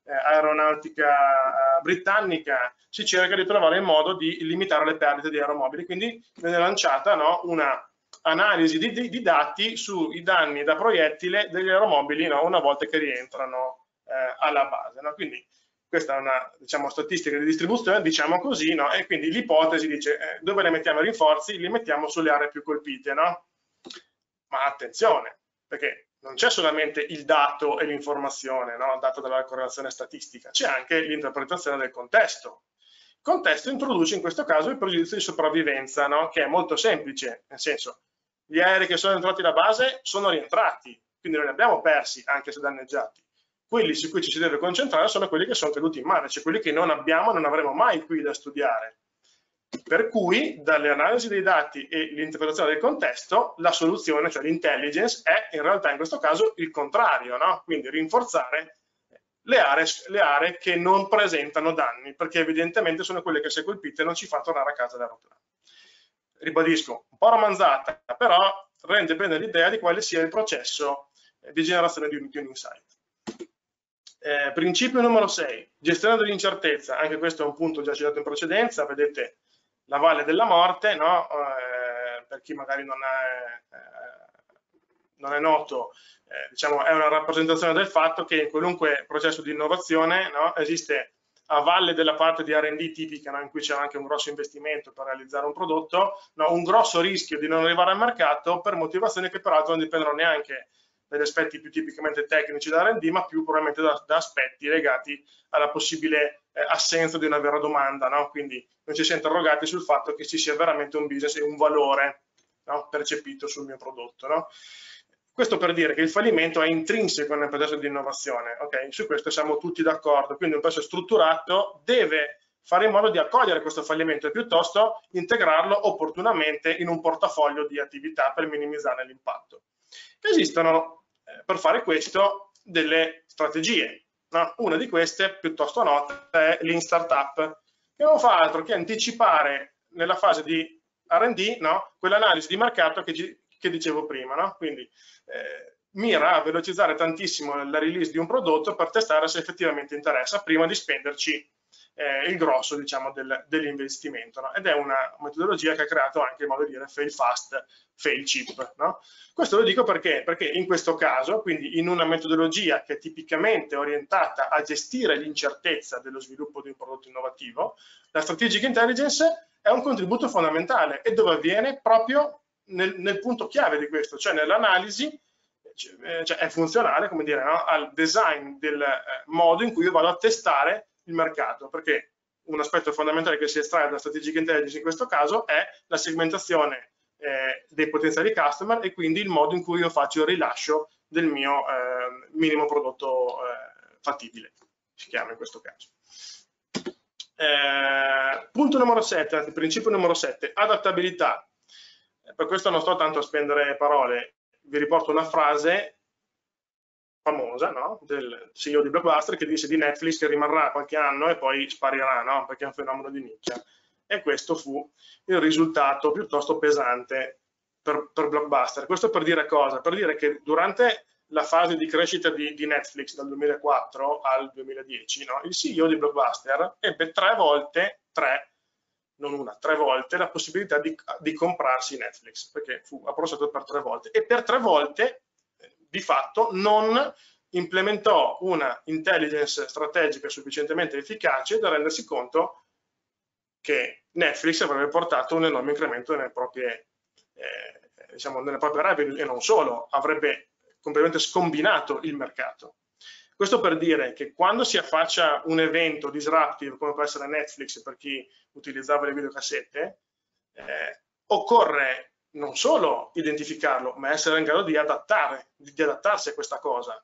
aeronautica britannica, si cerca di trovare il modo di limitare le perdite di aeromobili, quindi viene lanciata, no, una analisi di dati sui danni da proiettile degli aeromobili, no, una volta che rientrano alla base, no? Quindi questa è una, diciamo, statistica di distribuzione, diciamo così, no? E quindi l'ipotesi dice dove le mettiamo i rinforzi? Li mettiamo sulle aree più colpite, no? Ma attenzione, perché non c'è solamente il dato e l'informazione, no? Dato dalla correlazione statistica, c'è anche l'interpretazione del contesto. Il contesto introduce in questo caso il pregiudizio di sopravvivenza, no? Che è molto semplice, nel senso, gli aerei che sono entrati da base sono rientrati, quindi non li abbiamo persi anche se danneggiati. Quelli su cui ci si deve concentrare sono quelli che sono caduti in mare, cioè quelli che non abbiamo e non avremo mai qui da studiare. Per cui dalle analisi dei dati e l'interpretazione del contesto, la soluzione, cioè l'intelligence, è in realtà in questo caso il contrario, no? Quindi rinforzare le aree che non presentano danni, perché evidentemente sono quelle che se colpite non ci fa tornare a casa l'aeroplano. Ribadisco, un po' romanzata, però rende bene l'idea di quale sia il processo di generazione di un insight. Principio numero 6, gestione dell'incertezza. Anche questo è un punto già citato in precedenza. Vedete la valle della morte, no? Per chi magari non è noto, diciamo, è una rappresentazione del fatto che in qualunque processo di innovazione, no, esiste a valle della parte di R&D tipica, no, in cui c'è anche un grosso investimento per realizzare un prodotto, no, un grosso rischio di non arrivare al mercato per motivazioni che peraltro non dipendono neanche dagli aspetti più tipicamente tecnici da R&D, ma più probabilmente da aspetti legati alla possibile assenza di una vera domanda, no? Quindi non ci si è interrogati sul fatto che ci sia veramente un business e un valore, no, percepito sul mio prodotto, no? Questo per dire che il fallimento è intrinseco nel processo di innovazione, ok? Su questo siamo tutti d'accordo, quindi un processo strutturato deve fare in modo di accogliere questo fallimento e piuttosto integrarlo opportunamente in un portafoglio di attività per minimizzare l'impatto. Esistono per fare questo delle strategie, no? Una di queste piuttosto nota è Lean Startup, che non fa altro che anticipare nella fase di R&D, no, quell'analisi di mercato che dicevo prima, no? Quindi mira a velocizzare tantissimo la release di un prodotto per testare se effettivamente interessa prima di spenderci il grosso, diciamo, dell'investimento, no? Ed è una metodologia che ha creato anche il modo di dire fail fast, fail cheap, no? Questo lo dico perché in questo caso, quindi in una metodologia che è tipicamente orientata a gestire l'incertezza dello sviluppo di un prodotto innovativo, la strategic intelligence è un contributo fondamentale e dove avviene proprio nel punto chiave di questo, cioè nell'analisi, cioè è funzionale, come dire, no, al design del modo in cui io vado a testare il mercato, perché un aspetto fondamentale che si estrae dalla strategic intelligence in questo caso è la segmentazione dei potenziali customer e quindi il modo in cui io faccio il rilascio del mio minimo prodotto fattibile, si chiama in questo caso. Punto numero 7, anzi principio numero 7, adattabilità. Per questo non sto tanto a spendere parole, vi riporto una frase famosa, no, del CEO di Blockbuster che disse di Netflix che rimarrà qualche anno e poi sparirà, no, perché è un fenomeno di nicchia. E questo fu il risultato piuttosto pesante per Blockbuster. Questo per dire cosa? Per dire che durante la fase di crescita di Netflix dal 2004 al 2010, no, il CEO di Blockbuster ebbe 3 volte la possibilità di comprarsi Netflix, perché fu approvato per 3 volte e per 3 volte di fatto non implementò una intelligence strategica sufficientemente efficace da rendersi conto che Netflix avrebbe portato un enorme incremento nelle proprie revenue e non solo, avrebbe completamente scombinato il mercato. Questo per dire che quando si affaccia un evento disruptive come può essere Netflix per chi utilizzava le videocassette, occorre non solo identificarlo, ma essere in grado di adattarsi a questa cosa.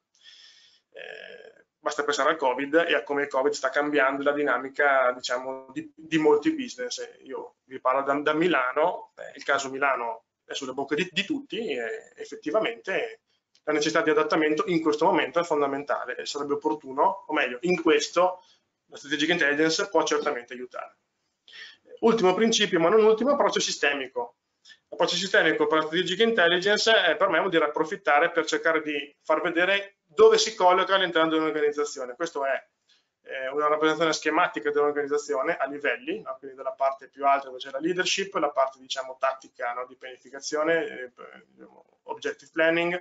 Basta pensare al Covid e a come il Covid sta cambiando la dinamica, diciamo, di molti business. Io vi parlo da Milano, il caso Milano è sulle bocche di tutti e effettivamente la necessità di adattamento in questo momento è fondamentale e sarebbe opportuno, o meglio, in questo la strategic intelligence può certamente aiutare. Ultimo principio, ma non ultimo, approccio sistemico. L'approccio sistemico per la strategic intelligence per me vuol dire approfittare per cercare di far vedere dove si colloca all'interno di un'organizzazione. Questo è una rappresentazione schematica dell'organizzazione a livelli, no? Quindi dalla parte più alta dove c'è la leadership, la parte diciamo tattica, no? Di pianificazione, objective planning,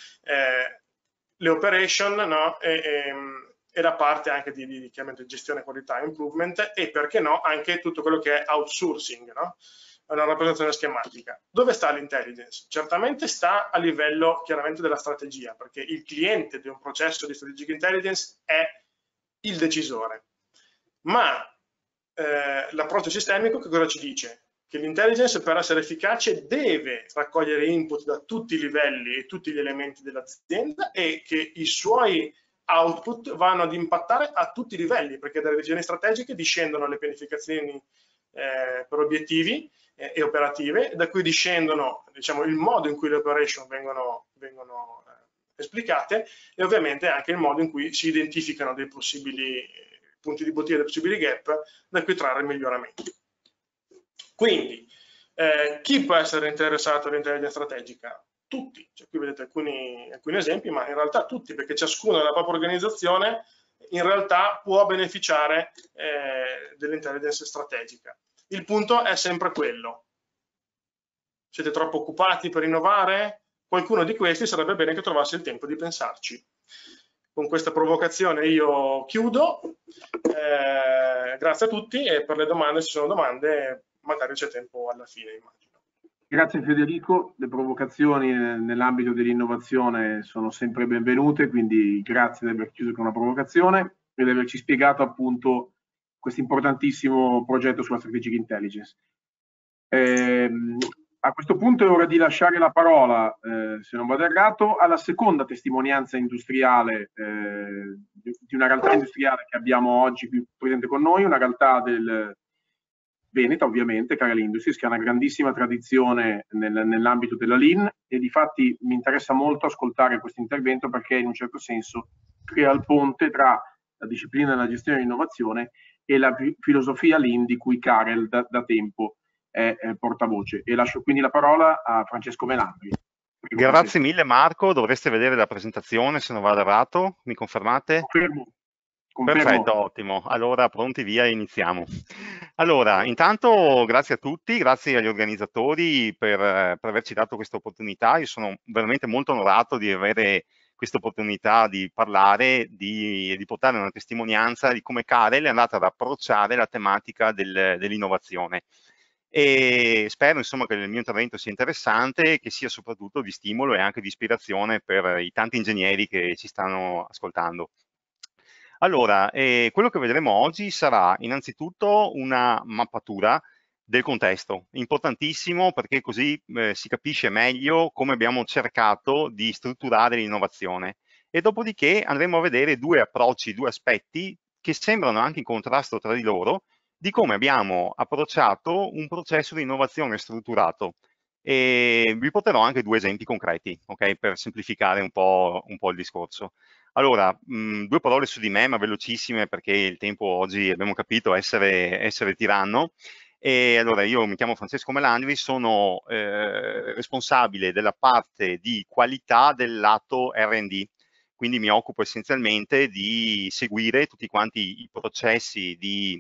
le operation, no? E la parte anche di chiaramente gestione qualità improvement e perché no anche tutto quello che è outsourcing, no? È una rappresentazione schematica. Dove sta l'intelligence? Certamente sta a livello chiaramente della strategia, perché il cliente di un processo di strategic intelligence è il decisore. Ma l'approccio sistemico che cosa ci dice? Che l'intelligence per essere efficace deve raccogliere input da tutti i livelli e tutti gli elementi dell'azienda e che i suoi output vanno ad impattare a tutti i livelli, perché dalle decisioni strategiche discendono le pianificazioni per obiettivi e operative, da cui discendono, diciamo, il modo in cui le operation vengono esplicate e ovviamente anche il modo in cui si identificano dei possibili punti di bottiglia, dei possibili gap da cui trarre miglioramenti. Quindi, chi può essere interessato all'intelligenza strategica? Tutti, cioè, qui vedete alcuni esempi, ma in realtà tutti, perché ciascuno nella propria organizzazione in realtà può beneficiare dell'intelligenza strategica. Il punto è sempre quello. Siete troppo occupati per innovare? Qualcuno di questi sarebbe bene che trovasse il tempo di pensarci. Con questa provocazione io chiudo. Grazie a tutti e per le domande, se ci sono domande, magari c'è tempo alla fine, immagino. Grazie Federico, le provocazioni nell'ambito dell'innovazione sono sempre benvenute, quindi grazie di aver chiuso con una provocazione e di averci spiegato appunto questo importantissimo progetto sulla Strategic Intelligence. A questo punto è ora di lasciare la parola, se non vado errato, alla seconda testimonianza industriale di una realtà industriale che abbiamo oggi qui presente con noi, una realtà del veneta, ovviamente, Carel Industries, che ha una grandissima tradizione nell'ambito della Lean e difatti mi interessa molto ascoltare questo intervento perché in un certo senso crea il ponte tra la disciplina della gestione dell'innovazione e la filosofia Lean di cui Carel da tempo è portavoce. E lascio quindi la parola a Francesco Melandri. Grazie mille Marco, dovreste vedere la presentazione se non vado errato, mi confermate? Confermo. Perfetto, ottimo. Allora, pronti via, iniziamo. Allora, intanto grazie a tutti, grazie agli organizzatori per averci dato questa opportunità. Io sono veramente molto onorato di avere questa opportunità di parlare, di portare una testimonianza di come Carel è andata ad approcciare la tematica dell'innovazione. E spero insomma che il mio intervento sia interessante e che sia soprattutto di stimolo e anche di ispirazione per i tanti ingegneri che ci stanno ascoltando. Allora, quello che vedremo oggi sarà innanzitutto una mappatura del contesto, importantissimo perché così si capisce meglio come abbiamo cercato di strutturare l'innovazione e dopodiché andremo a vedere due approcci, due aspetti che sembrano anche in contrasto tra di loro di come abbiamo approcciato un processo di innovazione strutturato. E vi porterò anche due esempi concreti, ok, per semplificare un po' il discorso. Allora, due parole su di me, ma velocissime perché il tempo oggi abbiamo capito essere tiranno. E allora io mi chiamo Francesco Melandri, sono responsabile della parte di qualità del lato R&D, quindi mi occupo essenzialmente di seguire tutti quanti i processi di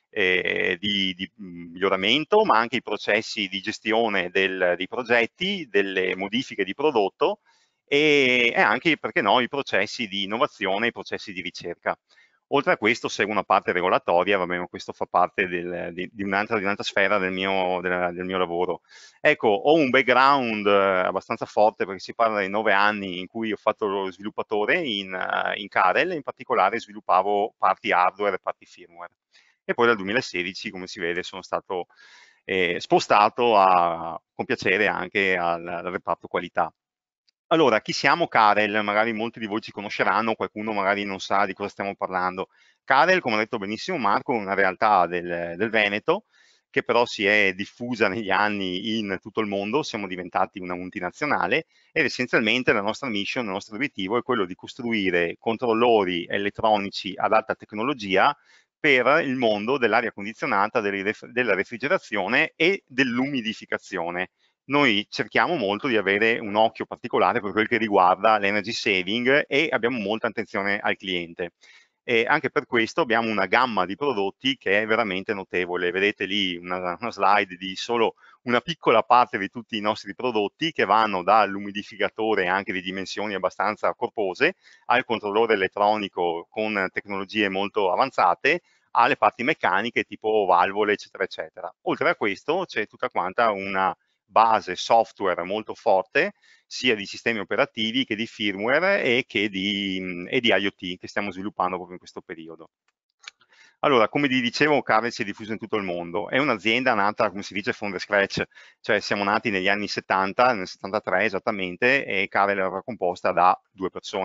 miglioramento, ma anche i processi di gestione dei progetti, delle modifiche di prodotto e anche, perché no, i processi di innovazione, i processi di ricerca. Oltre a questo segue una parte regolatoria, vabbè, questo fa parte di un'altra sfera del mio lavoro. Ecco, ho un background abbastanza forte perché si parla di 9 anni in cui ho fatto lo sviluppatore in Carel, in particolare sviluppavo parti hardware e parti firmware. E poi dal 2016, come si vede, sono stato spostato con piacere anche al reparto qualità. Allora, chi siamo Carel? Magari molti di voi ci conosceranno, qualcuno magari non sa di cosa stiamo parlando. Carel, come ha detto benissimo Marco, è una realtà del Veneto, che però si è diffusa negli anni in tutto il mondo, siamo diventati una multinazionale ed essenzialmente la nostra mission, il nostro obiettivo è quello di costruire controllori elettronici ad alta tecnologia per il mondo dell'aria condizionata, della refrigerazione e dell'umidificazione. Noi cerchiamo molto di avere un occhio particolare per quel che riguarda l'energy saving e abbiamo molta attenzione al cliente. E anche per questo abbiamo una gamma di prodotti che è veramente notevole. Vedete lì una slide di solo una piccola parte di tutti i nostri prodotti che vanno dall'umidificatore anche di dimensioni abbastanza corpose al controllore elettronico con tecnologie molto avanzate alle parti meccaniche tipo valvole eccetera eccetera. Oltre a questo c'è tutta quanta una base software molto forte sia di sistemi operativi che di firmware e di IoT che stiamo sviluppando proprio in questo periodo. Allora, come vi dicevo, Carel si è diffuso in tutto il mondo. È un'azienda nata, come si dice, from the scratch, cioè siamo nati negli anni 70, nel 73 esattamente, e Carel era composta da 2 persone.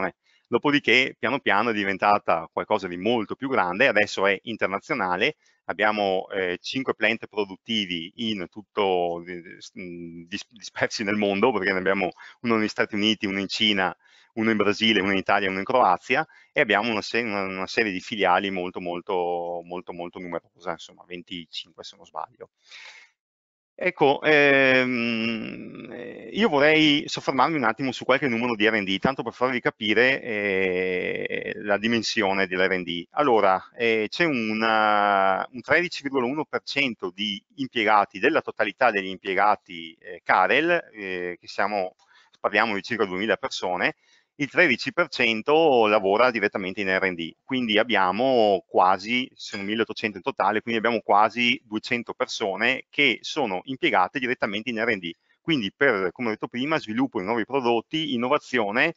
Dopodiché piano piano è diventata qualcosa di molto più grande, adesso è internazionale, abbiamo 5 plant produttivi in tutto, dispersi nel mondo, perché ne abbiamo uno negli Stati Uniti, uno in Cina, uno in Brasile, uno in Italia e uno in Croazia, e abbiamo una serie di filiali molto numerosa, insomma 25 se non sbaglio. Ecco, io vorrei soffermarmi un attimo su qualche numero di R&D, tanto per farvi capire la dimensione dell'R&D. Allora, c'è un 13,1% di impiegati, della totalità degli impiegati Carel, parliamo di circa 2000 persone, il 13% lavora direttamente in R&D, quindi abbiamo quasi, sono 1800 in totale, quindi abbiamo quasi 200 persone che sono impiegate direttamente in R&D, quindi per, come ho detto prima, sviluppo di nuovi prodotti, innovazione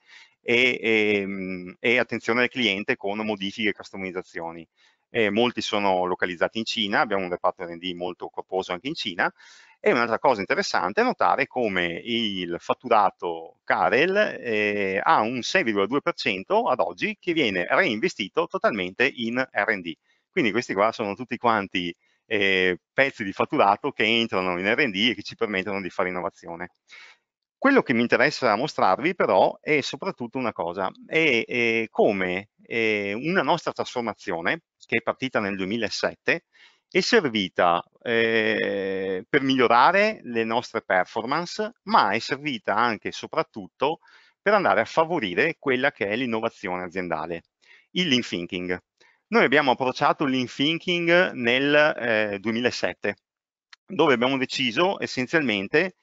e attenzione al cliente con modifiche e customizzazioni. Molti sono localizzati in Cina, abbiamo un reparto R&D molto corposo anche in Cina. E un'altra cosa interessante è notare come il fatturato Carel ha un 6,2% ad oggi che viene reinvestito totalmente in R&D. Quindi questi qua sono tutti quanti pezzi di fatturato che entrano in R&D e che ci permettono di fare innovazione. Quello che mi interessa mostrarvi però è soprattutto una cosa, è come una nostra trasformazione, che è partita nel 2007, è servita per migliorare le nostre performance, ma è servita anche e soprattutto per andare a favorire quella che è l'innovazione aziendale, il lean thinking. Noi abbiamo approcciato il lean thinking nel 2007, dove abbiamo deciso essenzialmente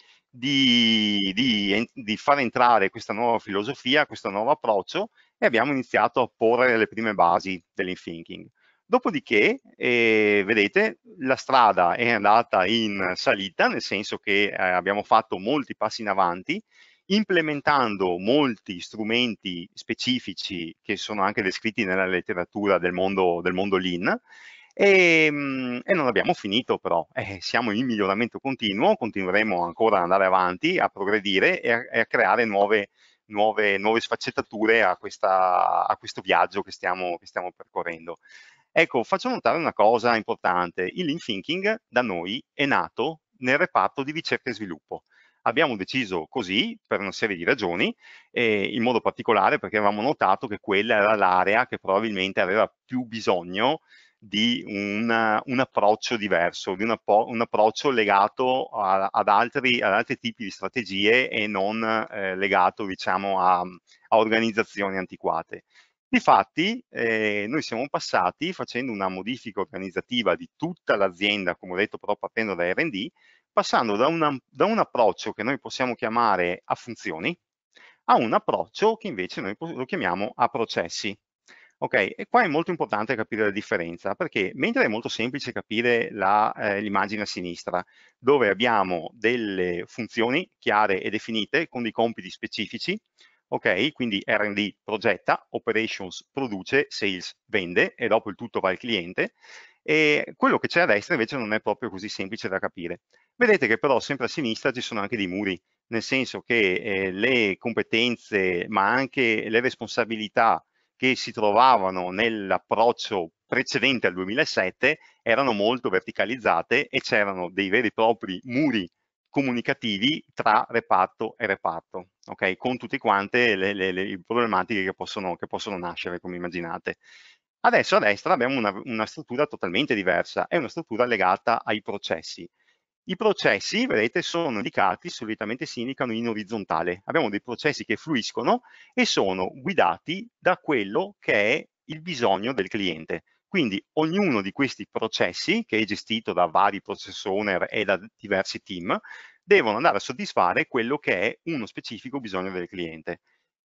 di far entrare questa nuova filosofia, questo nuovo approccio, e abbiamo iniziato a porre le prime basi del lean thinking. Dopodiché, vedete, la strada è andata in salita, nel senso che abbiamo fatto molti passi in avanti, implementando molti strumenti specifici che sono anche descritti nella letteratura del mondo Lean, e non abbiamo finito però, siamo in miglioramento continuo, continueremo ancora ad andare avanti, a progredire e a creare nuove sfaccettature a questo viaggio che stiamo percorrendo. Ecco, faccio notare una cosa importante, il lean thinking da noi è nato nel reparto di ricerca e sviluppo. Abbiamo deciso così per una serie di ragioni, in modo particolare perché avevamo notato che quella era l'area che probabilmente aveva più bisogno di un approccio diverso, di un approccio legato ad altri tipi di strategie e non legato, diciamo, a organizzazioni antiquate. Difatti, noi siamo passati facendo una modifica organizzativa di tutta l'azienda, come ho detto, però partendo da R&D, passando da un approccio che noi possiamo chiamare a funzioni, a un approccio che invece noi lo chiamiamo a processi. Ok, e qua è molto importante capire la differenza, perché mentre è molto semplice capire l'immagine a sinistra, dove abbiamo delle funzioni chiare e definite con dei compiti specifici, ok, quindi R&D progetta, operations produce, sales vende e dopo il tutto va al cliente, e quello che c'è a destra invece non è proprio così semplice da capire. Vedete che però sempre a sinistra ci sono anche dei muri, nel senso che le competenze ma anche le responsabilità che si trovavano nell'approccio precedente al 2007 erano molto verticalizzate e c'erano dei veri e propri muri comunicativi tra reparto e reparto, ok? Con tutte quante le problematiche che possono nascere, come immaginate. Adesso a destra abbiamo una struttura totalmente diversa, è una struttura legata ai processi. I processi, vedete, sono indicati, solitamente si indicano in orizzontale. Abbiamo dei processi che fluiscono e sono guidati da quello che è il bisogno del cliente. Quindi ognuno di questi processi, che è gestito da vari process owner e da diversi team, devono andare a soddisfare quello che è uno specifico bisogno del cliente.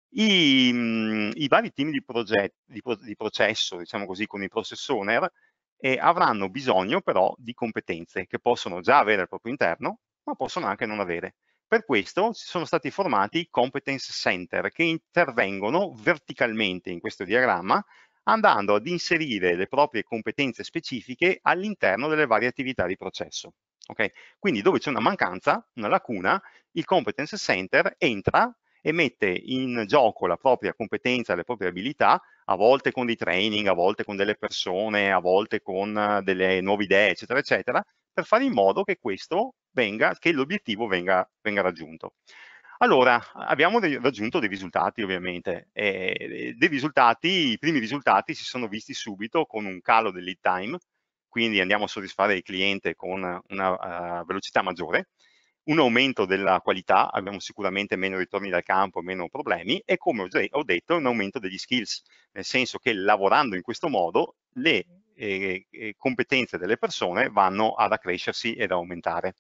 I vari team di processo, diciamo così, con i process owner, avranno bisogno però di competenze che possono già avere al proprio interno, ma possono anche non avere. Per questo sono stati formati competence center che intervengono verticalmente in questo diagramma, andando ad inserire le proprie competenze specifiche all'interno delle varie attività di processo. Okay? Quindi dove c'è una mancanza, una lacuna, il competence center entra e mette in gioco la propria competenza, le proprie abilità, a volte con dei training, a volte con delle persone, a volte con delle nuove idee, eccetera, eccetera, per fare in modo che che l'obiettivo venga raggiunto. Allora, abbiamo raggiunto dei risultati ovviamente, i primi risultati si sono visti subito con un calo del lead time, quindi andiamo a soddisfare il cliente con una velocità maggiore, un aumento della qualità, abbiamo sicuramente meno ritorni dal campo, meno problemi, e come ho detto un aumento degli skills, nel senso che lavorando in questo modo le competenze delle persone vanno ad accrescersi ed aumentare.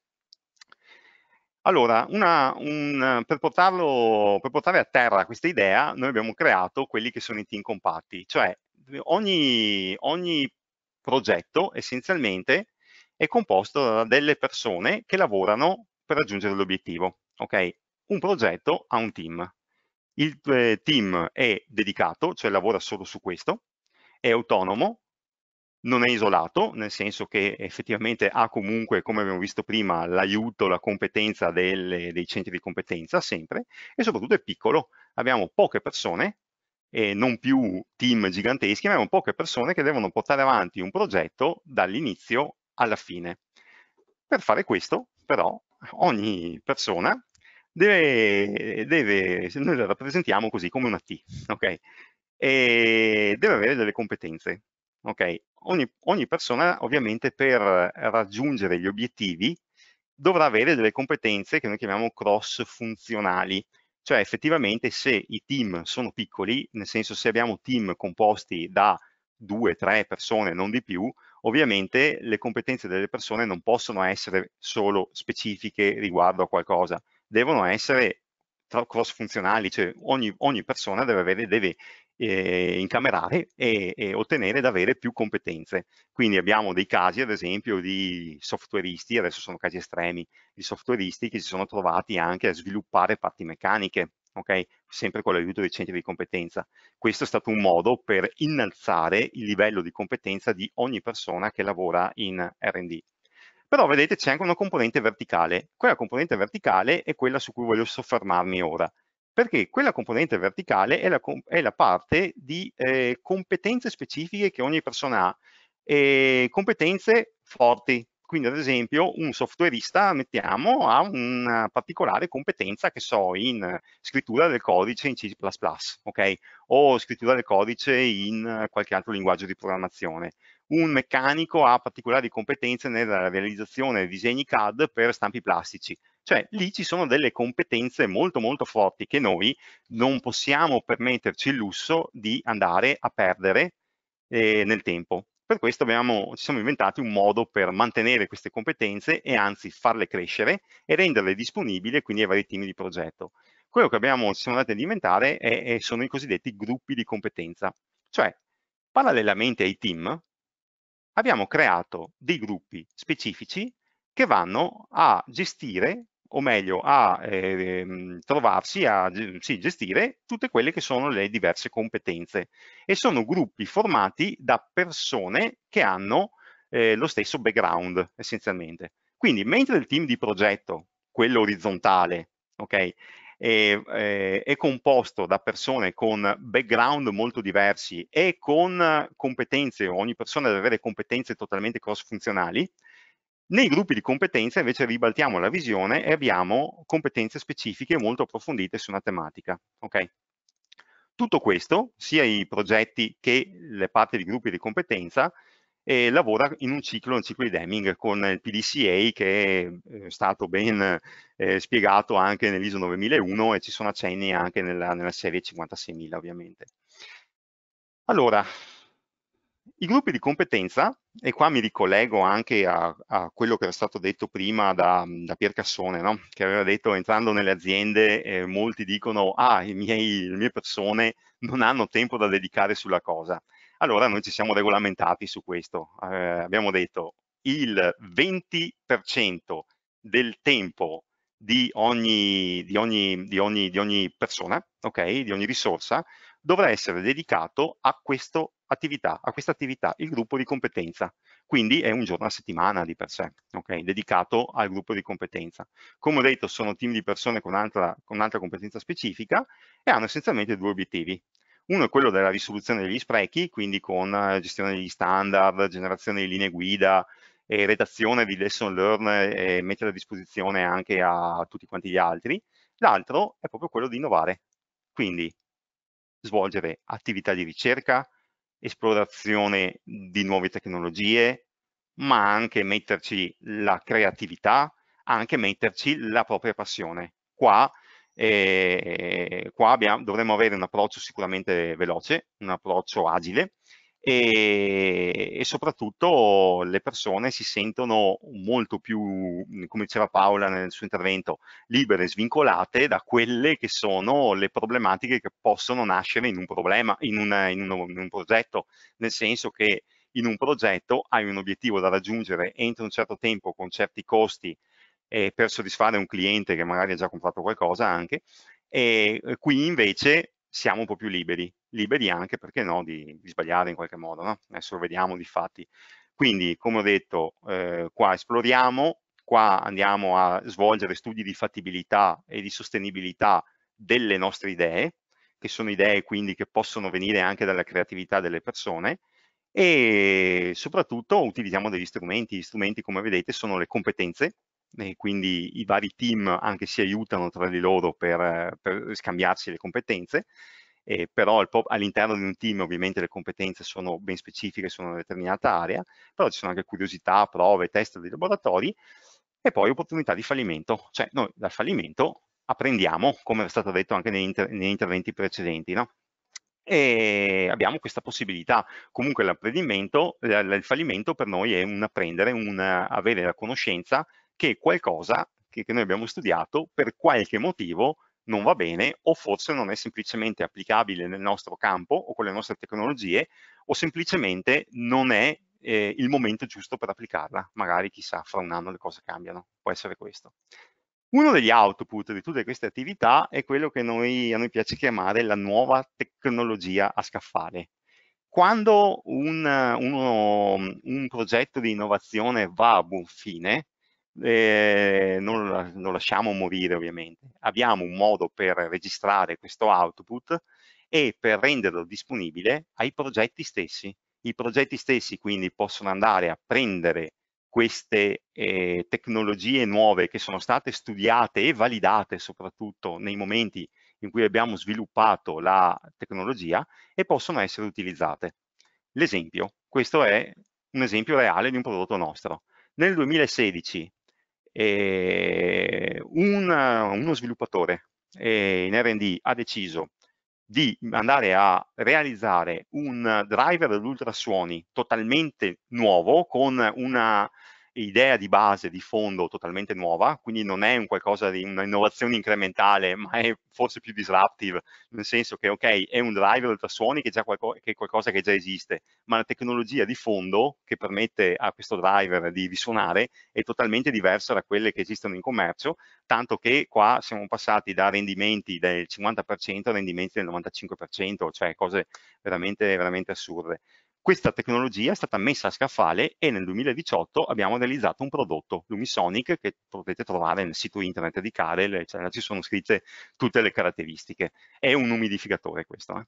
Allora, per portare a terra questa idea, noi abbiamo creato quelli che sono i team compatti, cioè ogni progetto essenzialmente è composto da delle persone che lavorano per raggiungere l'obiettivo. Ok? Un progetto ha un team. Il team è dedicato, cioè lavora solo su questo, è autonomo, non è isolato, nel senso che effettivamente ha comunque, come abbiamo visto prima, l'aiuto, la competenza dei centri di competenza sempre, e soprattutto è piccolo. Abbiamo poche persone, e non più team giganteschi, ma abbiamo poche persone che devono portare avanti un progetto dall'inizio alla fine. Per fare questo, però, ogni persona noi la rappresentiamo così, come una T, ok? E deve avere delle competenze, ok? Ogni persona, ovviamente, per raggiungere gli obiettivi dovrà avere delle competenze che noi chiamiamo cross-funzionali, cioè effettivamente se i team sono piccoli, nel senso se abbiamo team composti da 2-3 persone, non di più, ovviamente le competenze delle persone non possono essere solo specifiche riguardo a qualcosa, devono essere cross-funzionali, cioè ogni persona deve incamerare e ottenere ed avere più competenze. Quindi abbiamo dei casi, ad esempio, di softwareisti, adesso sono casi estremi, di softwareisti che si sono trovati anche a sviluppare parti meccaniche, ok? Sempre con l'aiuto dei centri di competenza. Questo è stato un modo per innalzare il livello di competenza di ogni persona che lavora in R&D. Però vedete c'è anche una componente verticale. Quella componente verticale è quella su cui voglio soffermarmi ora, perché quella componente verticale è la parte di competenze specifiche che ogni persona ha, competenze forti. Quindi ad esempio un softwareista, mettiamo, ha una particolare competenza, che so, in scrittura del codice in C++, ok? O scrittura del codice in qualche altro linguaggio di programmazione. Un meccanico ha particolari competenze nella realizzazione di disegni CAD per stampi plastici. Cioè lì ci sono delle competenze molto molto forti che noi non possiamo permetterci il lusso di andare a perdere nel tempo. Per questo ci siamo inventati un modo per mantenere queste competenze e anzi farle crescere e renderle disponibili quindi ai vari team di progetto. Quello che ci siamo andati ad inventare sono i cosiddetti gruppi di competenza. Cioè, parallelamente ai team, abbiamo creato dei gruppi specifici che vanno a gestire, o meglio a trovarsi a gestire tutte quelle che sono le diverse competenze, e sono gruppi formati da persone che hanno lo stesso background essenzialmente. Quindi mentre il team di progetto, quello orizzontale, ok, è composto da persone con background molto diversi e con competenze, ogni persona deve avere competenze totalmente cross-funzionali. Nei gruppi di competenze invece ribaltiamo la visione e abbiamo competenze specifiche molto approfondite su una tematica. Okay? Tutto questo, sia i progetti che le parti di gruppi di competenza, lavora in un ciclo di Deming con il PDCA, che è stato ben spiegato anche nell'ISO 9001 e ci sono accenni anche nella serie 56000 ovviamente. Allora, i gruppi di competenza, e qua mi ricollego anche a quello che era stato detto prima da Pier Cassone, no? Che aveva detto, entrando nelle aziende molti dicono le mie persone non hanno tempo da dedicare sulla cosa. Allora noi ci siamo regolamentati su questo, abbiamo detto il 20% del tempo di ogni persona, okay, di ogni risorsa, dovrà essere dedicato a a questa attività il gruppo di competenza, quindi è un giorno a settimana di per sé, okay? Dedicato al gruppo di competenza. Come ho detto, sono team di persone con un'altra competenza specifica e hanno essenzialmente due obiettivi. Uno è quello della risoluzione degli sprechi, quindi con gestione degli standard, generazione di linee guida e redazione di lesson learn e mettere a disposizione anche a tutti quanti gli altri. L'altro è proprio quello di innovare, quindi svolgere attività di ricerca, esplorazione di nuove tecnologie, ma anche metterci la creatività, anche metterci la propria passione. Qua dovremmo avere un approccio sicuramente veloce, un approccio agile e soprattutto le persone si sentono molto più, come diceva Paola nel suo intervento, libere, svincolate da quelle che sono le problematiche che possono nascere in un problema, in un progetto, nel senso che in un progetto hai un obiettivo da raggiungere entro un certo tempo con certi costi per soddisfare un cliente che magari ha già comprato qualcosa anche, e qui invece siamo un po' più liberi anche, perché no, di sbagliare in qualche modo, no? Adesso lo vediamo di fatti. Quindi, come ho detto, qua esploriamo, qua andiamo a svolgere studi di fattibilità e di sostenibilità delle nostre idee, che sono idee quindi che possono venire anche dalla creatività delle persone, e soprattutto utilizziamo degli strumenti. Gli strumenti, come vedete, sono le competenze, e quindi i vari team anche si aiutano tra di loro per scambiarsi le competenze, però all'interno di un team ovviamente le competenze sono ben specifiche, sono una determinata area, però ci sono anche curiosità, prove, test di laboratori e poi opportunità di fallimento. Cioè noi dal fallimento apprendiamo, come è stato detto anche negli interventi precedenti, no? E abbiamo questa possibilità. Comunque l'apprendimento, il fallimento per noi è un apprendere, avere la conoscenza che qualcosa che noi abbiamo studiato per qualche motivo non va bene, o forse non è semplicemente applicabile nel nostro campo o con le nostre tecnologie, o semplicemente non è il momento giusto per applicarla. Magari chissà, fra un anno le cose cambiano, può essere questo. Uno degli output di tutte queste attività è quello che a noi piace chiamare la nuova tecnologia a scaffale. Quando un progetto di innovazione va a buon fine, non lo lasciamo morire ovviamente. Abbiamo un modo per registrare questo output e per renderlo disponibile ai progetti stessi. I progetti stessi quindi possono andare a prendere queste tecnologie nuove che sono state studiate e validate soprattutto nei momenti in cui abbiamo sviluppato la tecnologia e possono essere utilizzate. L'esempio, questo è un esempio reale di un prodotto nostro. Nel 2016 uno sviluppatore in R&D ha deciso di andare a realizzare un driver ad ultrasuoni totalmente nuovo, con una idea di base, di fondo totalmente nuova, quindi non è un qualcosa di un'innovazione incrementale, ma è forse più disruptive, nel senso che ok, è un driver ultrasuoni che è qualcosa che già esiste, ma la tecnologia di fondo che permette a questo driver di risuonare è totalmente diversa da quelle che esistono in commercio, tanto che qua siamo passati da rendimenti del 50% a rendimenti del 95%, cioè cose veramente, veramente assurde. Questa tecnologia è stata messa a scaffale e nel 2018 abbiamo realizzato un prodotto, Lumisonic, che potete trovare nel sito internet di Carel, cioè, ci sono scritte tutte le caratteristiche. È un umidificatore questo.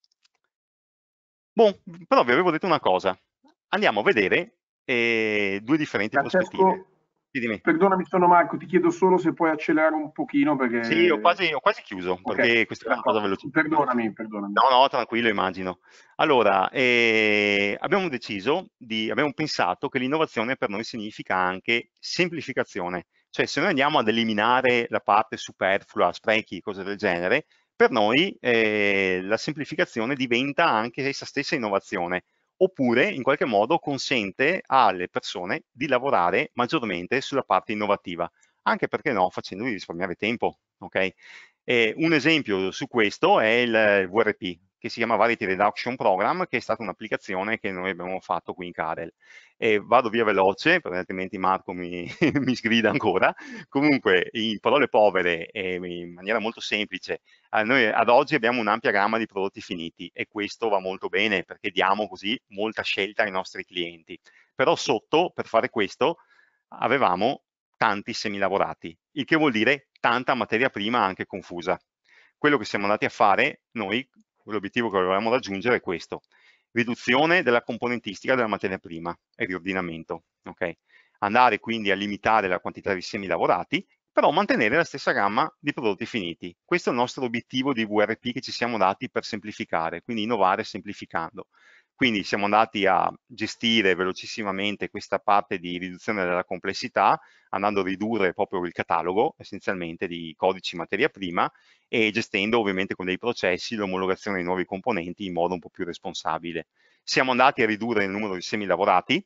Bon, però vi avevo detto una cosa. Andiamo a vedere due differenti prospettive. Perdonami, sono Marco, ti chiedo solo se puoi accelerare un pochino perché... Sì, ho quasi chiuso, okay, perché questa è una cosa velocissima. Perdonami. No, tranquillo, immagino. Allora, abbiamo pensato che l'innovazione per noi significa anche semplificazione. Cioè, se noi andiamo ad eliminare la parte superflua, sprechi, cose del genere, per noi la semplificazione diventa anche essa stessa innovazione. Oppure in qualche modo consente alle persone di lavorare maggiormente sulla parte innovativa, anche perché no, facendogli risparmiare tempo, ok? Un esempio su questo è il VRP, che si chiama Variety Reduction Program, che è stata un'applicazione che noi abbiamo fatto qui in Cadel. E vado via veloce, perché altrimenti Marco mi, mi sgrida ancora. Comunque, in parole povere e in maniera molto semplice, noi ad oggi abbiamo un'ampia gamma di prodotti finiti e questo va molto bene perché diamo così molta scelta ai nostri clienti. Però sotto, per fare questo, avevamo tanti semilavorati, il che vuol dire tanta materia prima anche confusa. Quello che siamo andati a fare noi, l'obiettivo che volevamo raggiungere è questo: riduzione della componentistica della materia prima e riordinamento. Okay? Andare quindi a limitare la quantità di semi lavorati, però mantenere la stessa gamma di prodotti finiti. Questo è il nostro obiettivo di WRP che ci siamo dati per semplificare, quindi innovare semplificando. Quindi siamo andati a gestire velocissimamente questa parte di riduzione della complessità, andando a ridurre proprio il catalogo essenzialmente di codici materia prima e gestendo ovviamente con dei processi l'omologazione dei nuovi componenti in modo un po' più responsabile. Siamo andati a ridurre il numero di semi lavorati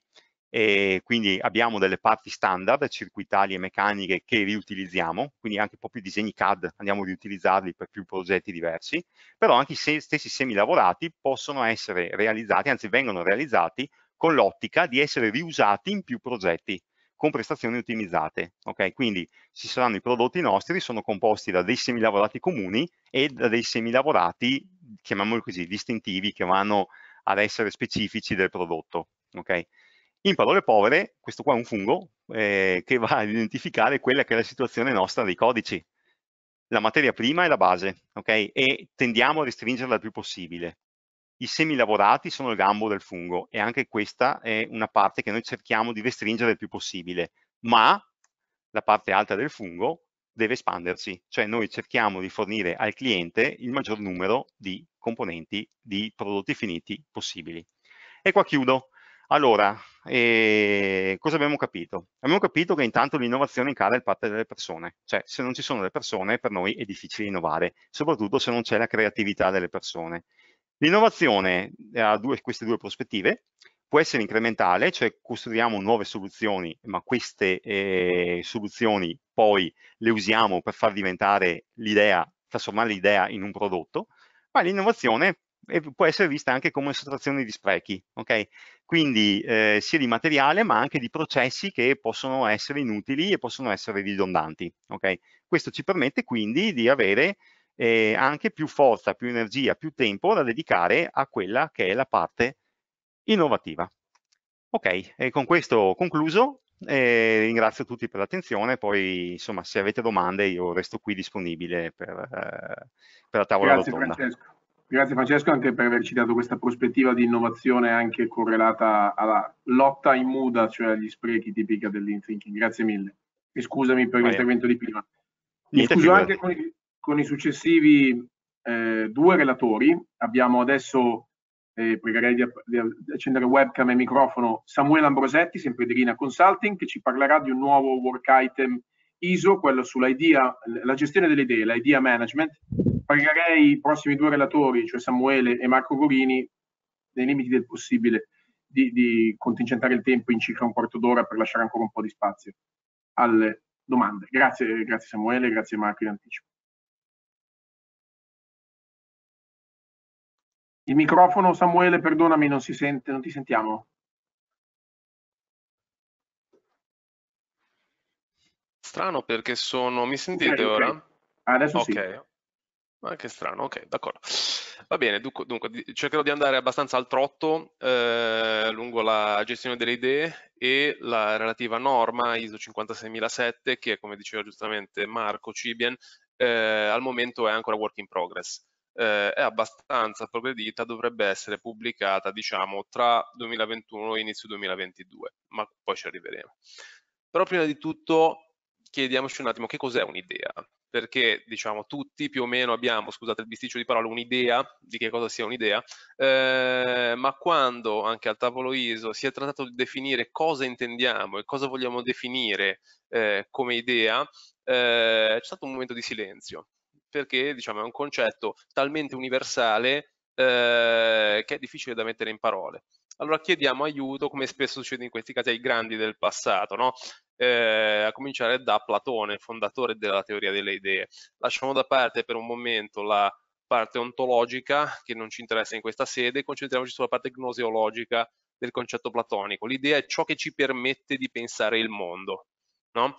e quindi abbiamo delle parti standard, circuitali e meccaniche che riutilizziamo, quindi anche un po' più disegni CAD andiamo a riutilizzarli per più progetti diversi, però anche i stessi semi lavorati possono essere realizzati, anzi vengono realizzati con l'ottica di essere riusati in più progetti con prestazioni ottimizzate. Okay? Quindi ci saranno i prodotti nostri, sono composti da dei semilavorati comuni e da dei semilavorati, chiamiamoli così, distintivi, che vanno ad essere specifici del prodotto. Okay? In parole povere, questo qua è un fungo che va ad identificare quella che è la situazione nostra dei codici. La materia prima è la base, okay? E tendiamo a restringerla il più possibile. I semilavorati sono il gambo del fungo e anche questa è una parte che noi cerchiamo di restringere il più possibile, ma la parte alta del fungo deve espandersi, cioè noi cerchiamo di fornire al cliente il maggior numero di componenti di prodotti finiti possibili. E qua chiudo. Allora, cosa abbiamo capito? Abbiamo capito che intanto l'innovazione in cara è parte delle persone, cioè se non ci sono le persone per noi è difficile innovare, soprattutto se non c'è la creatività delle persone. L'innovazione ha queste due prospettive, può essere incrementale, cioè costruiamo nuove soluzioni, ma queste soluzioni poi le usiamo per far diventare l'idea, trasformare l'idea in un prodotto, ma l'innovazione può essere vista anche come sottrazione di sprechi, ok? Quindi sia di materiale ma anche di processi che possono essere inutili e possono essere ridondanti, ok? Questo ci permette quindi di avere anche più forza, più energia, più tempo da dedicare a quella che è la parte innovativa. Ok, e con questo ho concluso. Ringrazio tutti per l'attenzione, poi insomma se avete domande io resto qui disponibile per la tavola rotonda. Grazie Francesco anche per averci dato questa prospettiva di innovazione anche correlata alla lotta in muda, cioè agli sprechi tipica del lean thinking. Grazie mille. E scusami per l'intervento di prima. Mi scuso anche con i successivi due relatori. Abbiamo adesso, pregherei di accendere webcam e microfono, Samuele Ambrosetti, sempre di Rina Consulting, che ci parlerà di un nuovo work item ISO, quello sull'idea, la gestione delle idee, l'idea management. Pregherei i prossimi due relatori, cioè Samuele e Marco Gorini, nei limiti del possibile, di contingentare il tempo in circa un quarto d'ora per lasciare ancora un po' di spazio alle domande. Grazie Samuele, grazie Marco in anticipo. Il microfono, Samuele, perdonami, non si sente, non ti sentiamo. Strano perché mi sentite ora? Okay. Adesso sì. Ma che strano, ok, d'accordo. Va bene, dunque cercherò di andare abbastanza al trotto lungo la gestione delle idee e la relativa norma ISO 56007 che, come diceva giustamente Marco Cibian, al momento è ancora work in progress. È abbastanza progredita, dovrebbe essere pubblicata diciamo tra 2021 e inizio 2022, ma poi ci arriveremo. Però prima di tutto chiediamoci un attimo che cos'è un'idea, perché diciamo tutti più o meno abbiamo, scusate il bisticcio di parole, un'idea di che cosa sia un'idea, ma quando anche al tavolo ISO si è trattato di definire cosa intendiamo e cosa vogliamo definire come idea, c'è stato un momento di silenzio, perché diciamo è un concetto talmente universale che è difficile da mettere in parole. Allora chiediamo aiuto, come spesso succede in questi casi, ai grandi del passato, no? A cominciare da Platone, fondatore della teoria delle idee. Lasciamo da parte per un momento la parte ontologica che non ci interessa in questa sede, concentriamoci sulla parte gnoseologica del concetto platonico. L'idea è ciò che ci permette di pensare il mondo, no?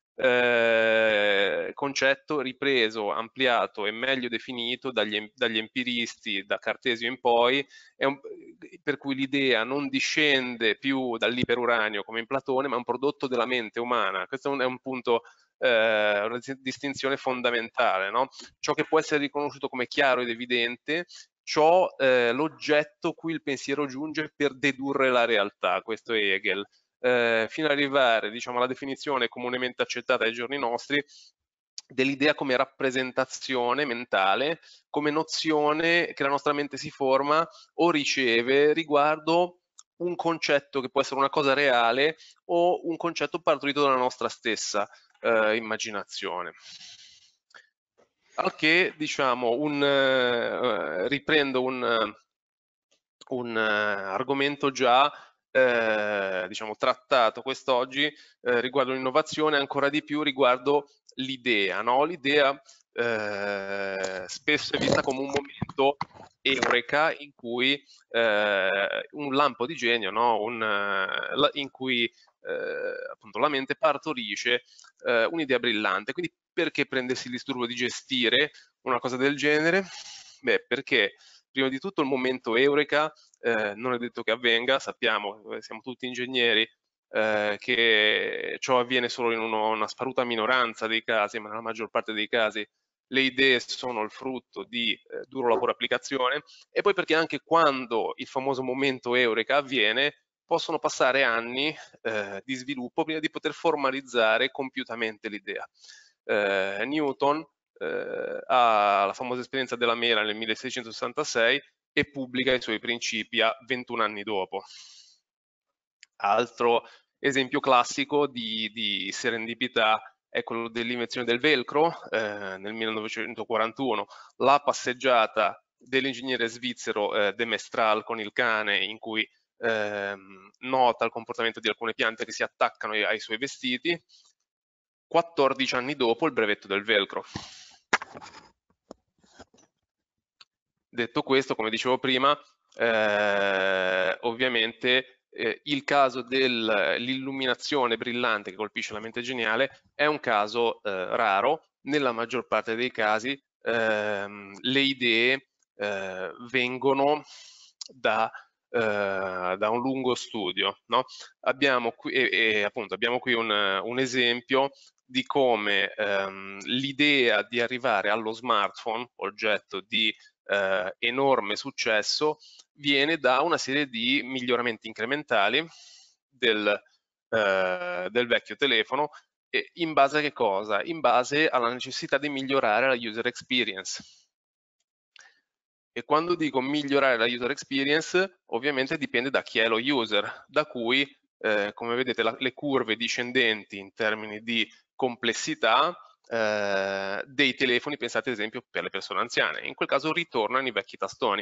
Concetto ripreso, ampliato e meglio definito dagli empiristi da Cartesio in poi, per cui l'idea non discende più dall'iperuranio come in Platone, ma è un prodotto della mente umana. Questo è un punto, una distinzione fondamentale, no? Ciò che può essere riconosciuto come chiaro ed evidente, ciò l'oggetto cui il pensiero giunge per dedurre la realtà. Questo è Hegel. Fino ad arrivare, diciamo, alla definizione comunemente accettata ai giorni nostri dell'idea come rappresentazione mentale, come nozione che la nostra mente si forma o riceve riguardo un concetto che può essere una cosa reale o un concetto partorito dalla nostra stessa immaginazione. Al che, diciamo, riprendo un argomento già diciamo trattato quest'oggi riguardo l'innovazione, ancora di più riguardo l'idea, no? L'idea spesso è vista come un momento eureka in cui un lampo di genio, no? In cui appunto la mente partorisce un'idea brillante. Quindi perché prendersi il disturbo di gestire una cosa del genere? Beh, perché prima di tutto il momento eureka non è detto che avvenga, sappiamo, siamo tutti ingegneri, che ciò avviene solo in una sparuta minoranza dei casi, ma nella maggior parte dei casi le idee sono il frutto di duro lavoro e applicazione, e poi perché anche quando il famoso momento eureka avviene, possono passare anni di sviluppo prima di poter formalizzare compiutamente l'idea. Newton ha la famosa esperienza della mela nel 1666 e pubblica i suoi principi a 21 anni dopo. Altro esempio classico di serendipità è quello dell'invenzione del velcro nel 1941, la passeggiata dell'ingegnere svizzero De Mestral con il cane, in cui nota il comportamento di alcune piante che si attaccano ai suoi vestiti. 14 anni dopo il brevetto del velcro. Detto questo, come dicevo prima, ovviamente il caso dell'illuminazione brillante che colpisce la mente geniale è un caso raro. Nella maggior parte dei casi le idee vengono da un lungo studio, no? Abbiamo qui, appunto, abbiamo qui un esempio di come l'idea di arrivare allo smartphone, oggetto di enorme successo, viene da una serie di miglioramenti incrementali del vecchio telefono, e in base a che cosa? In base alla necessità di migliorare la user experience. E quando dico migliorare la user experience, ovviamente dipende da chi è lo user, da cui, come vedete, le curve discendenti in termini di complessità dei telefoni pensati ad esempio per le persone anziane. In quel caso ritornano i vecchi tastoni.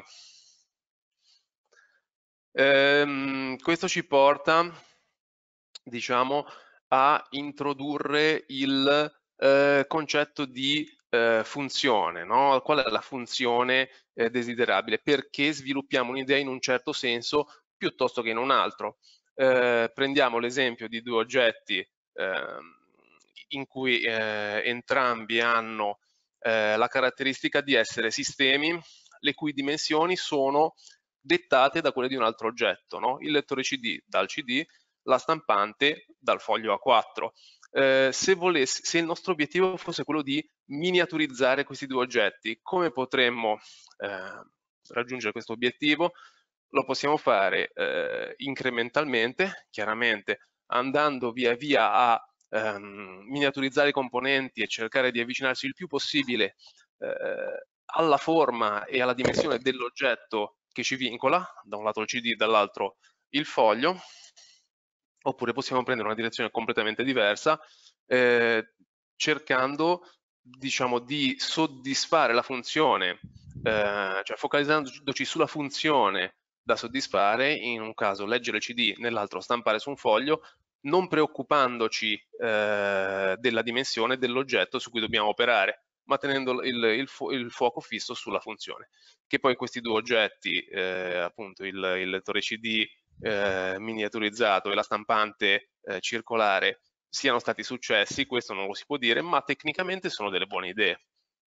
Questo ci porta, diciamo, a introdurre il concetto di funzione, no? Qual è la funzione desiderabile? Perché sviluppiamo un'idea in un certo senso piuttosto che in un altro? Prendiamo l'esempio di due oggetti in cui entrambi hanno la caratteristica di essere sistemi le cui dimensioni sono dettate da quelle di un altro oggetto, no? Il lettore CD dal CD, la stampante dal foglio A4. Se il nostro obiettivo fosse quello di miniaturizzare questi due oggetti, come potremmo raggiungere questo obiettivo? Lo possiamo fare incrementalmente, chiaramente andando via via a miniaturizzare i componenti e cercare di avvicinarsi il più possibile alla forma e alla dimensione dell'oggetto che ci vincola, da un lato il CD, dall'altro il foglio. Oppure possiamo prendere una direzione completamente diversa, cercando, diciamo, di soddisfare la funzione, cioè focalizzandoci sulla funzione da soddisfare, in un caso leggere il CD, nell'altro stampare su un foglio, non preoccupandoci della dimensione dell'oggetto su cui dobbiamo operare. ma tenendo il fuoco fisso sulla funzione. Che poi questi due oggetti, appunto il lettore CD miniaturizzato e la stampante circolare, siano stati successi, questo non lo si può dire, ma tecnicamente sono delle buone idee.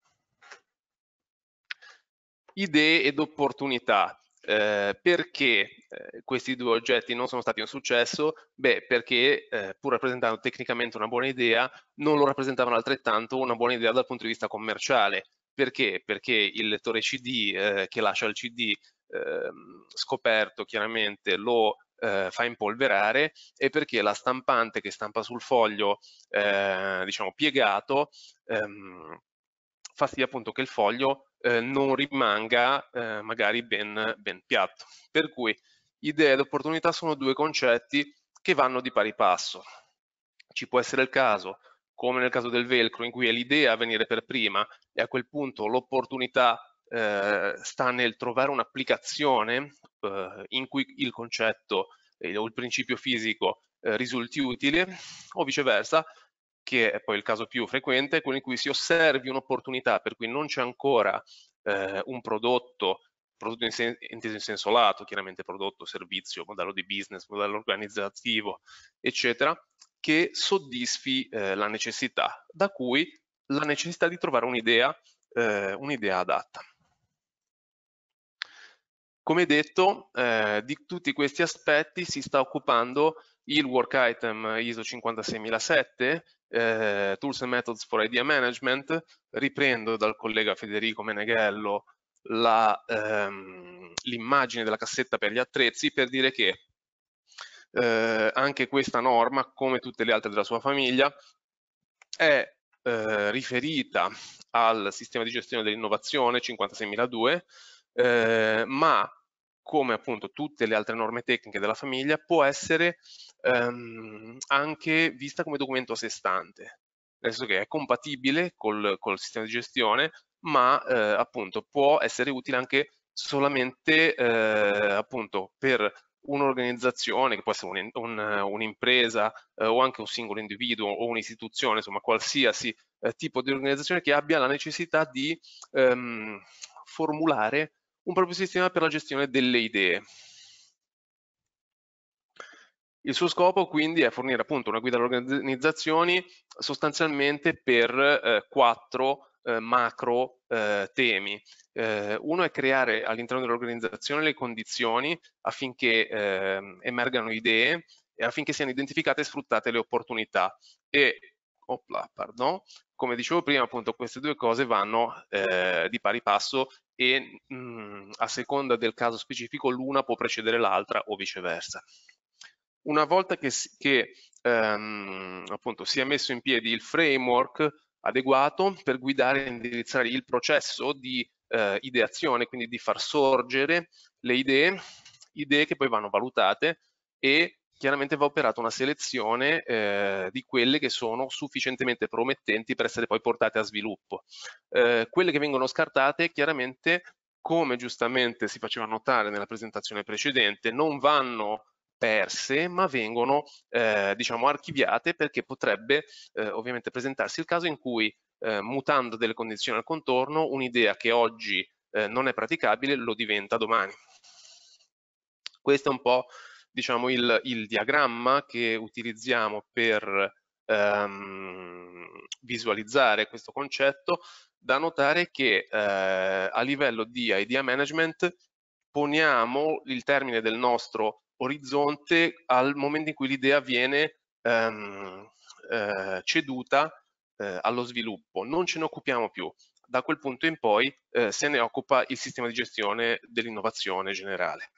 Idee ed opportunità. Perché questi due oggetti non sono stati un successo? Beh, perché pur rappresentando tecnicamente una buona idea, non lo rappresentavano altrettanto una buona idea dal punto di vista commerciale. Perché? Perché il lettore CD che lascia il CD scoperto chiaramente lo fa impolverare, e perché la stampante che stampa sul foglio diciamo piegato fa sì appunto che il foglio non rimanga magari ben piatto. Per cui idea ed opportunità sono due concetti che vanno di pari passo. Ci può essere il caso, come nel caso del velcro, in cui è l'idea a venire per prima e a quel punto l'opportunità sta nel trovare un'applicazione in cui il concetto o il principio fisico risulti utile, o viceversa, che è poi il caso più frequente, quello in cui si osservi un'opportunità per cui non c'è ancora un prodotto inteso in senso lato, chiaramente prodotto, servizio, modello di business, modello organizzativo, eccetera, che soddisfi la necessità, da cui la necessità di trovare un'idea adatta. Come detto, di tutti questi aspetti si sta occupando il work item ISO 56007, Tools and Methods for Idea Management. Riprendo dal collega Federico Meneghello l'immagine della cassetta per gli attrezzi, per dire che anche questa norma, come tutte le altre della sua famiglia, è riferita al sistema di gestione dell'innovazione 56002, ma come appunto tutte le altre norme tecniche della famiglia può essere anche vista come documento a sé stante, nel senso che è compatibile col sistema di gestione, ma appunto può essere utile anche solamente appunto per un'organizzazione, che può essere un'impresa o anche un singolo individuo o un'istituzione, insomma qualsiasi tipo di organizzazione che abbia la necessità di formulare un proprio sistema per la gestione delle idee. Il suo scopo quindi è fornire appunto una guida alle organizzazioni sostanzialmente per 4 macro temi. Uno è creare all'interno dell'organizzazione le condizioni affinché emergano idee e affinché siano identificate e sfruttate le opportunità. E, come dicevo prima, appunto queste due cose vanno di pari passo e a seconda del caso specifico l'una può precedere l'altra o viceversa. Una volta che appunto si è messo in piedi il framework adeguato per guidare e indirizzare il processo di ideazione, quindi di far sorgere le idee che poi vanno valutate, e chiaramente va operata una selezione di quelle che sono sufficientemente promettenti per essere poi portate a sviluppo. Quelle che vengono scartate, chiaramente, come giustamente si faceva notare nella presentazione precedente, non vanno perse, ma vengono diciamo archiviate, perché potrebbe ovviamente presentarsi il caso in cui mutando delle condizioni al contorno, un'idea che oggi non è praticabile lo diventa domani. Questo è un po' diciamo il diagramma che utilizziamo per visualizzare questo concetto. Da notare che a livello di idea management poniamo il termine del nostro orizzonte al momento in cui l'idea viene ceduta allo sviluppo. Non ce ne occupiamo più. Da quel punto in poi se ne occupa il sistema di gestione dell'innovazione generale.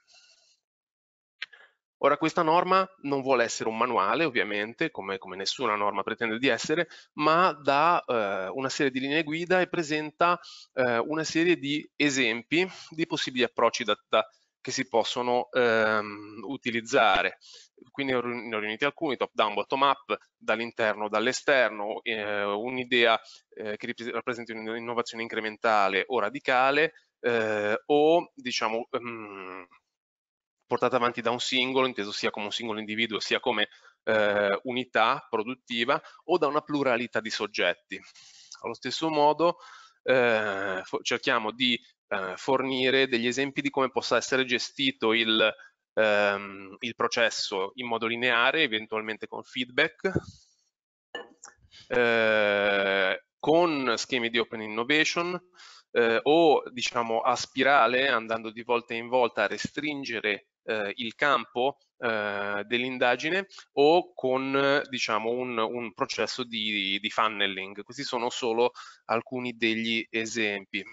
Ora, questa norma non vuole essere un manuale, ovviamente, come nessuna norma pretende di essere, ma dà una serie di linee guida e presenta una serie di esempi di possibili approcci che si possono utilizzare. Quindi ne ho riuniti alcuni: top down, bottom up, dall'interno, dall'esterno, un'idea che rappresenti un'innovazione incrementale o radicale, o diciamo portata avanti da un singolo, inteso sia come un singolo individuo sia come unità produttiva, o da una pluralità di soggetti. Allo stesso modo cerchiamo di fornire degli esempi di come possa essere gestito il processo in modo lineare, eventualmente con feedback, con schemi di open innovation, o diciamo a spirale, andando di volta in volta a restringere il campo dell'indagine, o con diciamo un processo di funneling. Questi sono solo alcuni degli esempi.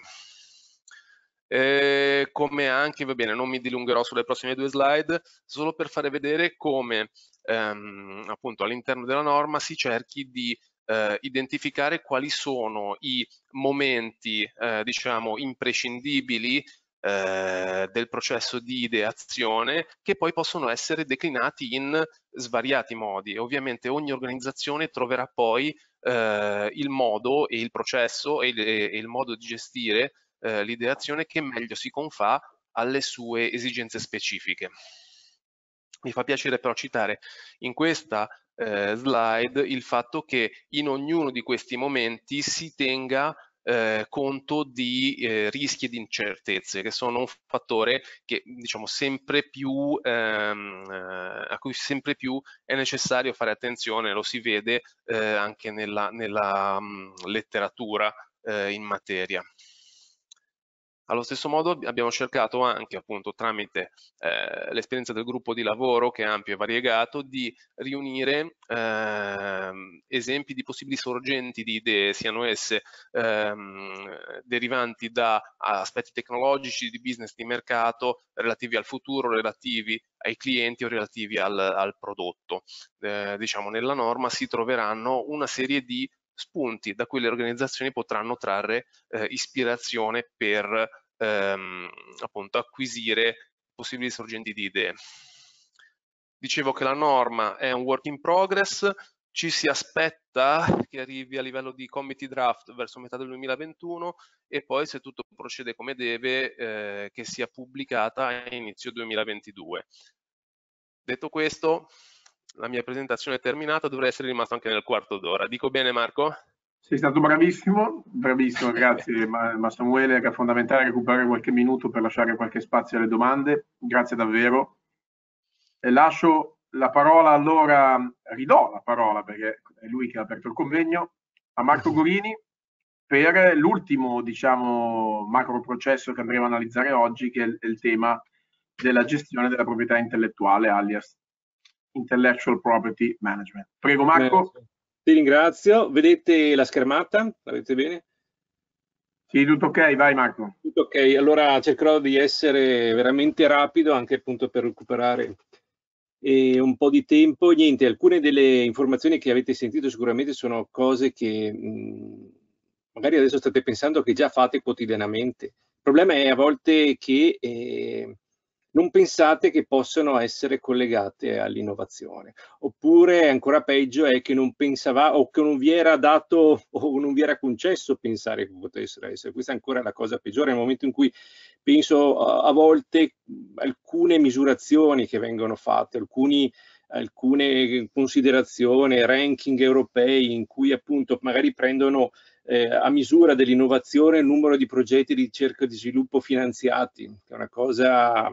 Come anche, va bene, non mi dilungherò sulle prossime due slide, solo per fare vedere come appunto all'interno della norma si cerchi di identificare quali sono i momenti diciamo imprescindibili del processo di ideazione, che poi possono essere declinati in svariati modi. Ovviamente ogni organizzazione troverà poi il modo e il processo e il modo di gestire l'ideazione che meglio si confà alle sue esigenze specifiche. Mi fa piacere però citare in questa slide il fatto che in ognuno di questi momenti si tenga conto di rischi e di incertezze, che sono un fattore che diciamo sempre più a cui sempre più è necessario fare attenzione. Lo si vede anche nella letteratura in materia. Allo stesso modo abbiamo cercato anche, appunto, tramite l'esperienza del gruppo di lavoro, che è ampio e variegato, di riunire esempi di possibili sorgenti di idee, siano esse derivanti da aspetti tecnologici, di business, di mercato, relativi al futuro, relativi ai clienti o relativi al prodotto. Diciamo, nella norma si troveranno una serie di spunti da cui le organizzazioni potranno trarre ispirazione per appunto acquisire possibili sorgenti di idee. Dicevo che la norma è un work in progress, ci si aspetta che arrivi a livello di committee draft verso metà del 2021 e poi, se tutto procede come deve, che sia pubblicata a inizio 2022. Detto questo, la mia presentazione è terminata, dovrei essere rimasto anche nel quarto d'ora. Dico bene, Marco? Sei stato bravissimo, bravissimo, grazie. Ma Samuele, era fondamentale recuperare qualche minuto per lasciare qualche spazio alle domande. Grazie davvero. E lascio la parola allora, ridò la parola, perché è lui che ha aperto il convegno, a Marco Gorini per l'ultimo, diciamo, macro processo che andremo a analizzare oggi, che è il tema della gestione della proprietà intellettuale, alias Intellectual Property Management. Prego, Marco. Ti ringrazio. Vedete la schermata? La vedete bene? Sì, tutto ok, vai Marco. Tutto ok, allora cercherò di essere veramente rapido, anche appunto per recuperare un po' di tempo. Niente, alcune delle informazioni che avete sentito sicuramente sono cose che magari adesso state pensando che già fate quotidianamente. Il problema è a volte che non pensate che possano essere collegate all'innovazione, oppure ancora peggio è che non pensava o che non vi era dato o non vi era concesso pensare che potessero essere. Questa è ancora la cosa peggiore, nel momento in cui penso a volte alcune misurazioni che vengono fatte, alcune considerazioni, ranking europei in cui appunto magari prendono a misura dell'innovazione il numero di progetti di ricerca e di sviluppo finanziati, che è una cosa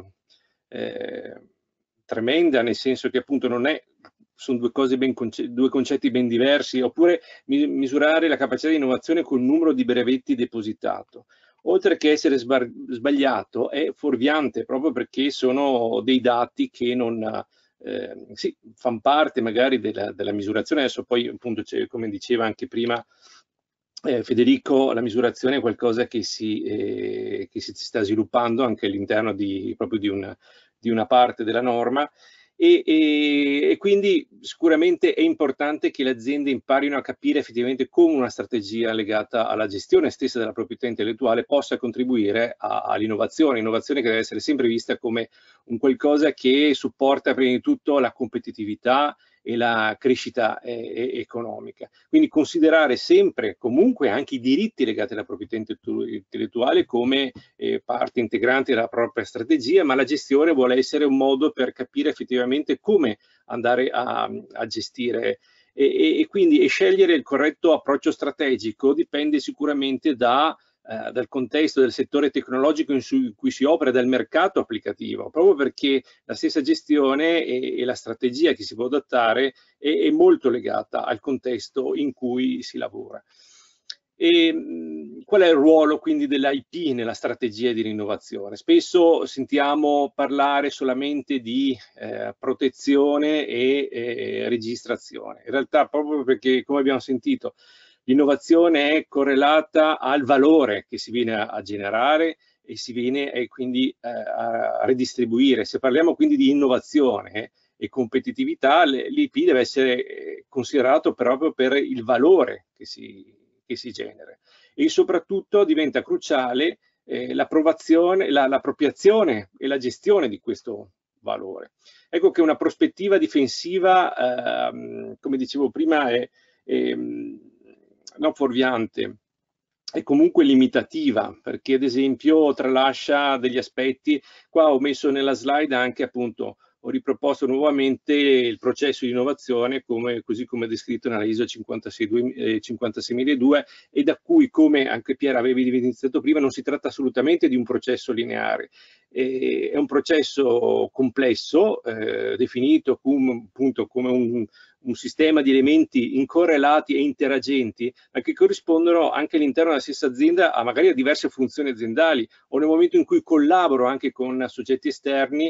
tremenda, nel senso che appunto sono due concetti ben diversi, oppure misurare la capacità di innovazione col numero di brevetti depositato. Oltre che essere sbagliato, è fuorviante, proprio perché sono dei dati che non sì, fanno parte magari della misurazione. Adesso poi appunto, come diceva anche prima Federico, la misurazione è qualcosa che si sta sviluppando anche all'interno proprio di una parte della norma e quindi sicuramente è importante che le aziende imparino a capire effettivamente come una strategia legata alla gestione stessa della proprietà intellettuale possa contribuire all'innovazione, innovazione che deve essere sempre vista come un qualcosa che supporta prima di tutto la competitività e la crescita economica. Quindi considerare sempre, comunque, anche i diritti legati alla proprietà intellettuale come parte integrante della propria strategia, ma la gestione vuole essere un modo per capire effettivamente come andare a gestire e quindi scegliere il corretto approccio strategico dipende sicuramente dal contesto del settore tecnologico in cui si opera, dal mercato applicativo, proprio perché la stessa gestione e la strategia che si può adottare è molto legata al contesto in cui si lavora. E qual è il ruolo quindi dell'IP nella strategia di rinnovazione? Spesso sentiamo parlare solamente di protezione e registrazione. In realtà, proprio perché, come abbiamo sentito, l'innovazione è correlata al valore che si viene a generare e si viene quindi a redistribuire. Se parliamo quindi di innovazione e competitività, l'IP deve essere considerato proprio per il valore che si genera, e soprattutto diventa cruciale l'appropriazione e la gestione di questo valore. Ecco che una prospettiva difensiva, come dicevo prima, è non fuorviante, è comunque limitativa, perché ad esempio tralascia degli aspetti. Qua ho messo nella slide anche, appunto, ho riproposto nuovamente il processo di innovazione così come descritto nella ISO 56002, e da cui, come anche Piera avevi evidenziato prima, non si tratta assolutamente di un processo lineare, è un processo complesso, definito appunto come un sistema di elementi incorrelati e interagenti, ma che corrispondono anche all'interno della stessa azienda magari a diverse funzioni aziendali, o nel momento in cui collaboro anche con soggetti esterni,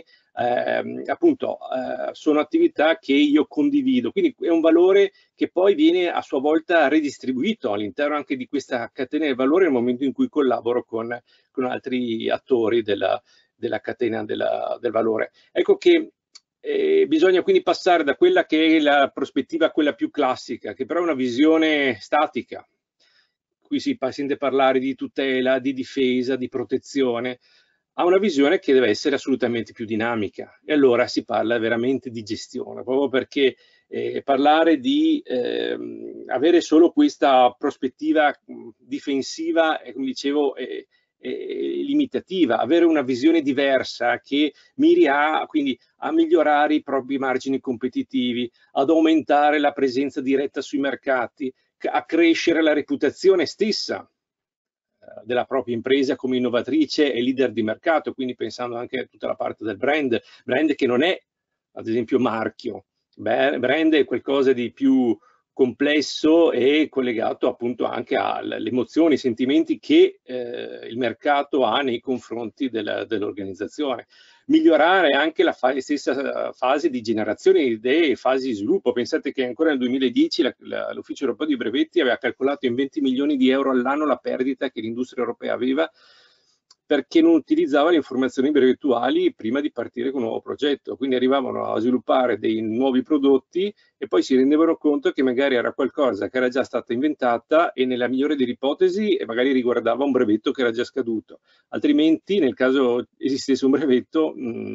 appunto sono attività che io condivido, quindi è un valore che poi viene a sua volta redistribuito all'interno anche di questa catena del valore nel momento in cui collaboro con altri attori della catena del valore. Ecco che bisogna quindi passare da quella che è la prospettiva, quella più classica, che però è una visione statica. Qui si sente parlare di tutela, di difesa, di protezione, a una visione che deve essere assolutamente più dinamica, e allora si parla veramente di gestione, proprio perché parlare di avere solo questa prospettiva difensiva, come dicevo, è limitativa. Avere una visione diversa che miri quindi a migliorare i propri margini competitivi, ad aumentare la presenza diretta sui mercati, a crescere la reputazione stessa della propria impresa come innovatrice e leader di mercato, quindi pensando anche a tutta la parte del brand che non è ad esempio marchio, brand è qualcosa di più complesso e collegato appunto anche alle emozioni, ai sentimenti che il mercato ha nei confronti dell'organizzazione. Migliorare anche la stessa fase di generazione di idee e fasi di sviluppo. Pensate che ancora nel 2010 l'Ufficio Europeo di Brevetti aveva calcolato in 20 milioni di euro all'anno la perdita che l'industria europea aveva perché non utilizzava le informazioni brevettuali prima di partire con un nuovo progetto. Quindi arrivavano a sviluppare dei nuovi prodotti e poi si rendevano conto che magari era qualcosa che era già stata inventata e nella migliore delle ipotesi magari riguardava un brevetto che era già scaduto. Altrimenti, nel caso esistesse un brevetto,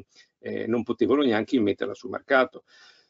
non potevano neanche metterla sul mercato.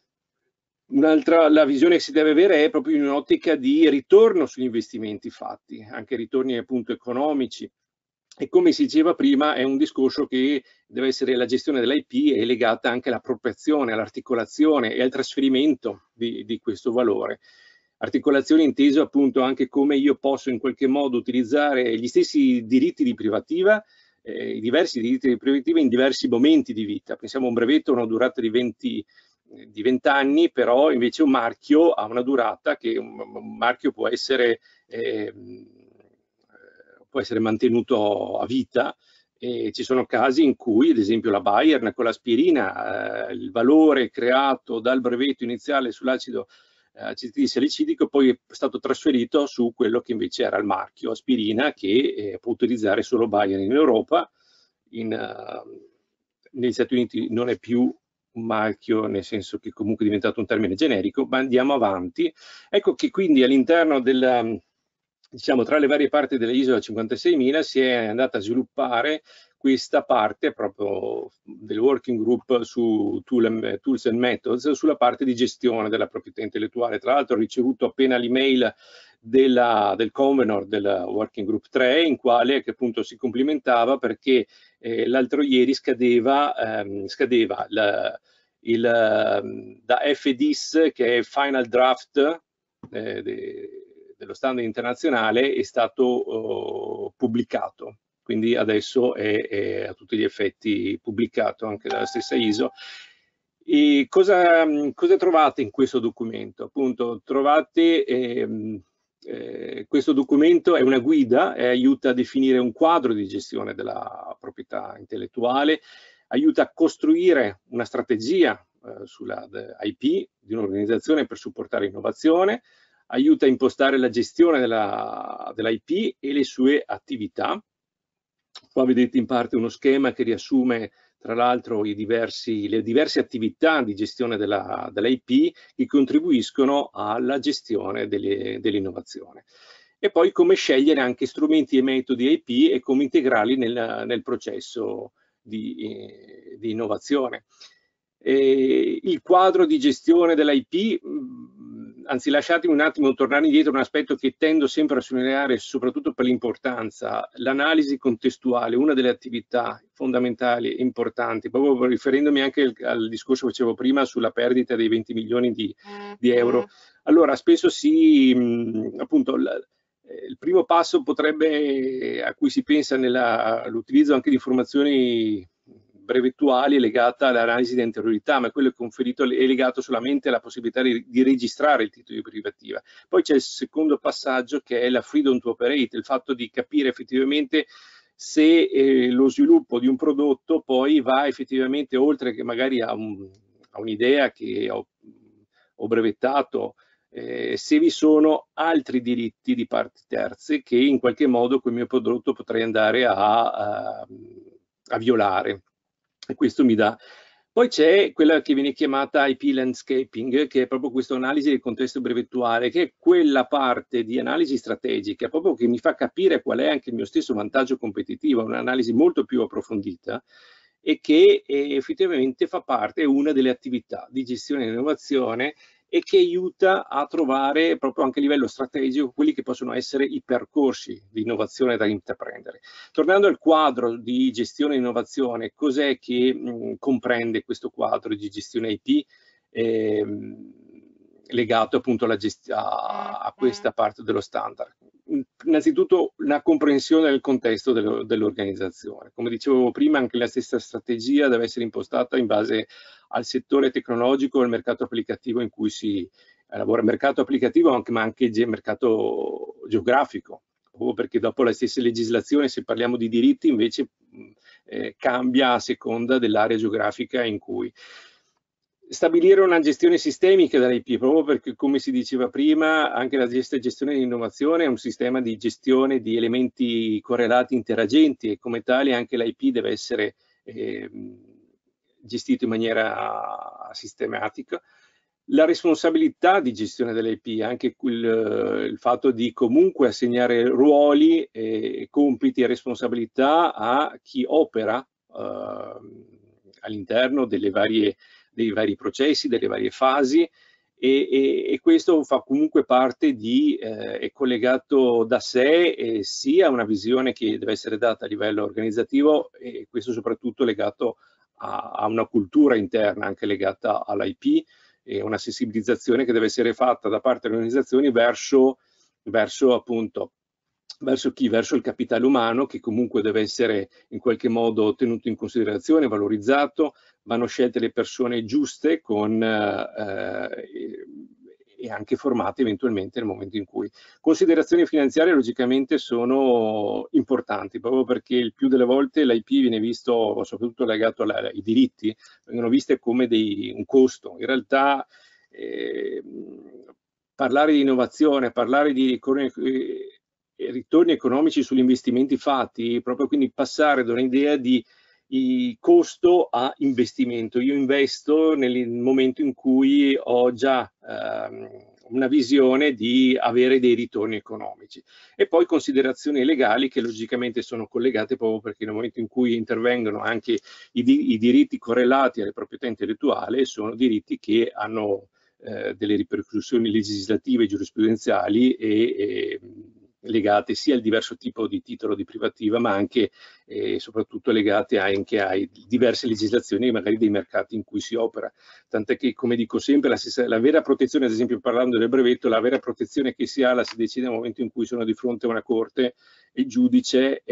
La visione che si deve avere è proprio in un'ottica di ritorno sugli investimenti fatti, anche ritorni appunto economici. E come si diceva prima, è un discorso che deve essere, la gestione dell'IP è legata anche all'appropriazione, all'articolazione e al trasferimento di questo valore. Articolazione inteso appunto anche come io posso in qualche modo utilizzare gli stessi diritti di privativa, i diversi diritti di privativa in diversi momenti di vita. Pensiamo a un brevetto a una durata di 20 anni, però invece un marchio ha una durata che un marchio può essere mantenuto a vita, e ci sono casi in cui, ad esempio la Bayern con l'aspirina, il valore creato dal brevetto iniziale sull'acido acetilsalicilico poi è stato trasferito su quello che invece era il marchio aspirina, che può utilizzare solo Bayern in Europa. Negli Stati Uniti non è più un marchio, nel senso che comunque è diventato un termine generico, ma andiamo avanti. Ecco che quindi all'interno diciamo, tra le varie parti delle ISO 56000 si è andata a sviluppare questa parte proprio del working group su tools and methods, sulla parte di gestione della proprietà intellettuale. Tra l'altro ho ricevuto appena l'email del convenor del working group 3, in quale che appunto si complimentava perché l'altro ieri scadeva da FDIS, che è Final Draft dello standard internazionale, è stato pubblicato, quindi adesso è a tutti gli effetti pubblicato anche dalla stessa ISO. E cosa trovate in questo documento? Appunto, trovate questo documento è una guida e aiuta a definire un quadro di gestione della proprietà intellettuale, aiuta a costruire una strategia sulla IP di un'organizzazione per supportare l'innovazione, aiuta a impostare la gestione dell'IP e le sue attività. Qua vedete in parte uno schema che riassume tra l'altro le diverse attività di gestione dell'IP che contribuiscono alla gestione dell'innovazione. E poi come scegliere anche strumenti e metodi IP e come integrarli nel processo di innovazione. Il quadro di gestione dell'IP, anzi lasciatemi un attimo tornare indietro un aspetto che tendo sempre a sottolineare, soprattutto per l'importanza, l'analisi contestuale, una delle attività fondamentali e importanti, proprio riferendomi anche al discorso che facevo prima sulla perdita dei 20 milioni di euro. Allora, spesso appunto, il primo passo a cui si pensa nell'utilizzo anche di informazioni brevettuali è legata all'analisi di anteriorità, ma quello conferito è legato solamente alla possibilità di registrare il titolo di privativa. Poi c'è il secondo passaggio che è la freedom to operate, il fatto di capire effettivamente se lo sviluppo di un prodotto poi va effettivamente oltre che magari a un'idea che ho brevettato, se vi sono altri diritti di parti terze che in qualche modo quel mio prodotto potrei andare a violare. E questo mi dà. Poi c'è quella che viene chiamata IP landscaping, che è proprio questa analisi del contesto brevettuale, che è quella parte di analisi strategica proprio che mi fa capire qual è anche il mio stesso vantaggio competitivo, un'analisi molto più approfondita e che effettivamente fa parte, è una delle attività di gestione e innovazione e che aiuta a trovare proprio anche a livello strategico quelli che possono essere i percorsi di innovazione da intraprendere. Tornando al quadro di gestione e innovazione, cos'è che comprende questo quadro di gestione IP legato appunto a questa parte dello standard? Innanzitutto una comprensione del contesto dell'organizzazione. Come dicevo prima, anche la stessa strategia deve essere impostata in base al settore tecnologico e al mercato applicativo in cui si lavora. Mercato applicativo ma anche mercato geografico, proprio perché dopo la stessa legislazione, se parliamo di diritti, invece cambia a seconda dell'area geografica in cui. Stabilire una gestione sistemica dell'IP, proprio perché, come si diceva prima, anche la gestione di innovazione è un sistema di gestione di elementi correlati interagenti e come tale anche l'IP deve essere gestito in maniera sistematica. La responsabilità di gestione dell'IP, anche il fatto di comunque assegnare ruoli, compiti e responsabilità a chi opera all'interno dei vari processi, delle varie fasi e questo fa comunque parte è collegato da sé sia a una visione che deve essere data a livello organizzativo e questo soprattutto legato a una cultura interna anche legata all'IP e una sensibilizzazione che deve essere fatta da parte delle organizzazioni verso appunto verso il capitale umano che comunque deve essere in qualche modo tenuto in considerazione, valorizzato, vanno scelte le persone giuste e anche formate eventualmente nel momento in cui. Considerazioni finanziarie logicamente sono importanti, proprio perché il più delle volte l'IP viene visto, soprattutto legato ai diritti, vengono viste come un costo. In realtà parlare di innovazione, parlare di ritorni economici sugli investimenti fatti, proprio quindi passare da un'idea di costo a investimento. Io investo nel momento in cui ho già una visione di avere dei ritorni economici. E poi considerazioni legali che logicamente sono collegate proprio perché nel momento in cui intervengono anche i diritti correlati alle proprietà intellettuali sono diritti che hanno delle ripercussioni legislative e giurisprudenziali legate sia al diverso tipo di titolo di privativa, ma anche e soprattutto legate anche a diverse legislazioni magari dei mercati in cui si opera. Tant'è che, come dico sempre, la vera protezione, ad esempio parlando del brevetto, la vera protezione che si ha la si decide nel momento in cui sono di fronte a una corte e il giudice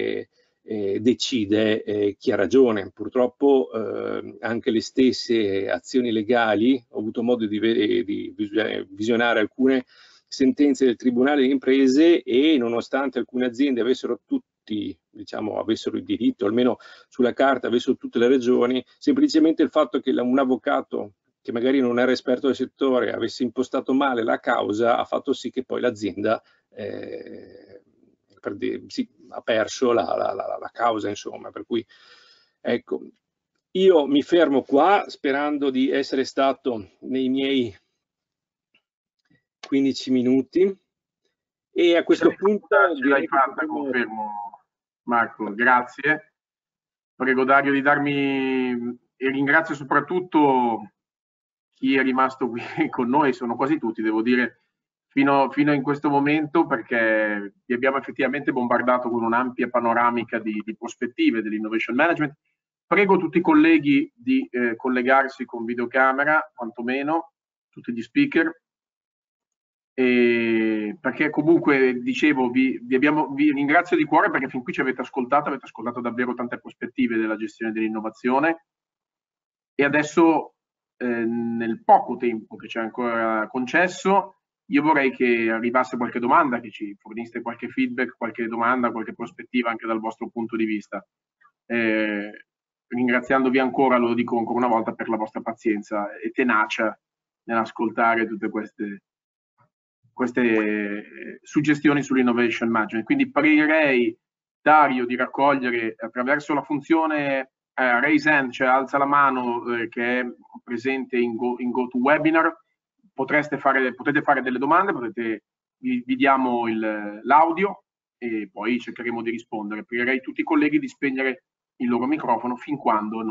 decide chi ha ragione. Purtroppo anche le stesse azioni legali, ho avuto modo di visionare alcune sentenze del Tribunale di Imprese, e nonostante alcune aziende avessero avessero il diritto, almeno sulla carta avessero tutte le ragioni, semplicemente il fatto che un avvocato che magari non era esperto del settore avesse impostato male la causa ha fatto sì che poi l'azienda ha perso la causa, insomma. Per cui, ecco, io mi fermo qua sperando di essere stato nei miei 15 minuti, e a questo punto l'hai fatta, confermo Marco, grazie. Prego Dario di darmi, e ringrazio soprattutto chi è rimasto qui con noi, sono quasi tutti, devo dire, fino in questo momento, perché vi abbiamo effettivamente bombardato con un'ampia panoramica di prospettive dell'innovation management. Prego tutti i colleghi di collegarsi con videocamera, quantomeno, tutti gli speaker, perché comunque, dicevo, vi ringrazio di cuore perché fin qui ci avete ascoltato davvero tante prospettive della gestione dell'innovazione, e adesso nel poco tempo che ci è ancora concesso, io vorrei che arrivasse qualche domanda, che ci forniste qualche feedback, qualche domanda, qualche prospettiva anche dal vostro punto di vista. Ringraziandovi ancora, lo dico ancora una volta, per la vostra pazienza e tenacia nell'ascoltare tutte queste suggestioni sull'innovation management. Quindi pregherei Dario di raccogliere attraverso la funzione raise hand, cioè alza la mano, che è presente in GoToWebinar. Potete fare delle domande, vi diamo l'audio e poi cercheremo di rispondere. Pregherei tutti i colleghi di spegnere il loro microfono fin quando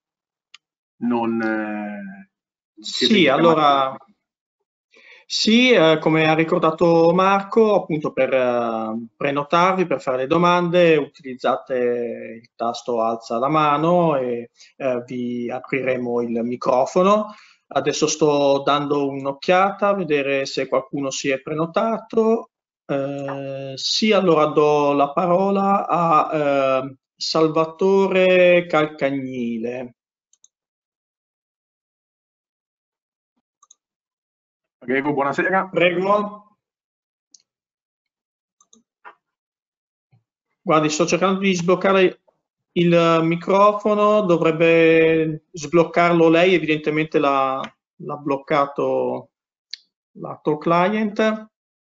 sì, allora sì, come ha ricordato Marco, appunto per prenotarvi, per fare le domande, utilizzate il tasto alza la mano e vi apriremo il microfono. Adesso sto dando un'occhiata a vedere se qualcuno si è prenotato. Sì, allora do la parola a Salvatore Calcagnile. Prego, buonasera. Prego. Guardi, sto cercando di sbloccare il microfono, dovrebbe sbloccarlo lei, evidentemente l'ha bloccato lato client.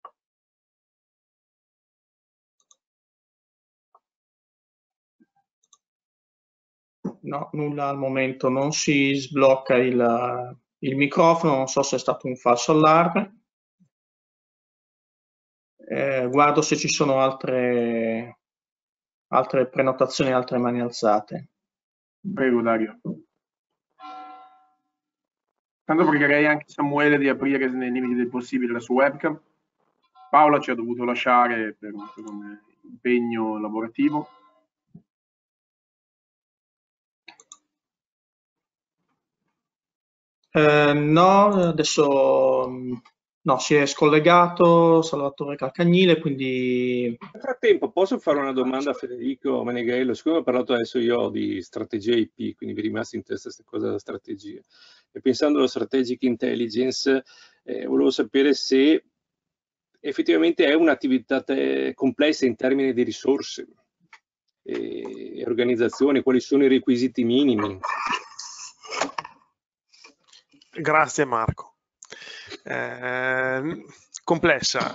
No, nulla al momento, non si sblocca il microfono, non so se è stato un falso allarme. Guardo se ci sono altre prenotazioni, altre mani alzate. Prego Dario. Tanto pregherei anche Samuele di aprire nei limiti del possibile la sua webcam. Paola ci ha dovuto lasciare per un impegno lavorativo. No, adesso no, si è scollegato Salvatore Calcagnile, quindi... Nel frattempo posso fare una domanda a Federico Meneghello? Siccome ho parlato adesso io di strategia IP, quindi vi è rimasta in testa questa cosa della strategia, e pensando allo strategic intelligence, volevo sapere se effettivamente è un'attività complessa in termini di risorse e organizzazione, quali sono i requisiti minimi? Grazie Marco. Complessa.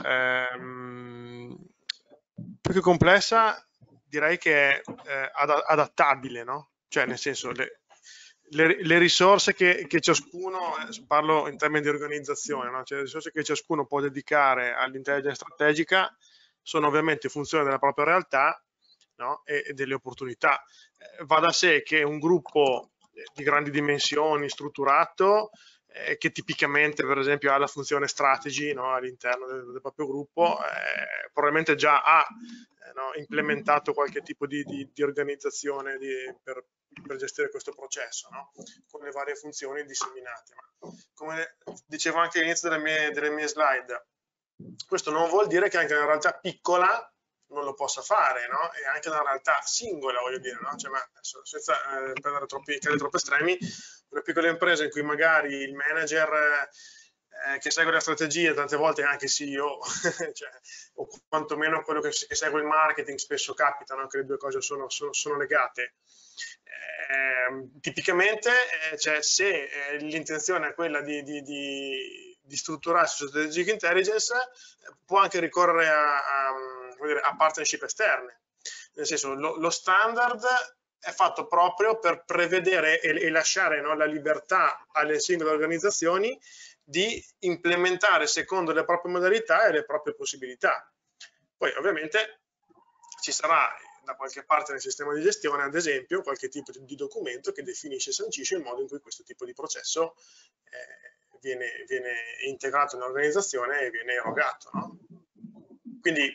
Più che complessa direi che è adattabile, no? Cioè nel senso le risorse che ciascuno, parlo in termini di organizzazione, no? Cioè le risorse che ciascuno può dedicare all'intelligence strategica sono ovviamente in funzione della propria realtà, no? e delle opportunità. Va da sé che un gruppo di grandi dimensioni, strutturato, che tipicamente per esempio ha la funzione strategy, no, all'interno del proprio gruppo, probabilmente già ha implementato qualche tipo di organizzazione per gestire questo processo, no? Con le varie funzioni disseminate. Ma come dicevo anche all'inizio delle mie slide, questo non vuol dire che anche una realtà piccola non lo possa fare, no? E anche una realtà singola, voglio dire, no? Cioè, ma senza prendere troppi estremi, una piccola impresa in cui magari il manager che segue la strategia, tante volte anche il CEO, cioè, o quantomeno quello che segue il marketing, spesso capita, no? Che le due cose sono legate. Tipicamente, cioè, se l'intenzione è quella di strutturarsi su strategic intelligence, può anche ricorrere a partnership esterne. Nel senso, lo standard è fatto proprio per prevedere e lasciare, no, la libertà alle singole organizzazioni di implementare secondo le proprie modalità e le proprie possibilità. Poi ovviamente ci sarà da qualche parte nel sistema di gestione, ad esempio, qualche tipo di documento che definisce e sancisce il modo in cui questo tipo di processo viene integrato nell'organizzazione e viene erogato, no? Quindi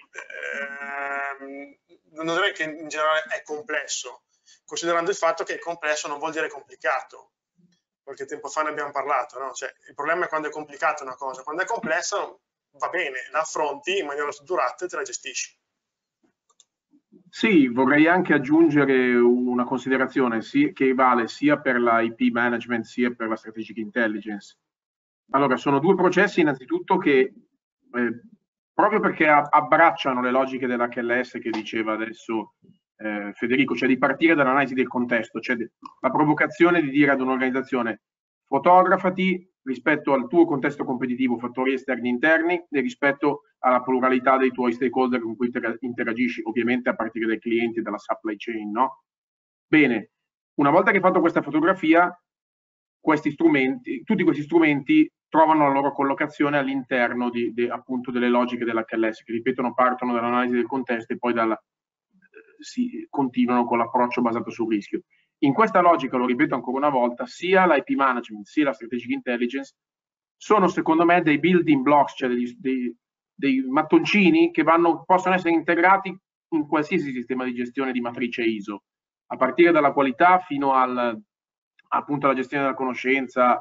non direi che in generale è complesso, considerando il fatto che complesso non vuol dire complicato. Qualche tempo fa ne abbiamo parlato, no? Cioè, il problema è quando è complicata una cosa, quando è complessa va bene, la affronti in maniera strutturata e te la gestisci. Sì, vorrei anche aggiungere una considerazione che vale sia per la IP management sia per la strategic intelligence. Allora, sono due processi innanzitutto che proprio perché abbracciano le logiche dell'HLS che diceva adesso Federico, cioè di partire dall'analisi del contesto, cioè la provocazione di dire ad un'organizzazione fotografati rispetto al tuo contesto competitivo, fattori esterni e interni, e rispetto alla pluralità dei tuoi stakeholder con cui interagisci, ovviamente a partire dai clienti e dalla supply chain, no? Bene, una volta che hai fatto questa fotografia, tutti questi strumenti trovano la loro collocazione all'interno appunto delle logiche dell'HLS, che ripeto partono dall'analisi del contesto e poi si continuano con l'approccio basato sul rischio. In questa logica, lo ripeto ancora una volta, sia l'IP management sia la strategic intelligence sono secondo me dei building blocks, cioè dei mattoncini che possono essere integrati in qualsiasi sistema di gestione di matrice ISO, a partire dalla qualità fino appunto alla gestione della conoscenza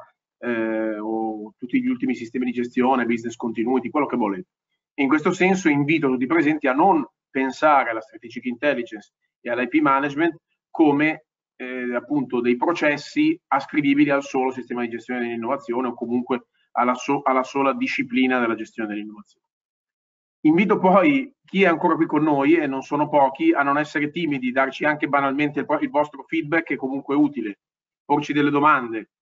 o tutti gli ultimi sistemi di gestione, business continuity, quello che volete. In questo senso invito tutti i presenti a non pensare alla strategic intelligence e all'IP management come appunto dei processi ascrivibili al solo sistema di gestione dell'innovazione o comunque alla sola disciplina della gestione dell'innovazione. Invito poi chi è ancora qui con noi, e non sono pochi, a non essere timidi, darci anche banalmente il vostro feedback, che comunque è utile, porci delle domande,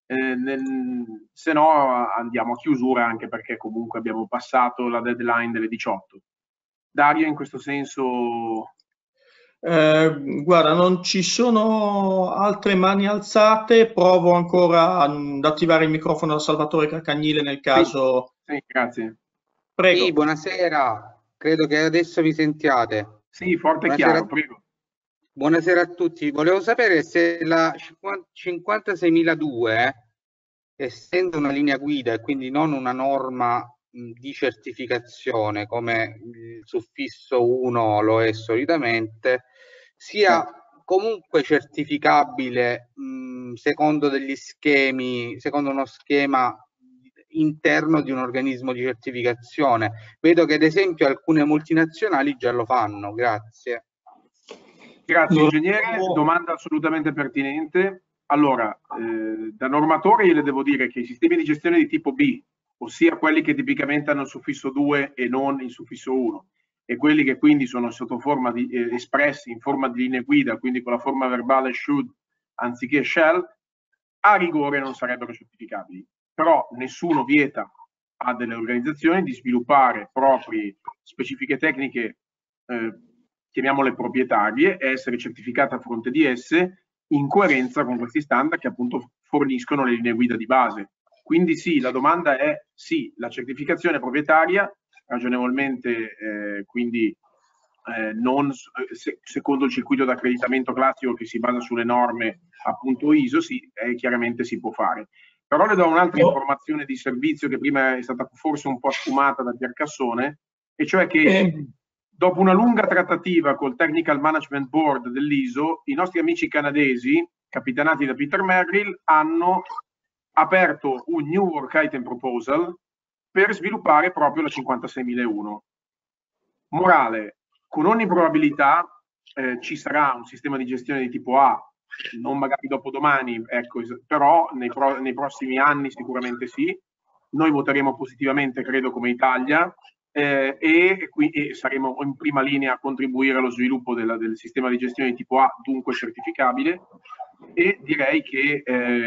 se no andiamo a chiusura, anche perché comunque abbiamo passato la deadline delle 18. Dario, in questo senso... Guarda, non ci sono altre mani alzate, provo ancora ad attivare il microfono da Salvatore Carcagnile nel caso. Sì, grazie. Prego. Sì, buonasera, credo che adesso mi sentiate. Sì, forte e chiaro, prego. Buonasera a tutti, volevo sapere se la 56002, essendo una linea guida e quindi non una norma di certificazione come il suffisso 1 lo è solitamente, sia comunque certificabile secondo degli schemi, secondo uno schema interno di un organismo di certificazione. Vedo che ad esempio alcune multinazionali già lo fanno. Grazie. Grazie ingegnere, domanda assolutamente pertinente. Allora, da normatore io le devo dire che i sistemi di gestione di tipo B, ossia quelli che tipicamente hanno il suffisso 2 e non il suffisso 1, e quelli che quindi sono sotto forma di espressi in forma di linee guida, quindi con la forma verbale should anziché shall, a rigore non sarebbero certificabili. Però nessuno vieta a delle organizzazioni di sviluppare proprie specifiche tecniche, chiamiamole proprietarie, e essere certificate a fronte di esse in coerenza con questi standard che appunto forniscono le linee guida di base. Quindi sì, la domanda è sì, la certificazione proprietaria, ragionevolmente quindi non secondo il circuito di accreditamento classico che si basa sulle norme appunto ISO, sì, chiaramente si può fare. Però le do un'altra informazione di servizio che prima è stata forse un po' sfumata da Piercassone, e cioè che dopo una lunga trattativa col Technical Management Board dell'ISO, i nostri amici canadesi, capitanati da Peter Merrill, hanno aperto un New Work Item Proposal per sviluppare proprio la 56001. Morale, con ogni probabilità ci sarà un sistema di gestione di tipo A, non magari dopodomani, ecco, però nei prossimi anni sicuramente sì. Noi voteremo positivamente, credo, come Italia, e saremo in prima linea a contribuire allo sviluppo del sistema di gestione di tipo A, dunque certificabile. E direi che,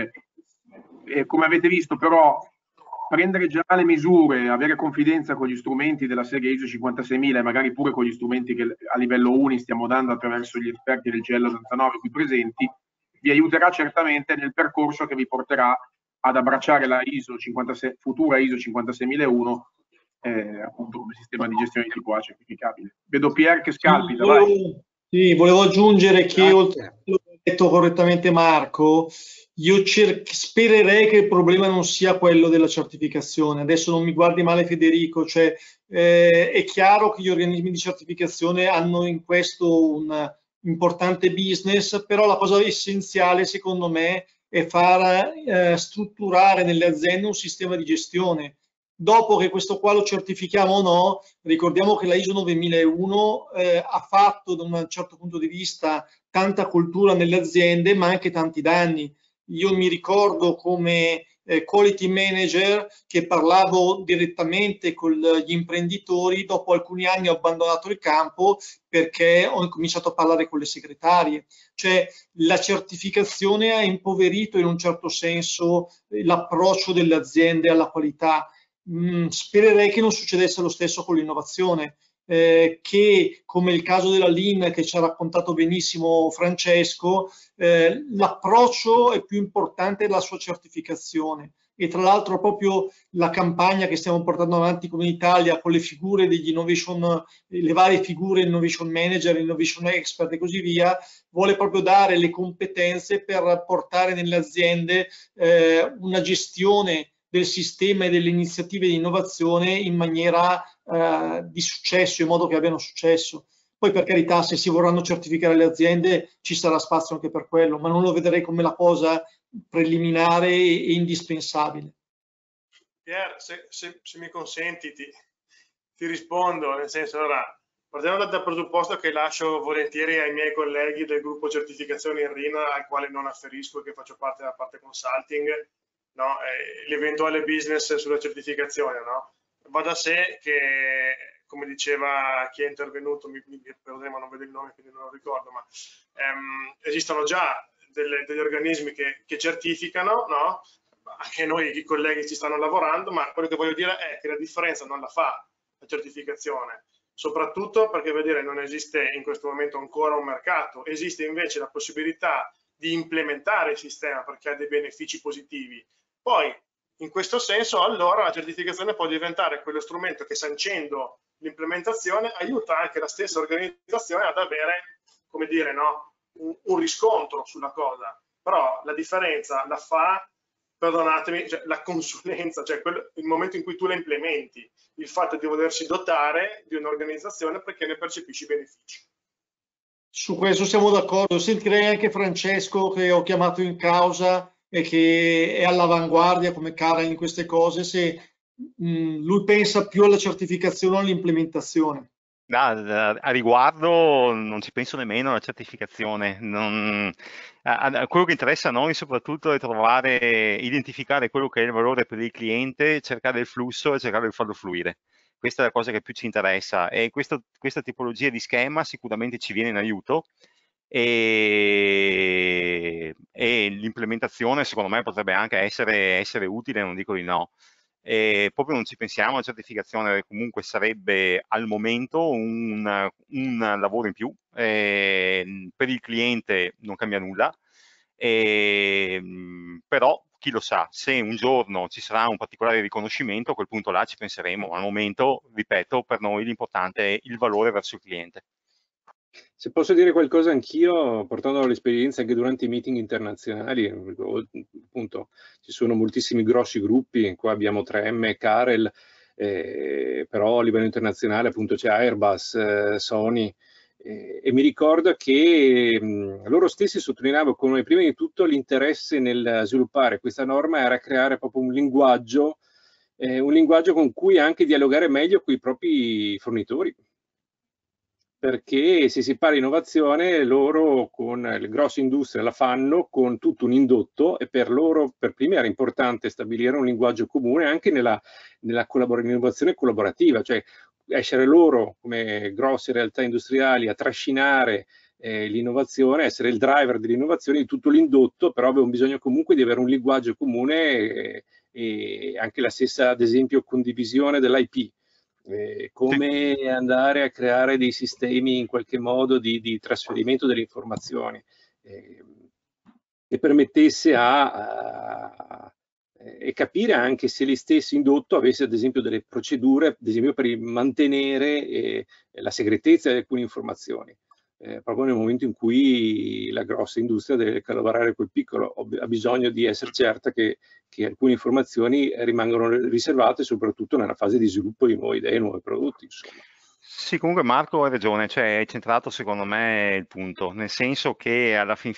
come avete visto, però, prendere già le misure, avere confidenza con gli strumenti della serie ISO 56000 e magari pure con gli strumenti che a livello UNI stiamo dando attraverso gli esperti del GL 89 qui presenti, vi aiuterà certamente nel percorso che vi porterà ad abbracciare la futura ISO 56001 appunto come sistema di gestione di tipo A certificabile. Vedo Pier che scalpita. Volevo aggiungere che, oltre a quello che ha detto correttamente Marco, io spererei che il problema non sia quello della certificazione. Adesso non mi guardi male Federico, cioè, è chiaro che gli organismi di certificazione hanno in questo un importante business, però la cosa essenziale secondo me è far strutturare nelle aziende un sistema di gestione. Dopo che questo qua lo certifichiamo o no, ricordiamo che la ISO 9001 ha fatto da un certo punto di vista tanta cultura nelle aziende, ma anche tanti danni. Io mi ricordo come quality manager che parlavo direttamente con gli imprenditori, dopo alcuni anni ho abbandonato il campo perché ho incominciato a parlare con le segretarie. Cioè la certificazione ha impoverito in un certo senso l'approccio delle aziende alla qualità. Spererei che non succedesse lo stesso con l'innovazione, che come il caso della Lean che ci ha raccontato benissimo Francesco, l'approccio è più importante della sua certificazione. E tra l'altro proprio la campagna che stiamo portando avanti come Italia con le figure degli innovation, le varie figure innovation manager, innovation expert e così via, vuole proprio dare le competenze per portare nelle aziende una gestione del sistema e delle iniziative di innovazione in maniera di successo, in modo che abbiano successo. Poi per carità, se si vorranno certificare le aziende ci sarà spazio anche per quello, ma non lo vedrei come la cosa preliminare e indispensabile. Pier, se mi consenti ti rispondo, nel senso, ora partiamo dal presupposto che lascio volentieri ai miei colleghi del gruppo certificazione in RINA, al quale non afferisco e che faccio parte della parte consulting, no? L'eventuale business sulla certificazione, no? Va da sé che, come diceva chi è intervenuto, mi perdonate, ma non vedo il nome quindi non lo ricordo, ma esistono già degli organismi che certificano, no? Anche noi i colleghi ci stanno lavorando, ma quello che voglio dire è che la differenza non la fa la certificazione, soprattutto perché vedere non esiste in questo momento ancora un mercato, esiste invece la possibilità di implementare il sistema perché ha dei benefici positivi. Poi in questo senso allora la certificazione può diventare quello strumento che, sancendo l'implementazione, aiuta anche la stessa organizzazione ad avere, come dire, no, un riscontro sulla cosa. Però la differenza la fa, perdonatemi, cioè, la consulenza, cioè il momento in cui tu la implementi, il fatto di volersi dotare di un'organizzazione perché ne percepisci i benefici. Su questo siamo d'accordo. Sentirei anche Francesco, che ho chiamato in causa e che è all'avanguardia come cara in queste cose, se lui pensa più alla certificazione o all'implementazione. A riguardo non ci penso nemmeno alla certificazione. Quello che interessa a noi soprattutto è identificare quello che è il valore per il cliente, cercare il flusso e cercare di farlo fluire. Questa è la cosa che più ci interessa, e questa tipologia di schema sicuramente ci viene in aiuto, e l'implementazione secondo me potrebbe anche essere utile, non dico di no. Proprio non ci pensiamo alla certificazione, comunque sarebbe al momento un lavoro in più, per il cliente non cambia nulla, però chi lo sa, se un giorno ci sarà un particolare riconoscimento, a quel punto là ci penseremo. Al momento, ripeto, per noi l'importante è il valore verso il cliente. Se posso dire qualcosa anch'io, portando l'esperienza anche durante i meeting internazionali, appunto ci sono moltissimi grossi gruppi, qua abbiamo 3M e Carel, però a livello internazionale appunto c'è Airbus, Sony, e mi ricordo che loro stessi sottolineavano come prima di tutto l'interesse nel sviluppare questa norma era creare proprio un linguaggio con cui anche dialogare meglio con i propri fornitori. Perché se si parla di innovazione, loro con le grosse industrie la fanno con tutto un indotto, e per loro per primi era importante stabilire un linguaggio comune anche nella innovazione collaborativa, cioè essere loro come grosse realtà industriali a trascinare l'innovazione, essere il driver dell'innovazione di tutto l'indotto, però avevano bisogno comunque di avere un linguaggio comune e anche la stessa, ad esempio, condivisione dell'IP. Come andare a creare dei sistemi in qualche modo di trasferimento delle informazioni che permettesse e capire anche se lì stesso indotto avesse ad esempio delle procedure, ad esempio per mantenere la segretezza di alcune informazioni. Proprio nel momento in cui la grossa industria deve collaborare col piccolo, ha bisogno di essere certa che alcune informazioni rimangono riservate, soprattutto nella fase di sviluppo di nuove idee, nuovi prodotti, insomma. Sì, comunque Marco ha ragione, cioè hai centrato secondo me il punto, nel senso che alla fin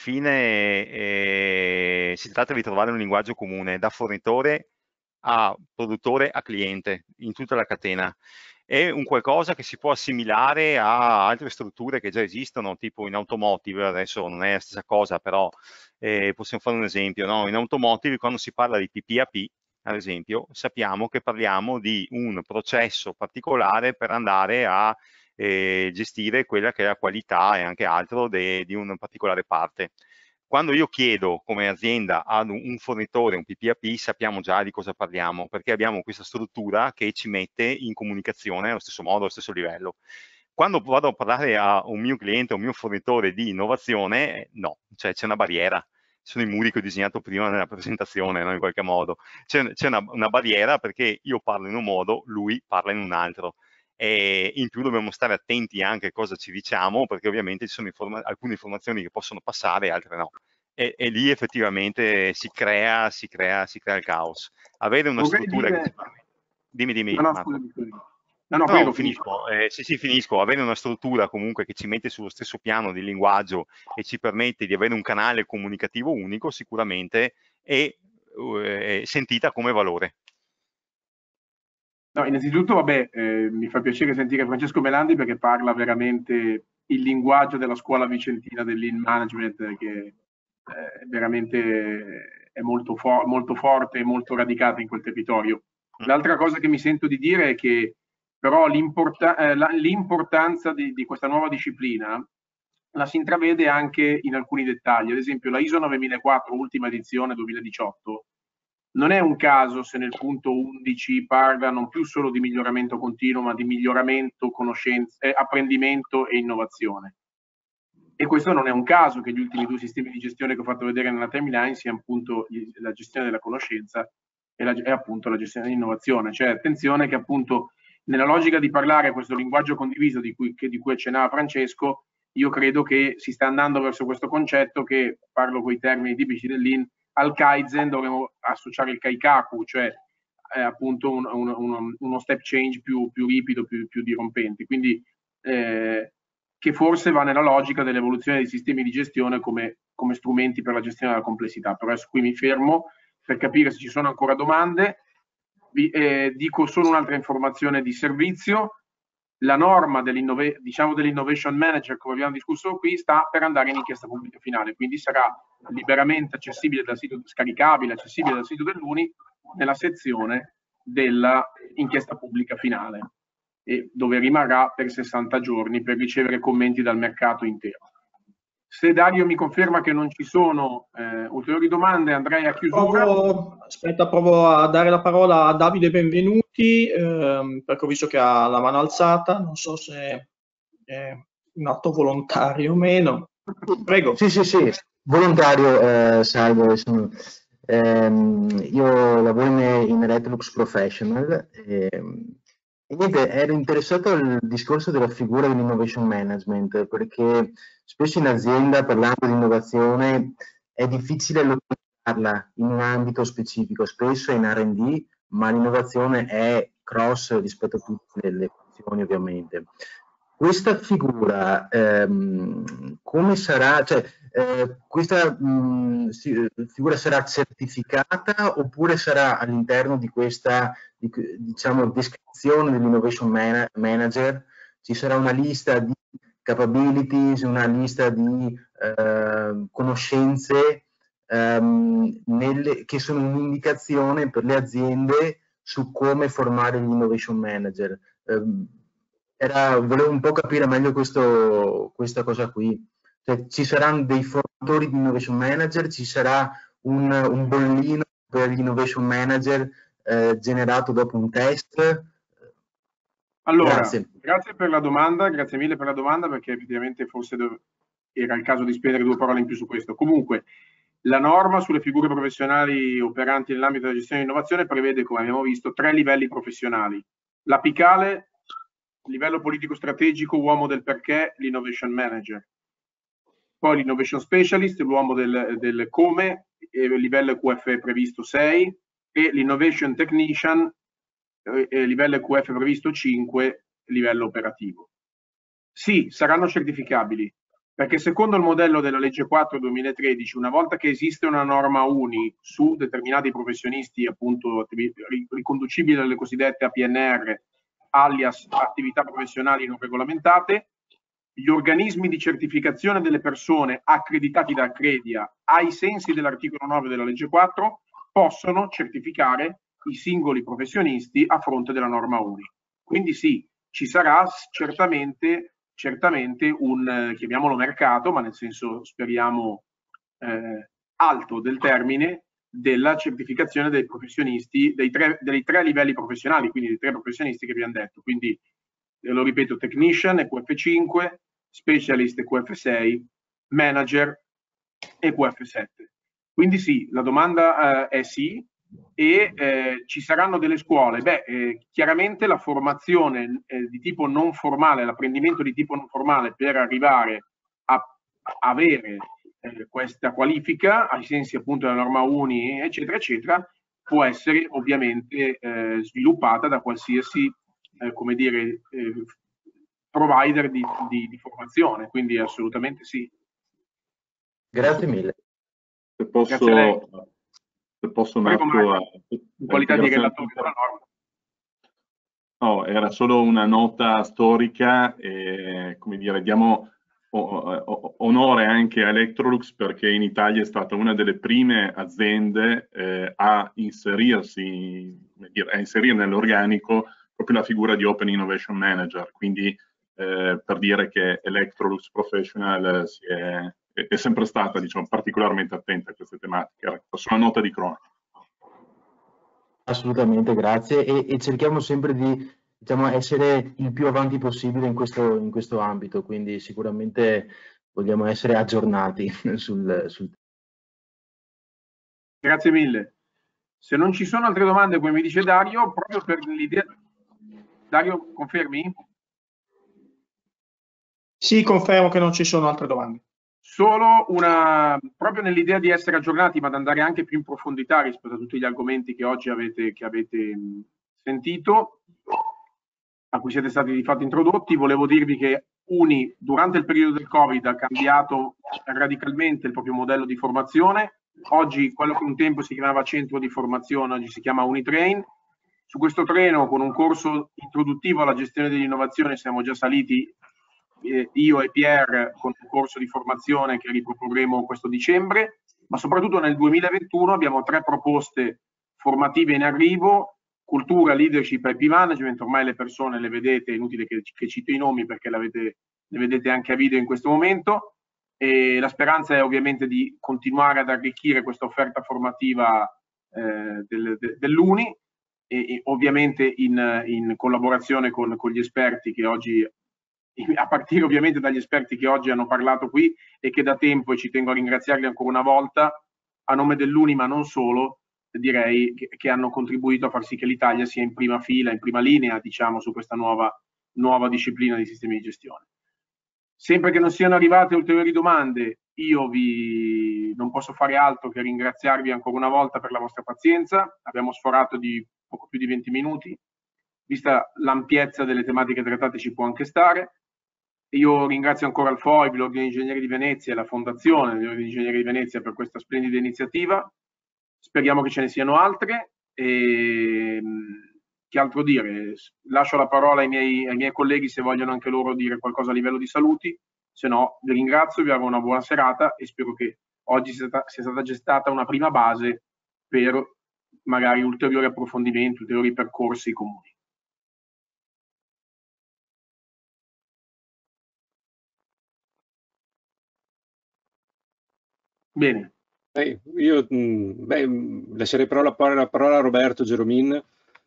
fine si tratta di trovare un linguaggio comune da fornitore a produttore a cliente in tutta la catena. È un qualcosa che si può assimilare a altre strutture che già esistono, tipo in automotive, adesso non è la stessa cosa, però possiamo fare un esempio, no? In automotive quando si parla di PPAP, ad esempio, sappiamo che parliamo di un processo particolare per andare a gestire quella che è la qualità e anche altro di una particolare parte. Quando io chiedo come azienda ad un fornitore un PPAP, sappiamo già di cosa parliamo, perché abbiamo questa struttura che ci mette in comunicazione allo stesso modo, allo stesso livello. Quando vado a parlare a un mio cliente, a un mio fornitore di innovazione, no, cioè c'è una barriera. Sono i muri che ho disegnato prima nella presentazione, no? In qualche modo. C'è una barriera perché io parlo in un modo, lui parla in un altro. E in più dobbiamo stare attenti anche a cosa ci diciamo, perché ovviamente ci sono alcune informazioni che possono passare e altre no. E lì effettivamente si crea il caos. Avere una struttura che ci permette... Dimmi. No, finisco. Sì, finisco. Avere una struttura comunque che ci mette sullo stesso piano di linguaggio e ci permette di avere un canale comunicativo unico sicuramente è sentita come valore. No, innanzitutto, vabbè, mi fa piacere sentire Francesco Melandi perché parla veramente il linguaggio della scuola vicentina del lean management, che veramente è molto forte e molto radicata in quel territorio. L'altra cosa che mi sento di dire è che però l'importanza di questa nuova disciplina la si intravede anche in alcuni dettagli. Ad esempio la ISO 9004, ultima edizione 2018, non è un caso se nel punto 11 parla non più solo di miglioramento continuo, ma di miglioramento, apprendimento e innovazione. E questo non è un caso che gli ultimi due sistemi di gestione che ho fatto vedere nella timeline siano appunto la gestione della conoscenza e appunto la gestione dell'innovazione. Cioè attenzione che appunto nella logica di parlare questo linguaggio condiviso di cui accennava Francesco, io credo che si sta andando verso questo concetto che, parlo con i termini tipici del Lean, al Kaizen dovremmo associare il Kaikaku, cioè appunto uno step change più ripido, più dirompente. Quindi che forse va nella logica dell'evoluzione dei sistemi di gestione come strumenti per la gestione della complessità. Però adesso qui mi fermo per capire se ci sono ancora domande. Dico solo un'altra informazione di servizio. La norma dell'innovation manager, come abbiamo discusso qui, sta per andare in inchiesta pubblica finale, quindi sarà liberamente accessibile dal sito, scaricabile, accessibile dal sito dell'UNI nella sezione dell'inchiesta pubblica finale, e dove rimarrà per 60 giorni per ricevere commenti dal mercato intero. Se Dario mi conferma che non ci sono ulteriori domande, andrei a chiusura. Provo a dare la parola a Davide Benvenuti, perché ho visto che ha la mano alzata, non so se è un atto volontario o meno. Prego. Sì, volontario, salve. Io lavoro in Electrolux Professional Niente, ero interessato al discorso della figura dell'innovation management, perché spesso in azienda, parlando di innovazione, è difficile localizzarla in un ambito specifico, spesso è in R&D, ma l'innovazione è cross rispetto a tutte le funzioni, ovviamente. Questa figura, come sarà, cioè, questa figura sarà certificata oppure sarà all'interno di questa, diciamo, descrizione dell'innovation manager? Ci sarà una lista di capabilities, una lista di conoscenze che sono un'indicazione per le aziende su come formare gli innovation manager. Volevo un po' capire meglio questa cosa qui. Cioè, ci saranno dei formatori di innovation manager, ci sarà un bollino per gli innovation manager generato dopo un test? Allora, grazie per la domanda, grazie mille per la domanda, perché effettivamente forse era il caso di spendere 2 parole in più su questo. Comunque, la norma sulle figure professionali operanti nell'ambito della gestione di innovazione prevede, come abbiamo visto, 3 livelli professionali. L'apicale, livello politico strategico, uomo del perché, l'innovation manager. Poi l'innovation specialist, l'uomo del come, livello EQF previsto 6, e l'innovation technician, livello EQF previsto 5, livello operativo. Sì, saranno certificabili, perché secondo il modello della legge 4 2013, una volta che esiste una norma UNI su determinati professionisti, appunto riconducibili alle cosiddette APNR, alias attività professionali non regolamentate, gli organismi di certificazione delle persone accreditati da Accredia ai sensi dell'articolo 9 della legge 4 possono certificare i singoli professionisti a fronte della norma UNI. Quindi sì, ci sarà certamente un, chiamiamolo mercato, ma nel senso speriamo alto del termine, della certificazione dei professionisti, dei tre livelli professionali, quindi dei 3 professionisti che abbiamo detto. Quindi, lo ripeto, technician EQF5, specialist EQF6, manager EQF7. Quindi sì, la domanda è sì, e ci saranno delle scuole. Chiaramente la formazione di tipo non formale, l'apprendimento di tipo non formale per arrivare a avere questa qualifica ai sensi appunto della norma UNI, eccetera, eccetera, può essere ovviamente sviluppata da qualsiasi, come dire, provider di formazione, quindi assolutamente sì. Grazie mille. Se posso Prego, Marco, in qualità di relatore della norma. No, era solo una nota storica e, come dire, diamo onore anche a Electrolux perché in Italia è stata una delle prime aziende a inserire nell'organico proprio la figura di Open Innovation Manager, quindi per dire che Electrolux Professional è sempre stata, diciamo, particolarmente attenta a queste tematiche. Era solo una nota di cronaca. Assolutamente, grazie, e cerchiamo sempre di, diciamo, essere il più avanti possibile in questo ambito, quindi sicuramente vogliamo essere aggiornati sul Grazie mille. Se non ci sono altre domande, come mi dice Dario, proprio per l'idea... Dario, confermi? Sì, confermo che non ci sono altre domande. Solo proprio nell'idea di essere aggiornati, ma di andare anche più in profondità rispetto a tutti gli argomenti che oggi avete sentito, a cui siete stati di fatto introdotti, volevo dirvi che UNI durante il periodo del Covid ha cambiato radicalmente il proprio modello di formazione. Oggi quello che un tempo si chiamava centro di formazione, oggi si chiama UniTrain. Su questo treno, con un corso introduttivo alla gestione dell'innovazione, siamo già saliti io e Pierre con un corso di formazione che riproporremo questo dicembre, ma soprattutto nel 2021 abbiamo 3 proposte formative in arrivo: cultura, leadership e IP management. Ormai le persone le vedete, è inutile che cito i nomi perché le vedete anche a video in questo momento, e la speranza è ovviamente di continuare ad arricchire questa offerta formativa dell'Uni, e ovviamente in collaborazione con gli esperti che oggi, a partire ovviamente dagli esperti che oggi hanno parlato qui e che da tempo, e ci tengo a ringraziarli ancora una volta, a nome dell'Uni ma non solo, direi che hanno contribuito a far sì che l'Italia sia in prima fila, in prima linea, diciamo, su questa nuova disciplina di sistemi di gestione. Sempre che non siano arrivate ulteriori domande, io non posso fare altro che ringraziarvi ancora una volta per la vostra pazienza. Abbiamo sforato di poco più di 20 minuti. Vista l'ampiezza delle tematiche trattate ci può anche stare. Io ringrazio ancora il FOIB, l'Ordine degli Ingegneri di Venezia e la Fondazione dell'Ordine degli Ingegneri di Venezia per questa splendida iniziativa. Speriamo che ce ne siano altre. E che altro dire? Lascio la parola ai miei colleghi se vogliono anche loro dire qualcosa a livello di saluti. Se no, vi ringrazio, vi auguro una buona serata e spero che oggi sia stata gestata una prima base per magari ulteriori approfondimenti, ulteriori percorsi comuni. Bene. Io lascerei però la parola a Roberto Geromin,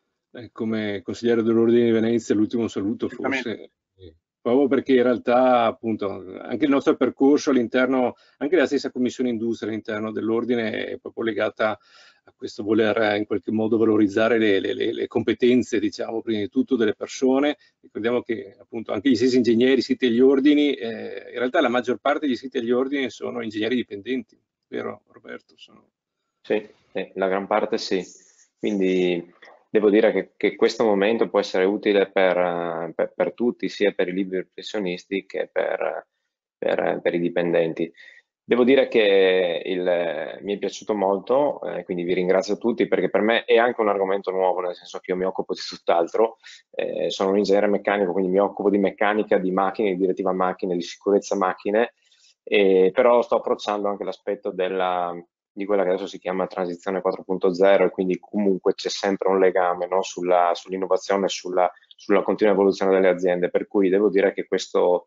come consigliere dell'Ordine di Venezia, l'ultimo saluto forse, proprio perché in realtà appunto anche il nostro percorso all'interno, anche la stessa Commissione Industria all'interno dell'Ordine è proprio legata a questo voler in qualche modo valorizzare le competenze, diciamo, prima di tutto delle persone. Ricordiamo che appunto anche gli stessi ingegneri iscritti agli ordini, in realtà la maggior parte degli iscritti agli ordini sono ingegneri dipendenti, vero Roberto? Sì, la gran parte sì. Quindi devo dire che questo momento può essere utile per tutti, sia per i liberi professionisti che per i dipendenti. Devo dire che mi è piaciuto molto, quindi vi ringrazio tutti perché per me è anche un argomento nuovo, nel senso che io mi occupo di tutt'altro. Sono un ingegnere meccanico, quindi mi occupo di meccanica, di macchine, di direttiva macchine, di sicurezza macchine, però sto approcciando anche l'aspetto di quella che adesso si chiama transizione 4.0 e quindi comunque c'è sempre un legame, no, sull'innovazione e sulla continua evoluzione delle aziende, per cui devo dire che questo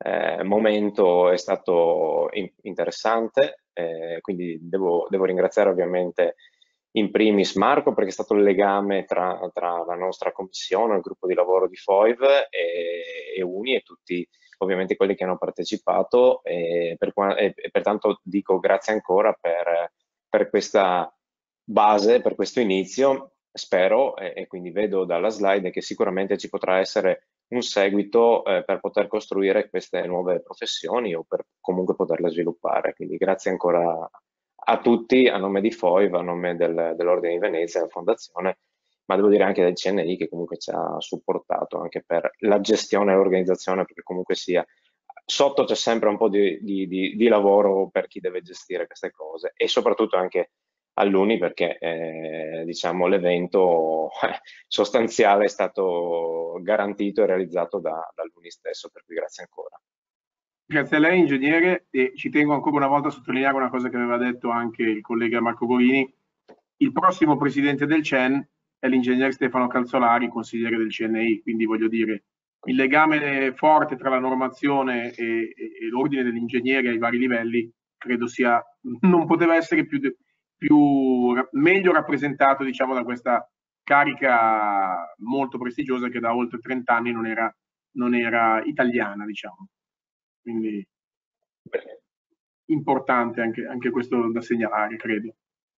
momento è stato interessante, quindi devo ringraziare ovviamente in primis Marco perché è stato il legame tra la nostra commissione, il gruppo di lavoro di FOIV e Uni e tutti ovviamente quelli che hanno partecipato e pertanto dico grazie ancora per questa base, per questo inizio. Spero e quindi vedo dalla slide che sicuramente ci potrà essere un seguito per poter costruire queste nuove professioni o per comunque poterle sviluppare. Quindi grazie ancora a tutti a nome di FOIV, a nome dell'Ordine di Venezia, della Fondazione, ma devo dire anche del CNI che comunque ci ha supportato anche per la gestione e l'organizzazione, perché comunque sia sotto c'è sempre un po' di lavoro per chi deve gestire queste cose e soprattutto anche all'Uni perché diciamo l'evento sostanziale è stato garantito e realizzato dall'Uni stesso, per cui grazie ancora. Grazie a lei ingegnere e ci tengo ancora una volta a sottolineare una cosa che aveva detto anche il collega Marco Gorini. Il prossimo presidente del CEN è l'ingegnere Stefano Calzolari, consigliere del CNI, quindi voglio dire il legame forte tra la normazione e l'ordine degli ingegneri ai vari livelli credo non poteva essere meglio rappresentato, diciamo, da questa carica molto prestigiosa che da oltre 30 anni non era italiana, diciamo. Quindi importante anche questo da segnalare, credo.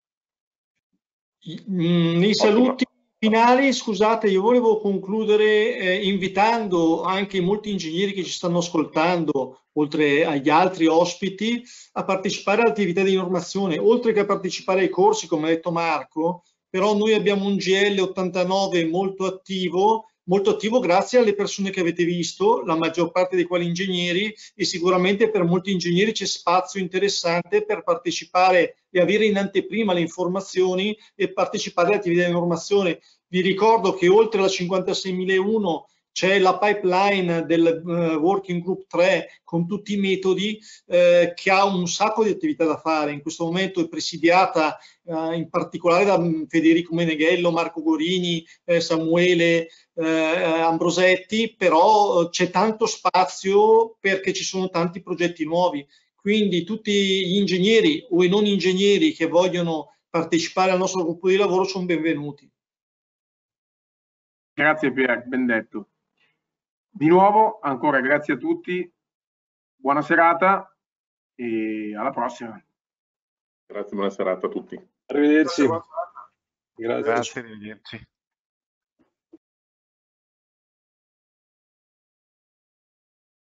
Nei saluti finali, scusate, io volevo concludere invitando anche molti ingegneri che ci stanno ascoltando, oltre agli altri ospiti, a partecipare all'attività di normazione, oltre che a partecipare ai corsi, come ha detto Marco, però noi abbiamo un GL 89 molto attivo grazie alle persone che avete visto, la maggior parte dei quali ingegneri, e sicuramente per molti ingegneri c'è spazio interessante per partecipare e avere in anteprima le informazioni e partecipare alle attività di normazione. Vi ricordo che oltre alla 56001 c'è la pipeline del Working Group 3 con tutti i metodi che ha un sacco di attività da fare. In questo momento è presidiata in particolare da Federico Meneghello, Marco Gorini, Samuele Ambrosetti, però c'è tanto spazio perché ci sono tanti progetti nuovi. Quindi tutti gli ingegneri o i non ingegneri che vogliono partecipare al nostro gruppo di lavoro sono benvenuti. Grazie Pier, ben detto. Di nuovo, ancora grazie a tutti, buona serata e alla prossima. Grazie, buona serata a tutti. Arrivederci. Grazie, Grazie, arrivederci.